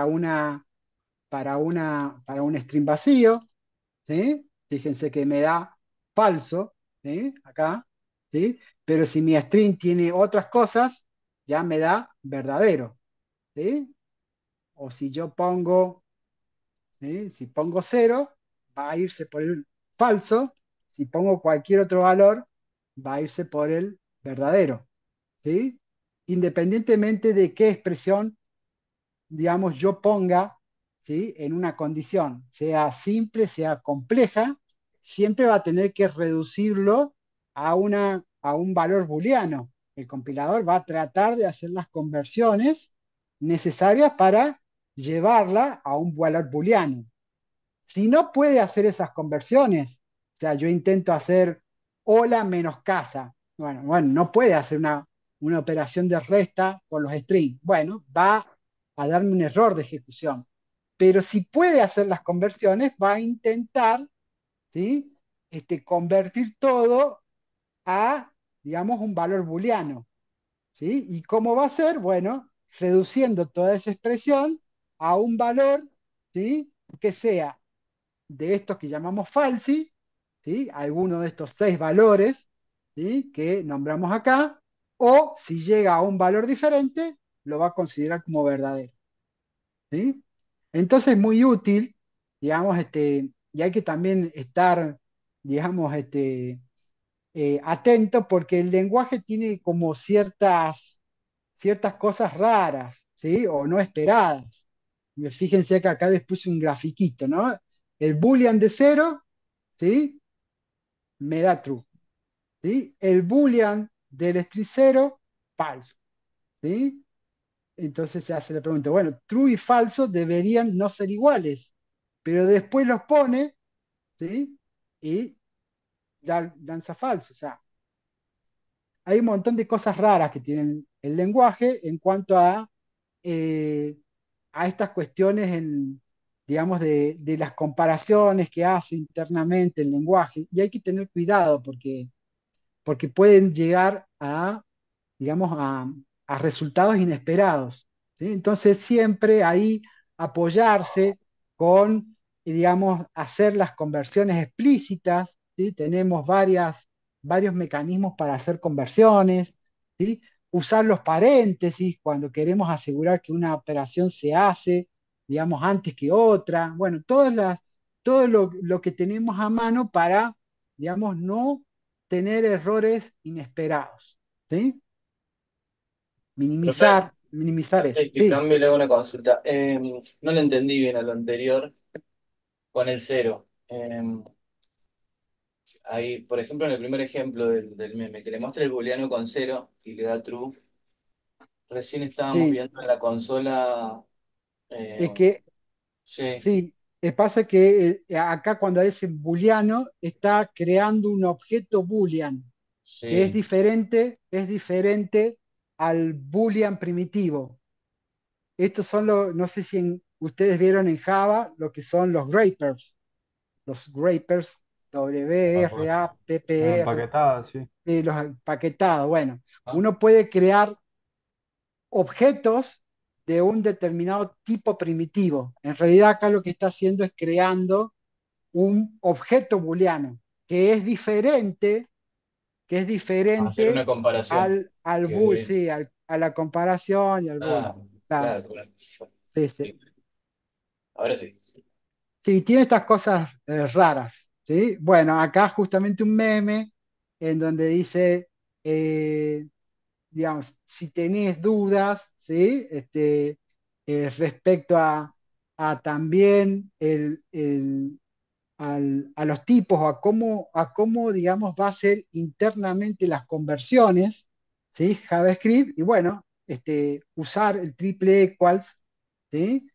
Para un string vacío, ¿sí? Fíjense que me da falso, ¿sí? Acá, ¿sí? Pero si mi string tiene otras cosas, ya me da verdadero, ¿sí? O si yo pongo, ¿sí? Si pongo 0, va a irse por el falso. Si pongo cualquier otro valor, va a irse por el verdadero, ¿sí? Independientemente de qué expresión, digamos, yo ponga, ¿sí? En una condición, sea simple, sea compleja, siempre va a tener que reducirlo a un valor booleano. El compilador va a tratar de hacer las conversiones necesarias para llevarla a un valor booleano. Si no puede hacer esas conversiones, o sea, yo intento hacer hola menos casa, bueno, no puede hacer una operación de resta con los strings. Bueno, va a darme un error de ejecución. Pero si puede hacer las conversiones, va a intentar, ¿sí? Convertir todo a, digamos, un valor booleano, ¿sí? ¿Y cómo va a ser? Bueno, reduciendo toda esa expresión a un valor, ¿sí? Que sea de estos que llamamos falsi, ¿sí? Alguno de estos 6 valores, ¿sí? Que nombramos acá, o si llega a un valor diferente, lo va a considerar como verdadero, ¿sí? Entonces es muy útil, digamos, y hay que también estar, digamos, atento porque el lenguaje tiene como ciertas cosas raras, ¿sí? O no esperadas. Fíjense que acá les puse un grafiquito, ¿no? El boolean de cero, ¿sí? Me da true, ¿sí? El boolean del string cero, falso, ¿sí? Entonces se hace la pregunta, bueno, true y falso deberían no ser iguales, pero después los pone, ¿sí? Y danza falso. O sea, hay un montón de cosas raras que tienen el lenguaje en cuanto eh, a estas cuestiones, digamos, de las comparaciones que hace internamente el lenguaje. Y hay que tener cuidado porque pueden llegar digamos, a resultados inesperados, ¿sí? Entonces, siempre ahí apoyarse con, digamos, hacer las conversiones explícitas, ¿sí? Tenemos varios mecanismos para hacer conversiones, ¿sí? Usar los paréntesis cuando queremos asegurar que una operación se hace, digamos, antes que otra. Bueno, todo lo que tenemos a mano para, digamos, no tener errores inesperados. ¿Sí? Profe, Minimizar eso. antes que Sí, cambie, le hago una consulta. No le entendí bien a lo anterior con el cero. Ahí, por ejemplo, en el primer ejemplo del meme, que le muestra el booleano con cero y le da true, recién estábamos sí. viendo en la consola. Es eh, que sí, sí. Pasa que acá cuando es en booleano está creando un objeto boolean, que sí, es diferente al boolean primitivo. Estos son no sé si ustedes vieron en Java lo que son los wrappers, W-R-A-P-P-R, Empaquetada, sí. los empaquetados. Bueno, ah, uno puede crear objetos de un determinado tipo primitivo. En realidad acá lo que está haciendo es creando un objeto booleano que es diferente, que es hacer una diferente comparación. al bool, Que, sí, a la comparación y al bool. ah, Claro, claro, claro. sí, sí. Sí, ahora sí. Sí, tiene estas cosas raras, ¿sí? Bueno, acá justamente un meme en donde dice, eh, digamos, si tenés dudas, ¿sí? Respecto a también a los tipos o a cómo, digamos, va a ser internamente las conversiones, ¿sí? JavaScript, y bueno, usar el triple equals, ¿sí?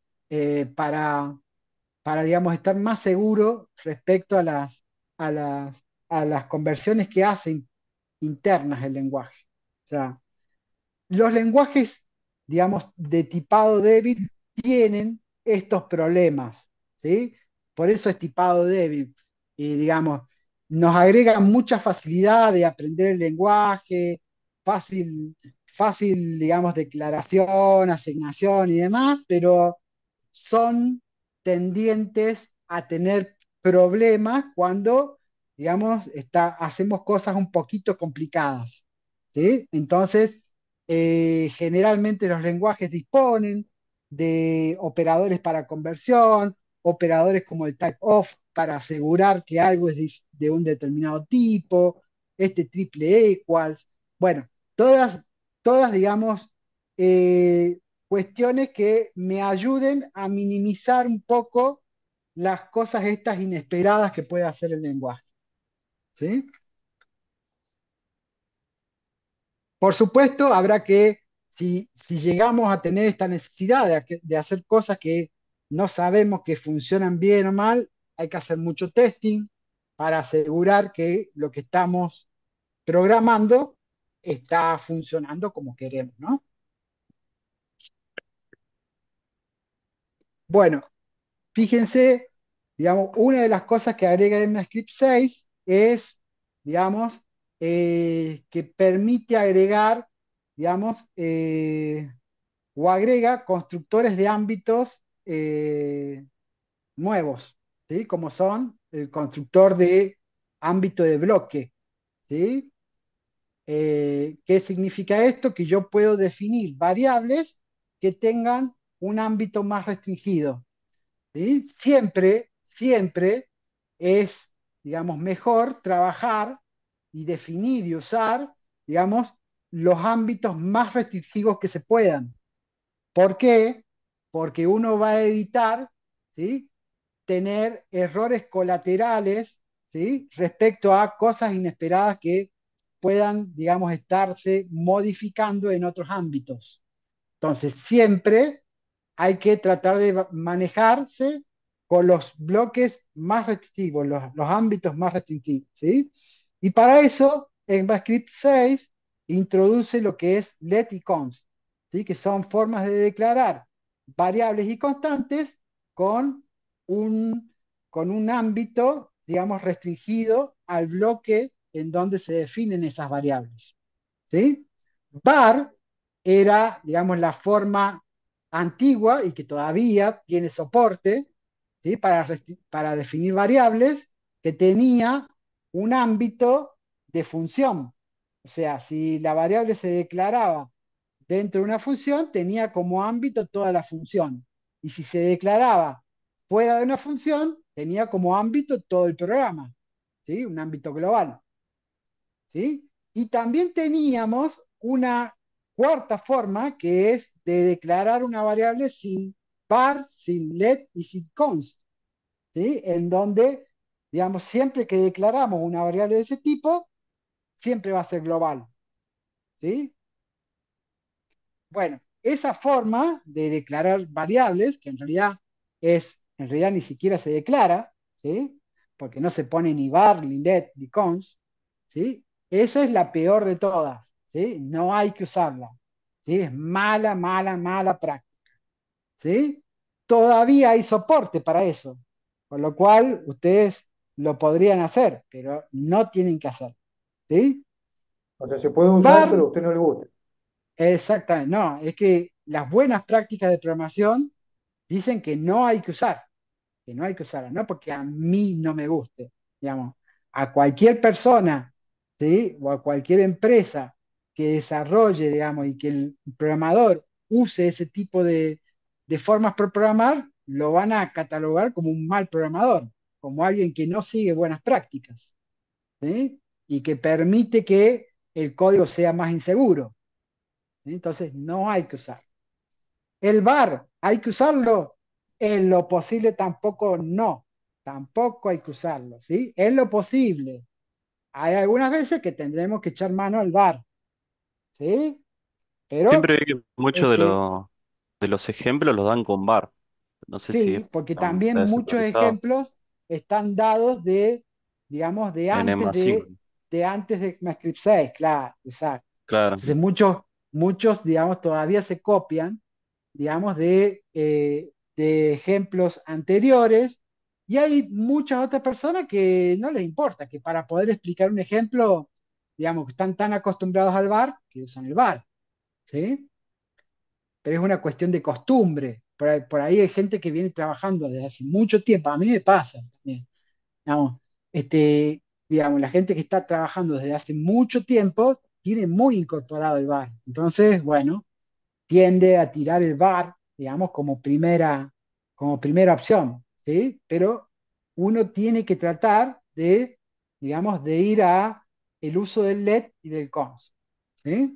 Para, digamos, estar más seguro respecto a las conversiones que hacen internas el lenguaje. O sea, los lenguajes, digamos, de tipado débil tienen estos problemas, ¿sí? Por eso es tipado débil. Y, digamos, nos agrega mucha facilidad de aprender el lenguaje, fácil, fácil, digamos, declaración, asignación y demás, pero son tendientes a tener problemas cuando, digamos, hacemos cosas un poquito complicadas, ¿sí? Entonces, generalmente los lenguajes disponen de operadores para conversión, operadores como el type of para asegurar que algo es de un determinado tipo, triple equals, bueno, todas, digamos, eh, cuestiones que me ayuden a minimizar un poco las cosas estas inesperadas que puede hacer el lenguaje, ¿sí? Por supuesto, habrá que, si llegamos a tener esta necesidad de hacer cosas que no sabemos que funcionan bien o mal, hay que hacer mucho testing para asegurar que lo que estamos programando está funcionando como queremos, ¿no? Bueno, fíjense, digamos, una de las cosas que agrega ECMAScript 6 es, digamos, que permite agregar, digamos, o agrega constructores de ámbitos nuevos, ¿sí? Como son el constructor de ámbito de bloque, ¿sí? ¿Qué significa esto? Que yo puedo definir variables que tengan un ámbito más restringido. ¿sí? Siempre, siempre es, digamos, mejor trabajar y definir y usar, digamos, los ámbitos más restrictivos que se puedan. ¿Por qué? Porque uno va a evitar, ¿sí?, tener errores colaterales, ¿sí?, respecto a cosas inesperadas que puedan, digamos, estarse modificando en otros ámbitos. Entonces, siempre hay que tratar de manejarse con los bloques más restrictivos, los ámbitos más restrictivos, ¿sí? Y para eso, ECMAScript 6 introduce lo que es let y const, ¿sí?, que son formas de declarar variables y constantes con un, con un ámbito, digamos, restringido al bloque en donde se definen esas variables, ¿sí? Var era, digamos, la forma antigua y que todavía tiene soporte, ¿sí?, para definir variables que tenía un ámbito de función. O sea, si la variable se declaraba dentro de una función, tenía como ámbito toda la función. Y si se declaraba fuera de una función, tenía como ámbito todo el programa, ¿sí? Un ámbito global, ¿sí? Y también teníamos una cuarta forma que es de declarar una variable sin var, sin let y sin const, ¿sí? En donde, digamos, siempre que declaramos una variable de ese tipo, siempre va a ser global, ¿sí? Bueno, esa forma de declarar variables, que en realidad ni siquiera se declara, ¿sí?, porque no se pone ni var, ni let, ni const, ¿sí? Esa es la peor de todas, ¿sí? No hay que usarla, ¿sí? Es mala, mala, mala práctica, ¿sí? Todavía hay soporte para eso, con lo cual ustedes lo podrían hacer, pero no tienen que hacer, ¿sí? O sea, se puede usar, Var, pero a usted no le gusta. exactamente, no, es que las buenas prácticas de programación dicen que no hay que usar, que no hay que usarla, no porque a mí no me guste, digamos, a cualquier persona, ¿sí?, o a cualquier empresa que desarrolle, digamos, y que el programador use ese tipo de formas para programar, lo van a catalogar como un mal programador, como alguien que no sigue buenas prácticas, ¿sí?, y que permite que el código sea más inseguro, ¿sí? Entonces, no hay que usar. El VAR, ¿hay que usarlo? En lo posible tampoco no, tampoco hay que usarlo, ¿sí? En lo posible. Hay algunas veces que tendremos que echar mano al VAR, ¿sí? Pero, Siempre vi que muchos este, de los ejemplos los dan con bar. No sé si sí, porque está también muchos desactualizado ejemplos están dados de, digamos, en ECMAScript. de antes de ECMAScript 6, claro, exacto. Claro. Entonces muchos, digamos, todavía se copian, digamos, de ejemplos anteriores, y hay muchas otras personas que no les importa, que para poder explicar un ejemplo, digamos, que están tan acostumbrados al VAR que usan el VAR, ¿sí? Pero es una cuestión de costumbre. Por ahí hay gente que viene trabajando desde hace mucho tiempo, a mí me pasa también, digamos, digamos, la gente que está trabajando desde hace mucho tiempo tiene muy incorporado el VAR. Entonces, bueno, tiende a tirar el VAR, digamos, como primera opción, ¿sí? Pero uno tiene que tratar de, digamos, de ir a el uso del LED y del cons, ¿sí?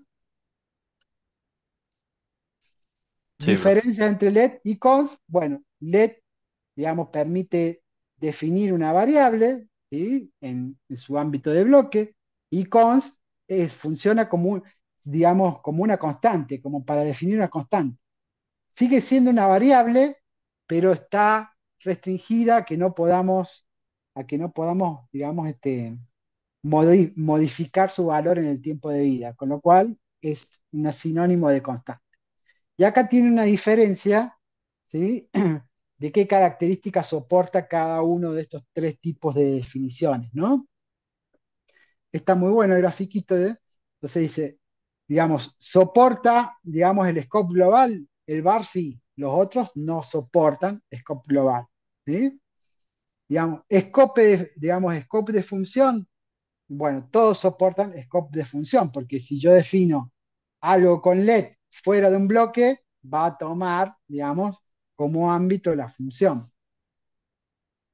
Sí, profe. Diferencia entre LED y cons, bueno, LED, digamos, permite definir una variable, ¿sí?, en su ámbito de bloque, y const funciona como, digamos, como una constante, como para definir una constante. Sigue siendo una variable, pero está restringida a que no podamos, digamos, modificar su valor en el tiempo de vida, con lo cual es un sinónimo de constante. Y acá tiene una diferencia, ¿sí?, de qué características soporta cada uno de estos tres tipos de definiciones, ¿no? Está muy bueno el grafiquito, ¿eh? Entonces dice, digamos, soporta, digamos, el scope global, el VAR sí, los otros no soportan scope global, ¿sí? Digamos, scope de función, bueno, todos soportan scope de función, porque si yo defino algo con let fuera de un bloque, va a tomar, digamos, como ámbito la función.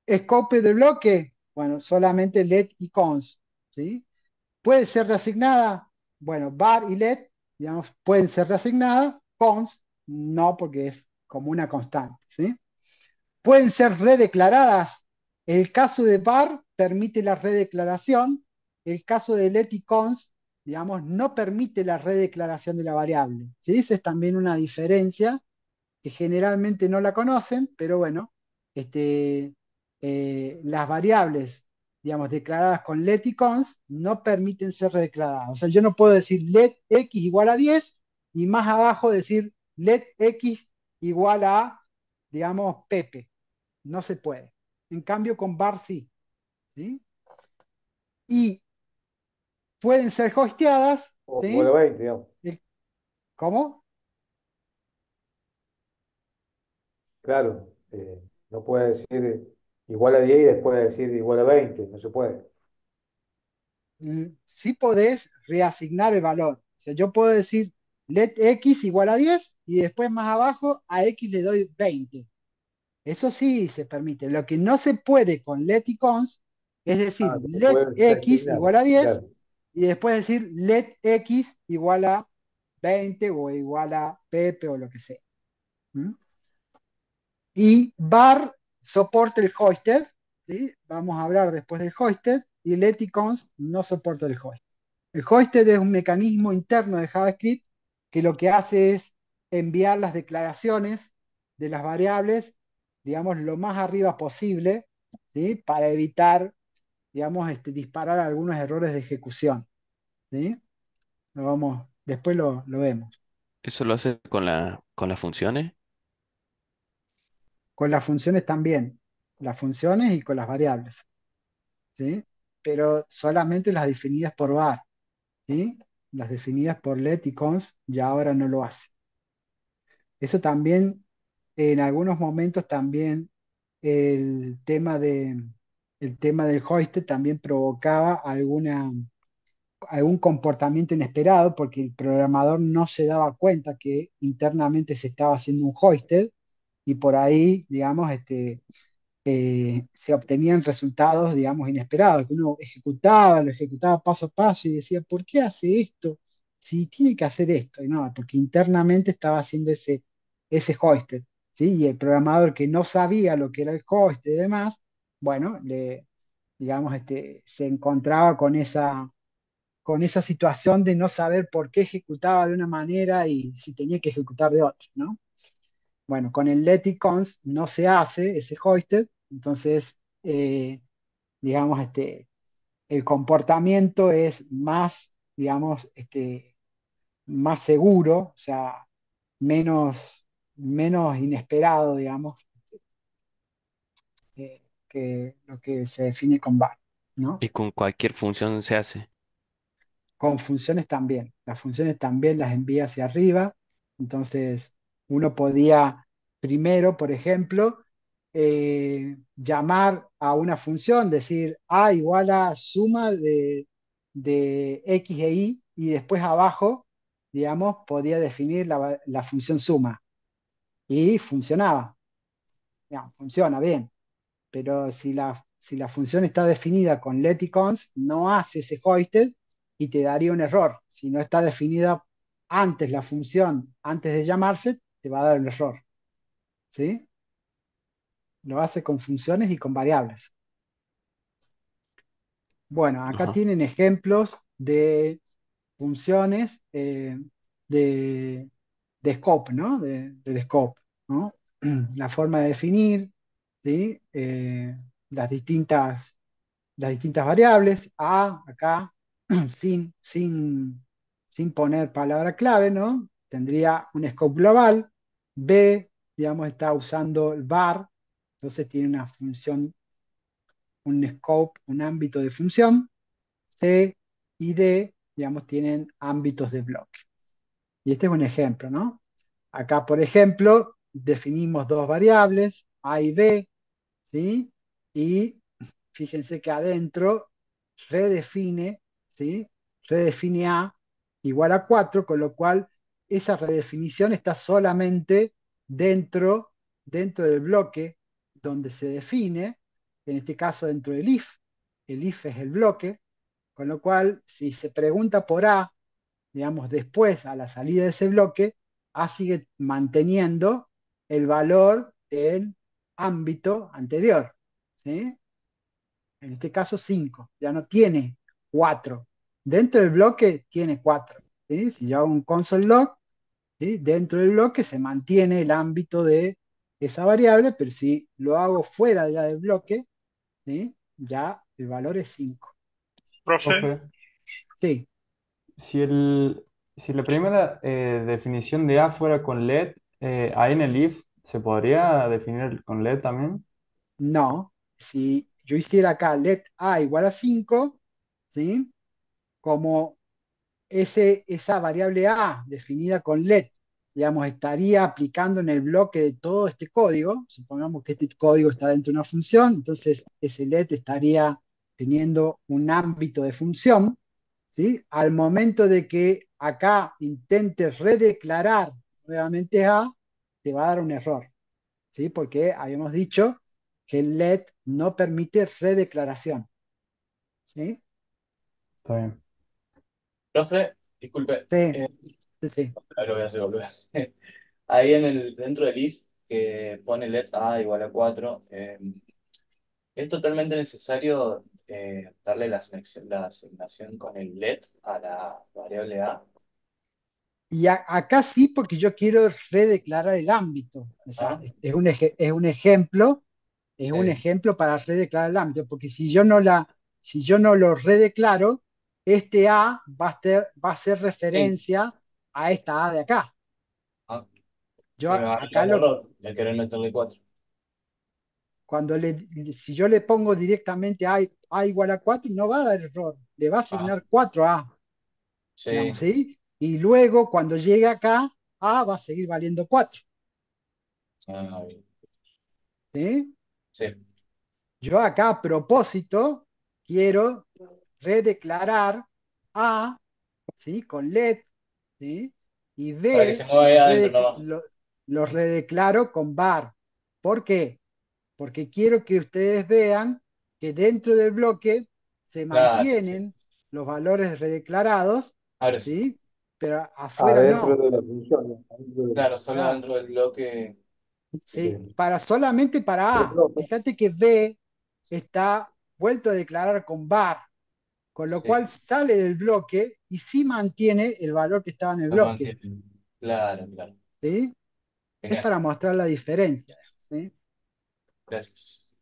Scope de bloque, bueno, solamente let y cons, ¿sí? Puede ser reasignada, bueno, var y let, digamos, pueden ser reasignadas, cons no, porque es como una constante, ¿sí? Pueden ser redeclaradas. El caso de var permite la redeclaración, el caso de let y cons, digamos, no permite la redeclaración de la variable, ¿sí? Esa es también una diferencia que generalmente no la conocen, pero bueno, este, las variables, digamos, declaradas con let y cons no permiten ser redeclaradas. O sea, yo no puedo decir let x igual a 10 y más abajo decir let x igual a, digamos, Pepe. No se puede. En cambio, con var sí. ¿Sí? Y pueden ser hosteadas, O igual a ¿sí? 20, digamos. ¿Cómo? Claro, no puede decir igual a 10 y después decir igual a 20, no se puede. Sí podés reasignar el valor. O sea, yo puedo decir let x igual a 10 y después más abajo a x le doy 20. Eso sí se permite. Lo que no se puede con let y cons es decir Ah, no se let puede x reasignar, igual a 10 claro. y después decir let x igual a 20 o igual a Pepe o lo que sea. ¿Mm? Y var soporta el hoisted, ¿sí? Vamos a hablar después del hoisted, y el eticons no soporta el hoisted. El hoisted es un mecanismo interno de JavaScript que lo que hace es enviar las declaraciones de las variables, digamos, lo más arriba posible, ¿sí? Para evitar, digamos, disparar algunos errores de ejecución, ¿sí? Después lo vemos. ¿Eso lo hace con las funciones? Con las funciones también, las funciones y con las variables. ¿Sí? Pero solamente las definidas por var, ¿sí? Las definidas por let y cons ya ahora no lo hace. Eso también, en algunos momentos también el tema el tema del hoist también provocaba algún comportamiento inesperado porque el programador no se daba cuenta que internamente se estaba haciendo un hoisted y por ahí, digamos, se obtenían resultados, digamos, inesperados, que uno ejecutaba, lo ejecutaba paso a paso y decía, ¿por qué hace esto? Si tiene que hacer esto, y no, porque internamente estaba haciendo ese hoisted, ¿sí? Y el programador que no sabía lo que era el hoisted y demás, bueno, digamos, se encontraba con esa situación de no saber por qué ejecutaba de una manera y si tenía que ejecutar de otra, ¿no? Bueno, con el let y cons no se hace ese hoisted, entonces, digamos, el comportamiento es más, digamos, más seguro, o sea, menos inesperado, digamos, que lo que se define con var, ¿no? Y con cualquier función se hace. Con funciones también. Las funciones también las envía hacia arriba. Entonces, uno podía primero, por ejemplo, llamar a una función, decir A igual a suma de X e Y después abajo, digamos, podía definir la función suma. Y funcionaba. Ya, funciona bien, pero si la función está definida con let y cons, no hace ese hoisted y te daría un error. Si no está definida antes la función, antes de llamarse, te va a dar un error. ¿Sí? Lo hace con funciones y con variables. Bueno, acá Ajá. tienen ejemplos de funciones de, de scope, ¿no? Del scope, ¿no? La forma de definir, ¿sí? Las distintas variables, A acá, sin poner palabra clave, ¿no? Tendría un scope global, B, digamos, está usando el var, entonces tiene una función, un scope, un ámbito de función, C y D, digamos, tienen ámbitos de bloque. Y este es un ejemplo, ¿no? Acá, por ejemplo, definimos dos variables, A y B, ¿sí? Y fíjense que adentro redefine, ¿sí? Redefine A igual a 4, con lo cual esa redefinición está solamente dentro del bloque donde se define, en este caso dentro del if. El if es el bloque, con lo cual si se pregunta por A, digamos, después a la salida de ese bloque, A sigue manteniendo el valor del ámbito anterior, ¿sí? En este caso 5, ya no tiene 4. Dentro del bloque tiene 4. ¿Sí? Si yo hago un console log, ¿sí? Dentro del bloque se mantiene el ámbito de esa variable, pero si lo hago fuera ya del bloque, ¿sí? Ya el valor es 5. Profe, Profe, Sí, si si la primera definición de A fuera con LED, ahí en el if, ¿se podría definir con LED también? no. Si yo hiciera acá let a igual a 5, ¿sí? Como esa variable a definida con let, digamos, estaría aplicando en el bloque de todo este código. Supongamos que este código está dentro de una función, entonces ese let estaría teniendo un ámbito de función, ¿sí? Al momento de que acá intentes redeclarar nuevamente a, te va a dar un error, ¿sí? Porque habíamos dicho que el let no permite redeclaración, ¿sí? Está bien. Profe, disculpe, Sí, sí, sí. lo voy a hacer volver. Ahí dentro del if que pone let a igual a 4, es totalmente necesario darle la asignación con el let a la variable a. Y acá sí, porque yo quiero redeclarar el ámbito. O sea, Ah, es un sí. ejemplo para redeclarar el ámbito, porque si yo no lo redeclaro, este A va a ser Sí. referencia a esta A de acá. Ah, Yo y me va a dar acá el error de querer meterle 4. si yo le pongo directamente A igual a 4 no va a dar error, le va a Ah, asignar 4 a A, digamos, sí. ¿sí? Y luego cuando llegue acá, A va a seguir valiendo 4, Ah, bien. ¿sí? Sí. Yo acá a propósito quiero redeclarar A, ¿sí? Con let, ¿sí? Y Para que se B mueva ahí adentro nomás. lo redeclaro con var. ¿Por qué? Porque quiero que ustedes vean que dentro del bloque se Claro, sí. mantienen los valores redeclarados, Ahora sí. ¿sí? Pero afuera Adentro no. de la función. Adentro de Claro, solo Claro, dentro del bloque. ¿sí? Solamente para pero, A. profe, Fíjate que B está vuelto a declarar con var, con lo cual Sí, sale del bloque y sí mantiene el valor que estaba en el lo bloque, mantiene. Claro, claro. ¿sí? Es Genial. para mostrar la diferencia, ¿sí? Gracias.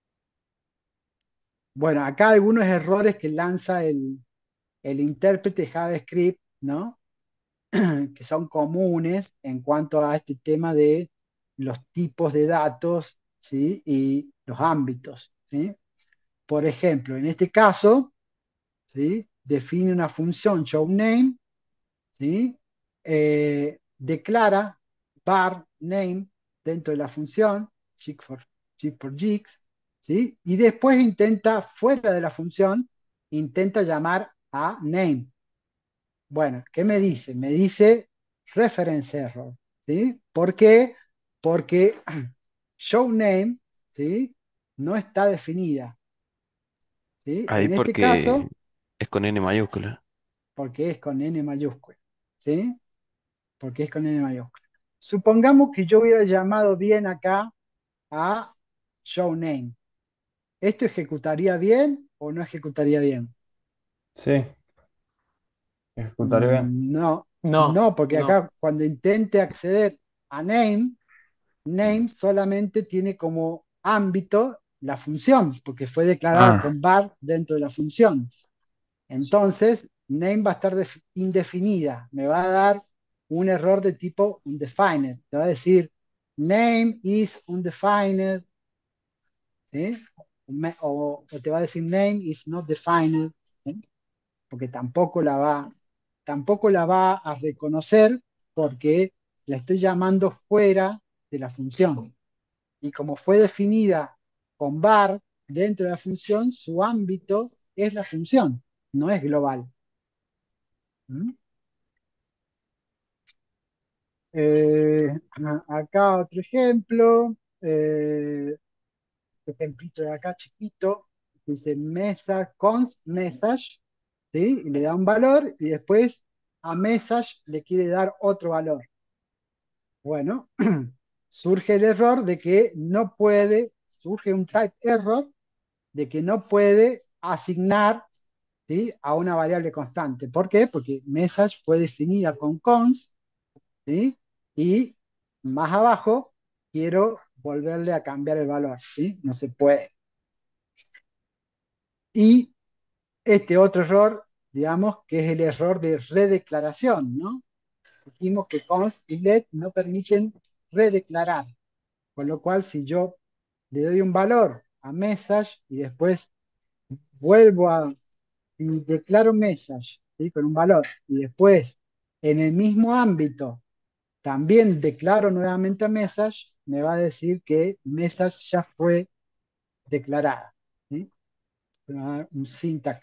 Bueno, acá algunos errores que lanza el intérprete JavaScript, ¿no? Que son comunes en cuanto a este tema de los tipos de datos, ¿sí? Y los ámbitos, ¿sí? Por ejemplo, en este caso, ¿sí? Define una función showName, ¿sí? Declara var name dentro de la función, check for jigs, ¿sí? Y después intenta, fuera de la función, intenta llamar a name. Bueno, ¿qué me dice? Me dice reference error, ¿sí? ¿Por qué? Porque show name, ¿sí? No está definida, ¿sí? Ahí En este porque caso, es con N mayúscula. porque es con N mayúscula, ¿sí? Porque es con N mayúscula. Supongamos que yo hubiera llamado bien acá a show name. ¿Esto ejecutaría bien o no ejecutaría bien? Sí, ejecutaré bien. No, no, no, porque no. acá cuando intente acceder a name, name solamente tiene como ámbito la función, porque fue declarada Ah, con var dentro de la función. Entonces, name va a estar indefinida, me va a dar un error de tipo undefined. Te va a decir name is undefined, ¿sí? O te va a decir name is not defined, ¿sí? Porque tampoco la va a reconocer porque la estoy llamando fuera de la función. Y como fue definida con var dentro de la función, su ámbito es la función, no es global. ¿Mm? Acá otro ejemplo. este ejemplito de acá chiquito, dice message, const message, ¿sí? Y le da un valor y después a message le quiere dar otro valor. Bueno, surge el error de que no puede, surge un type error de que no puede asignar, ¿sí?, a una variable constante. ¿Por qué? Porque message fue definida con const, ¿sí? Y más abajo quiero volverle a cambiar el valor, ¿sí? No se puede. Y este otro error, digamos, que es el error de redeclaración, ¿no? Dijimos que const y let no permiten redeclarar, con lo cual si yo le doy un valor a message y después vuelvo a, y declaro message, ¿sí?, con un valor, y después en el mismo ámbito también declaro nuevamente a message, me va a decir que message ya fue declarada, ¿sí? Me va a dar un syntax.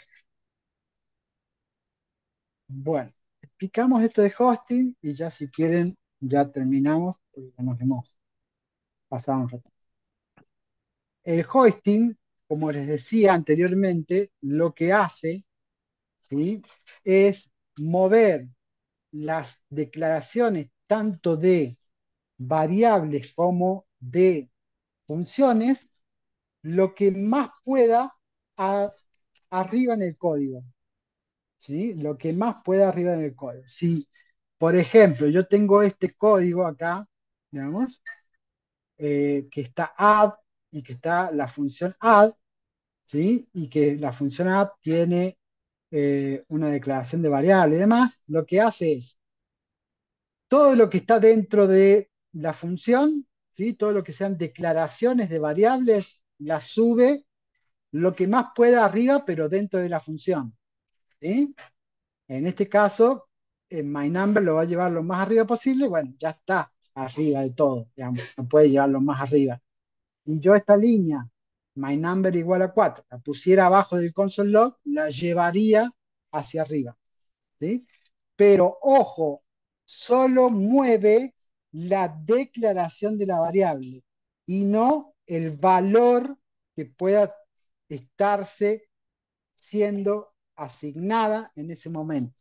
Bueno, explicamos esto de hosting y ya si quieren ya terminamos porque ya nos hemos pasado un rato. El hosting, como les decía anteriormente, lo que hace, ¿sí?, es mover las declaraciones tanto de variables como de funciones lo que más pueda a- arriba en el código, ¿sí? Lo que más pueda arriba en el código. Si, por ejemplo, yo tengo este código acá, digamos, que está add y que está la función add, ¿sí? Y que la función add tiene una declaración de variable y demás, lo que hace es todo lo que está dentro de la función, ¿sí?, todo lo que sean declaraciones de variables, las sube lo que más pueda arriba, pero dentro de la función, ¿sí? En este caso, MyNumber lo va a llevar lo más arriba posible, bueno, ya está arriba de todo, digamos, no puede llevarlo más arriba. Y yo esta línea, MyNumber igual a 4, la pusiera abajo del console log, la llevaría hacia arriba, ¿sí? Pero ojo, solo mueve la declaración de la variable y no el valor que pueda estarse siendo asignada en ese momento,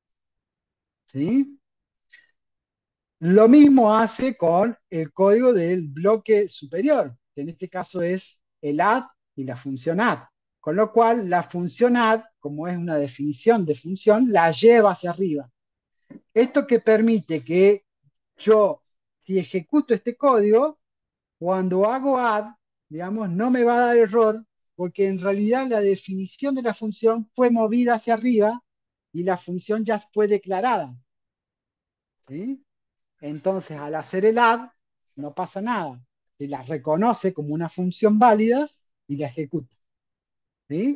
¿sí? Lo mismo hace con el código del bloque superior, que en este caso es el add y la función add. Con lo cual, la función add, como es una definición de función, la lleva hacia arriba. Esto que permite que yo, si ejecuto este código, cuando hago add, digamos, no me va a dar error, porque en realidad la definición de la función fue movida hacia arriba y la función ya fue declarada, ¿sí? Entonces, al hacer el add, no pasa nada. Se la reconoce como una función válida y la ejecuta, ¿sí?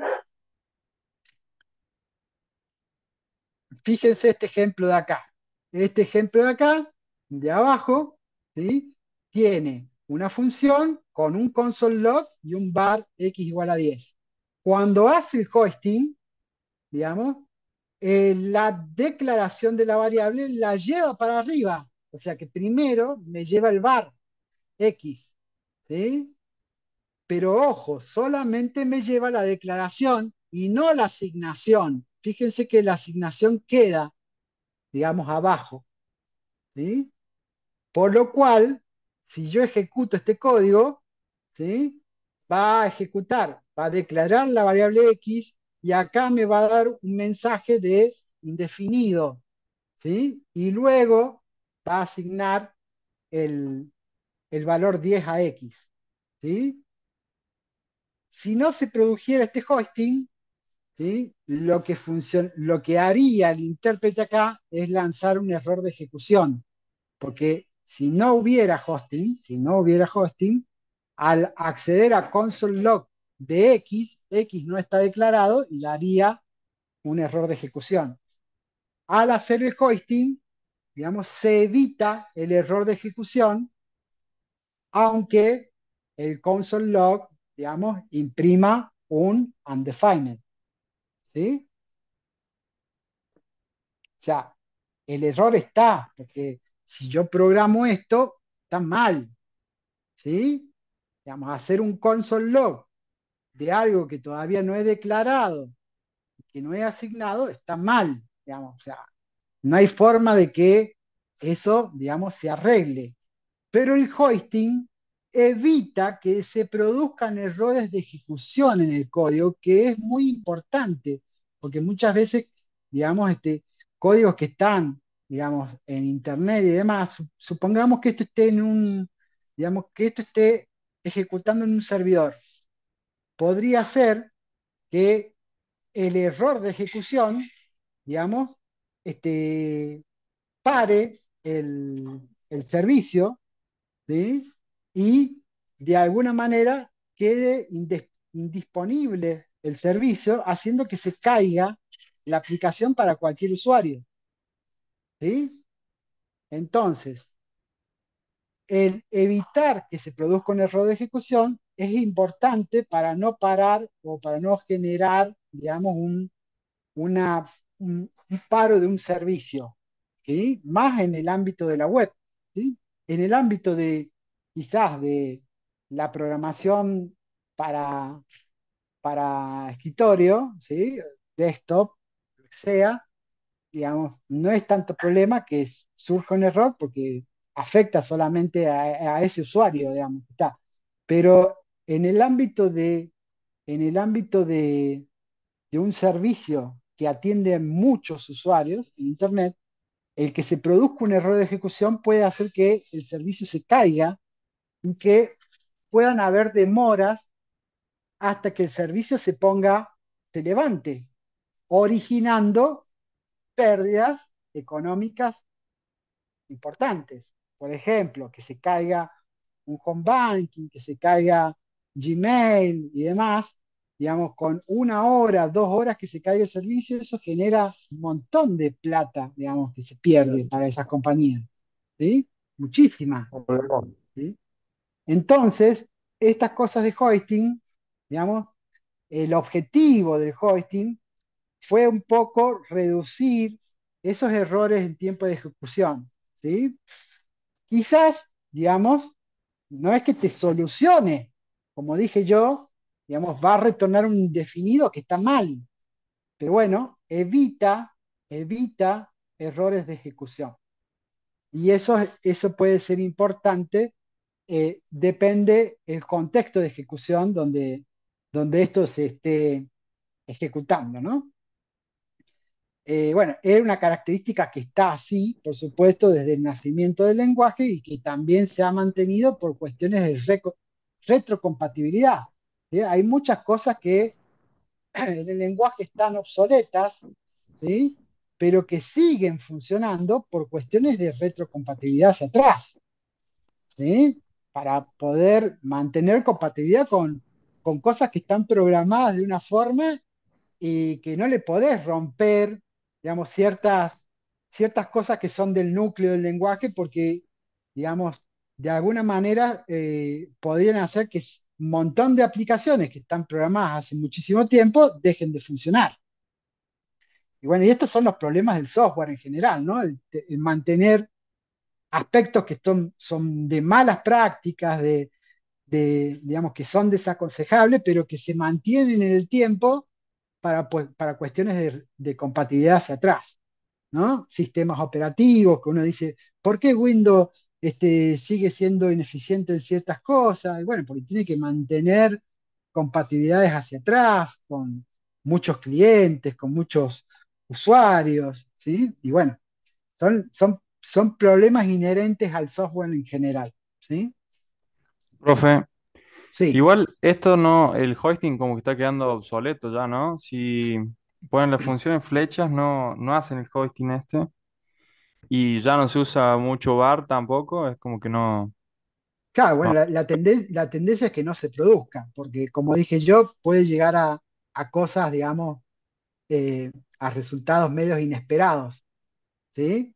Fíjense este ejemplo de acá. Este ejemplo de acá, de abajo, ¿sí?, tiene una función con un console log y un var x igual a 10. Cuando hace el hosting, digamos, la declaración de la variable la lleva para arriba. O sea que primero me lleva el var x, ¿sí? Pero ojo, solamente me lleva la declaración y no la asignación. Fíjense que la asignación queda, digamos, abajo, ¿sí? Por lo cual, si yo ejecuto este código, ¿sí?, va a ejecutar, va a declarar la variable x y acá me va a dar un mensaje de indefinido, ¿sí? Y luego va a asignar el valor 10 a x, ¿sí? Si no se produjera este hosting, ¿sí?, lo que haría el intérprete acá es lanzar un error de ejecución, porque si no hubiera hosting, al acceder a console log de x no está declarado y daría un error de ejecución. Al hacer el hosting, digamos, se evita el error de ejecución, aunque el console log, digamos, imprima un undefined, ¿sí? O sea, el error está, porque si yo programo esto, está mal, ¿sí? digamos, hacer un console log de algo que todavía no he declarado, que no he asignado, está mal, digamos, o sea, no hay forma de que eso, digamos, se arregle. Pero el hoisting evita que se produzcan errores de ejecución en el código, que es muy importante, porque muchas veces, digamos, códigos que están, digamos, en internet y demás, supongamos que esto esté digamos, que esto esté ejecutando en un servidor. Podría ser que el error de ejecución, digamos, este, pare el servicio, ¿sí? Y de alguna manera quede indisponible el servicio, haciendo que se caiga la aplicación para cualquier usuario, ¿sí? Entonces, el evitar que se produzca un error de ejecución es importante para no parar o para no generar, digamos, una, un paro de un servicio, ¿sí? Más en el ámbito de la web, ¿sí? En el ámbito de quizás de la programación para, para escritorio, ¿sí? Desktop, lo que sea, digamos, no es tanto problema que surja un error porque afecta solamente a ese usuario, digamos, que está. Pero en el ámbito en el ámbito de un servicio que atiende a muchos usuarios en Internet, el que se produzca un error de ejecución puede hacer que el servicio se caiga y que puedan haber demoras hasta que el servicio se levante, originando pérdidas económicas importantes. Por ejemplo, que se caiga un home banking, que se caiga Gmail y demás, digamos, con 1 hora, 2 horas que se caiga el servicio, eso genera un montón de plata, digamos, que se pierde para esas compañías, ¿sí? Muchísima, ¿sí? Entonces, estas cosas de hosting, digamos, el objetivo del hosting fue un poco reducir esos errores en tiempo de ejecución, ¿sí? Quizás, digamos, no es que te solucione, como dije yo, digamos, va a retornar un indefinido que está mal, pero bueno, evita errores de ejecución. Y eso puede ser importante, depende el contexto de ejecución donde esto se esté ejecutando, ¿no? Bueno, es una característica que está así, por supuesto, desde el nacimiento del lenguaje y que también se ha mantenido por cuestiones de retrocompatibilidad. ¿Sí? Hay muchas cosas que en el lenguaje están obsoletas, ¿sí? Pero que siguen funcionando por cuestiones de retrocompatibilidad hacia atrás, ¿sí? Para poder mantener compatibilidad con cosas que están programadas de una forma y que no le podés romper, digamos, ciertas cosas que son del núcleo del lenguaje porque, digamos, de alguna manera podrían hacer que un montón de aplicaciones que están programadas hace muchísimo tiempo dejen de funcionar. Y bueno, y estos son los problemas del software en general, ¿no? El mantener aspectos que son de malas prácticas, digamos, que son desaconsejables, pero que se mantienen en el tiempo para cuestiones de compatibilidad hacia atrás, ¿no? Sistemas operativos, que uno dice, ¿por qué Windows sigue siendo ineficiente en ciertas cosas? Y bueno, porque tiene que mantener compatibilidades hacia atrás, con muchos clientes, con muchos usuarios, ¿sí? Y bueno, son problemas inherentes al software en general, ¿sí? Profe, Sí. igual esto no, el hosting como que está quedando obsoleto ya, ¿no? Si ponen la función en flechas, no hacen el hosting este. Y ya no se usa mucho bar tampoco, es como que no. Claro, bueno, No. la tendencia es que no se produzca, porque como dije yo, puede llegar a cosas, digamos, a resultados medios inesperados, ¿sí?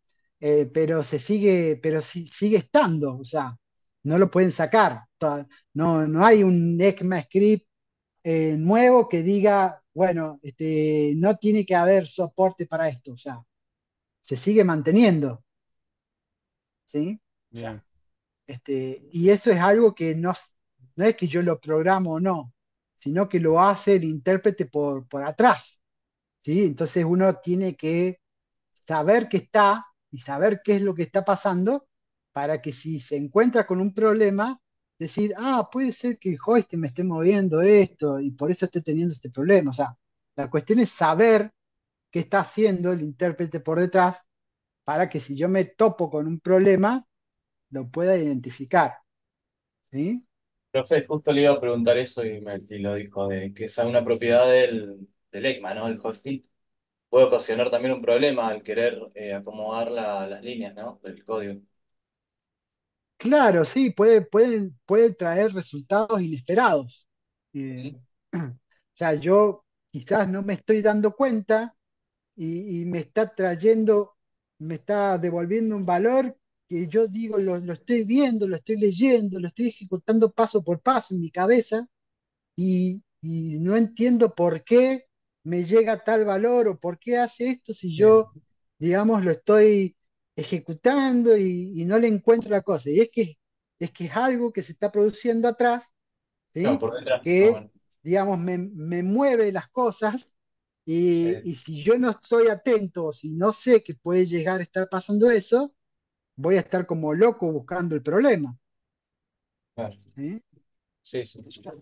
Pero sigue estando, o sea, no lo pueden sacar. No hay un ECMAScript nuevo que diga, bueno, no tiene que haber soporte para esto, o sea, se sigue manteniendo, ¿sí? O sea, Bien. y eso es algo que no es que yo lo programo o no, sino que lo hace el intérprete por atrás, ¿sí? Entonces uno tiene que saber qué está y saber qué es lo que está pasando para que si se encuentra con un problema, decir, ah, puede ser que el joystick me esté moviendo esto y por eso esté teniendo este problema. O sea, la cuestión es saber qué está haciendo el intérprete por detrás para que si yo me topo con un problema, lo pueda identificar. ¿Sí? Profe, justo le iba a preguntar eso y lo dijo, de que es una propiedad del ECMA, ¿no? El hosting. Puede ocasionar también un problema al querer acomodar las líneas, ¿no? Del código. Claro, sí, puede traer resultados inesperados. O sea, yo quizás no me estoy dando cuenta y me está devolviendo un valor que yo digo, lo estoy viendo, lo estoy leyendo, lo estoy ejecutando paso por paso en mi cabeza y no entiendo por qué me llega tal valor o por qué hace esto si yo, digamos, lo estoy ejecutando y no le encuentro la cosa. Y es que es algo que se está produciendo atrás, No, ¿sí? por detrás. Ah, Que, bueno. digamos, me mueve las cosas y si yo no estoy atento o si no sé que puede llegar a estar pasando eso, voy a estar como loco buscando el problema, Claro. ¿sí? Sí, sí.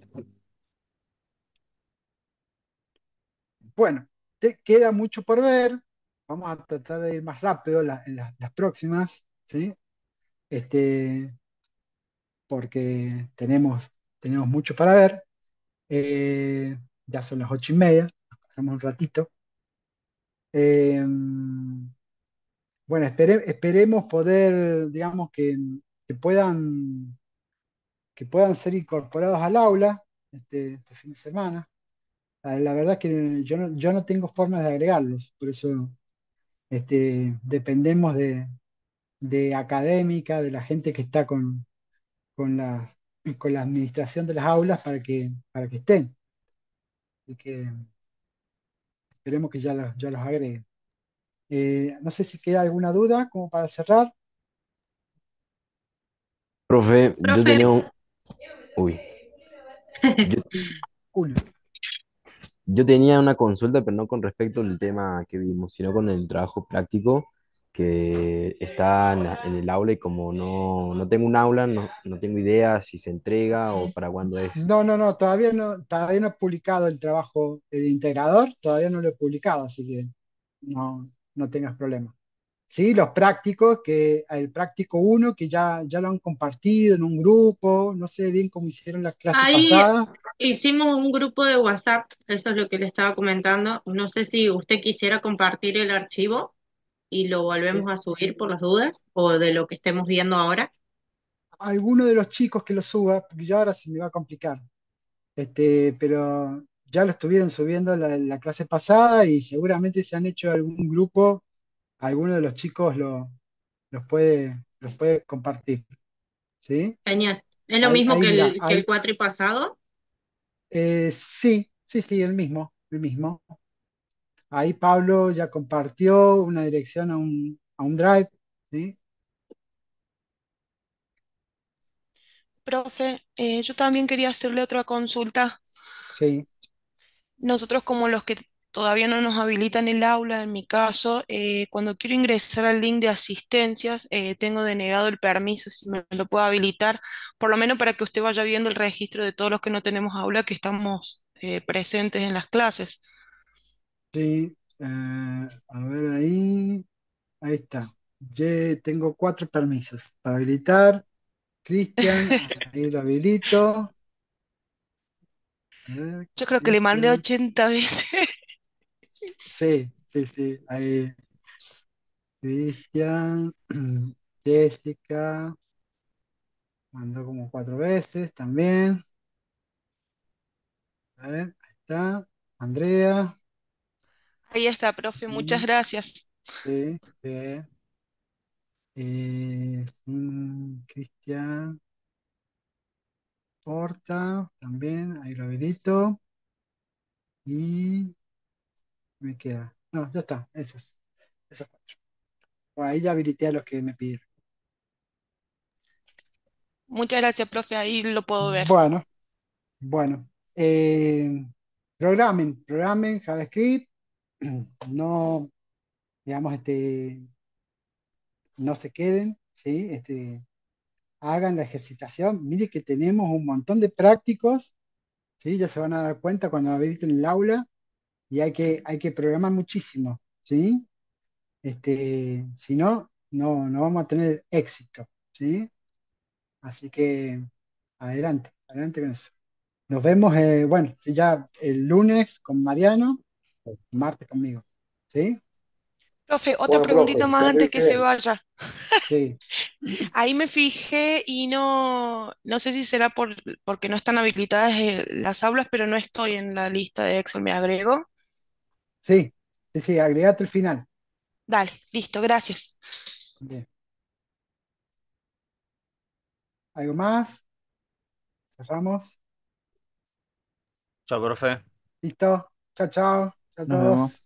Bueno, te queda mucho por ver. Vamos a tratar de ir más rápido en las próximas, ¿sí? Este, porque tenemos mucho para ver. Ya son las 8:30, nos pasamos un ratito. Eh, bueno, esperemos poder, digamos, que puedan, que puedan ser incorporados al aula este fin de semana. La verdad es que yo no tengo formas de agregarlos, por eso dependemos de académica, de la gente que está con con la administración de las aulas para que estén. Y que esperemos que ya los agreguen. No sé si queda alguna duda como para cerrar. Profe, yo Profe, tenía un... Uy, yo, Julio. yo tenía una consulta, pero no con respecto al tema que vimos, sino con el trabajo práctico que está en el aula y como no tengo un aula, no tengo idea si se entrega o para cuándo es. No, todavía no he publicado el trabajo del integrador, todavía no lo he publicado, así que no tengas problema. Sí, los prácticos, que el práctico uno que ya lo han compartido en un grupo, no sé bien cómo hicieron la clase ahí pasada. hicimos un grupo de WhatsApp, eso es lo que le estaba comentando. No sé si usted quisiera compartir el archivo y lo Eh, volvemos a subir por las dudas o de lo que estemos viendo ahora. Alguno de los chicos que lo suba, porque ya ahora se me va a complicar, pero ya lo estuvieron subiendo la clase pasada y seguramente se han hecho algún grupo, alguno de los chicos los puede compartir, ¿sí? Genial. ¿Es lo Ahí, mismo ahí mira, que el ahí, cuatri pasado? sí, el mismo. Ahí Pablo ya compartió una dirección a un drive, ¿sí? Profe, yo también quería hacerle otra consulta. Sí, Nosotros como los que todavía no nos habilitan el aula, en mi caso, cuando quiero ingresar al link de asistencias, tengo denegado el permiso, si me lo puedo habilitar, por lo menos para que usted vaya viendo el registro de todos los que no tenemos aula, que estamos presentes en las clases. sí. A ver ahí está. Ya tengo 4 permisos para habilitar. Cristian, ahí lo habilito. A ver, Yo creo que le mandé Cristian. 80 veces. Sí, ahí. Cristian, Jessica, mandó como 4 veces también. A ver, ahí está. Andrea, Ahí está, profe, muchas sí, gracias. sí, bien. Cristian Porta, también, ahí lo habilito. Y me queda. No, ya está, esos 4. Bueno, ahí ya habilité a los que me pidieron. Muchas gracias, profe, ahí lo puedo ver. Bueno, bueno. Programen JavaScript. No, digamos, no se queden, ¿sí? Hagan la ejercitación. Mire que tenemos un montón de prácticos, ¿sí? Ya se van a dar cuenta cuando habiliten el aula y hay que programar muchísimo, ¿sí? Si no, no vamos a tener éxito, ¿sí? Así que adelante con eso. Nos vemos, bueno, sí, ya el lunes con Mariano, martes conmigo, ¿sí? Profe, otra Bueno, preguntita profe, más que ande antes que se bien. vaya. Sí, Ahí me fijé y no sé si será porque no están habilitadas las aulas, pero no estoy en la lista de Excel, ¿me agrego? sí, agregate el final. Dale, listo, gracias. Bien. ¿Algo más? Cerramos. Chao, profe. ¿Listo? Chao, chao. Chao a Nos vemos. todos.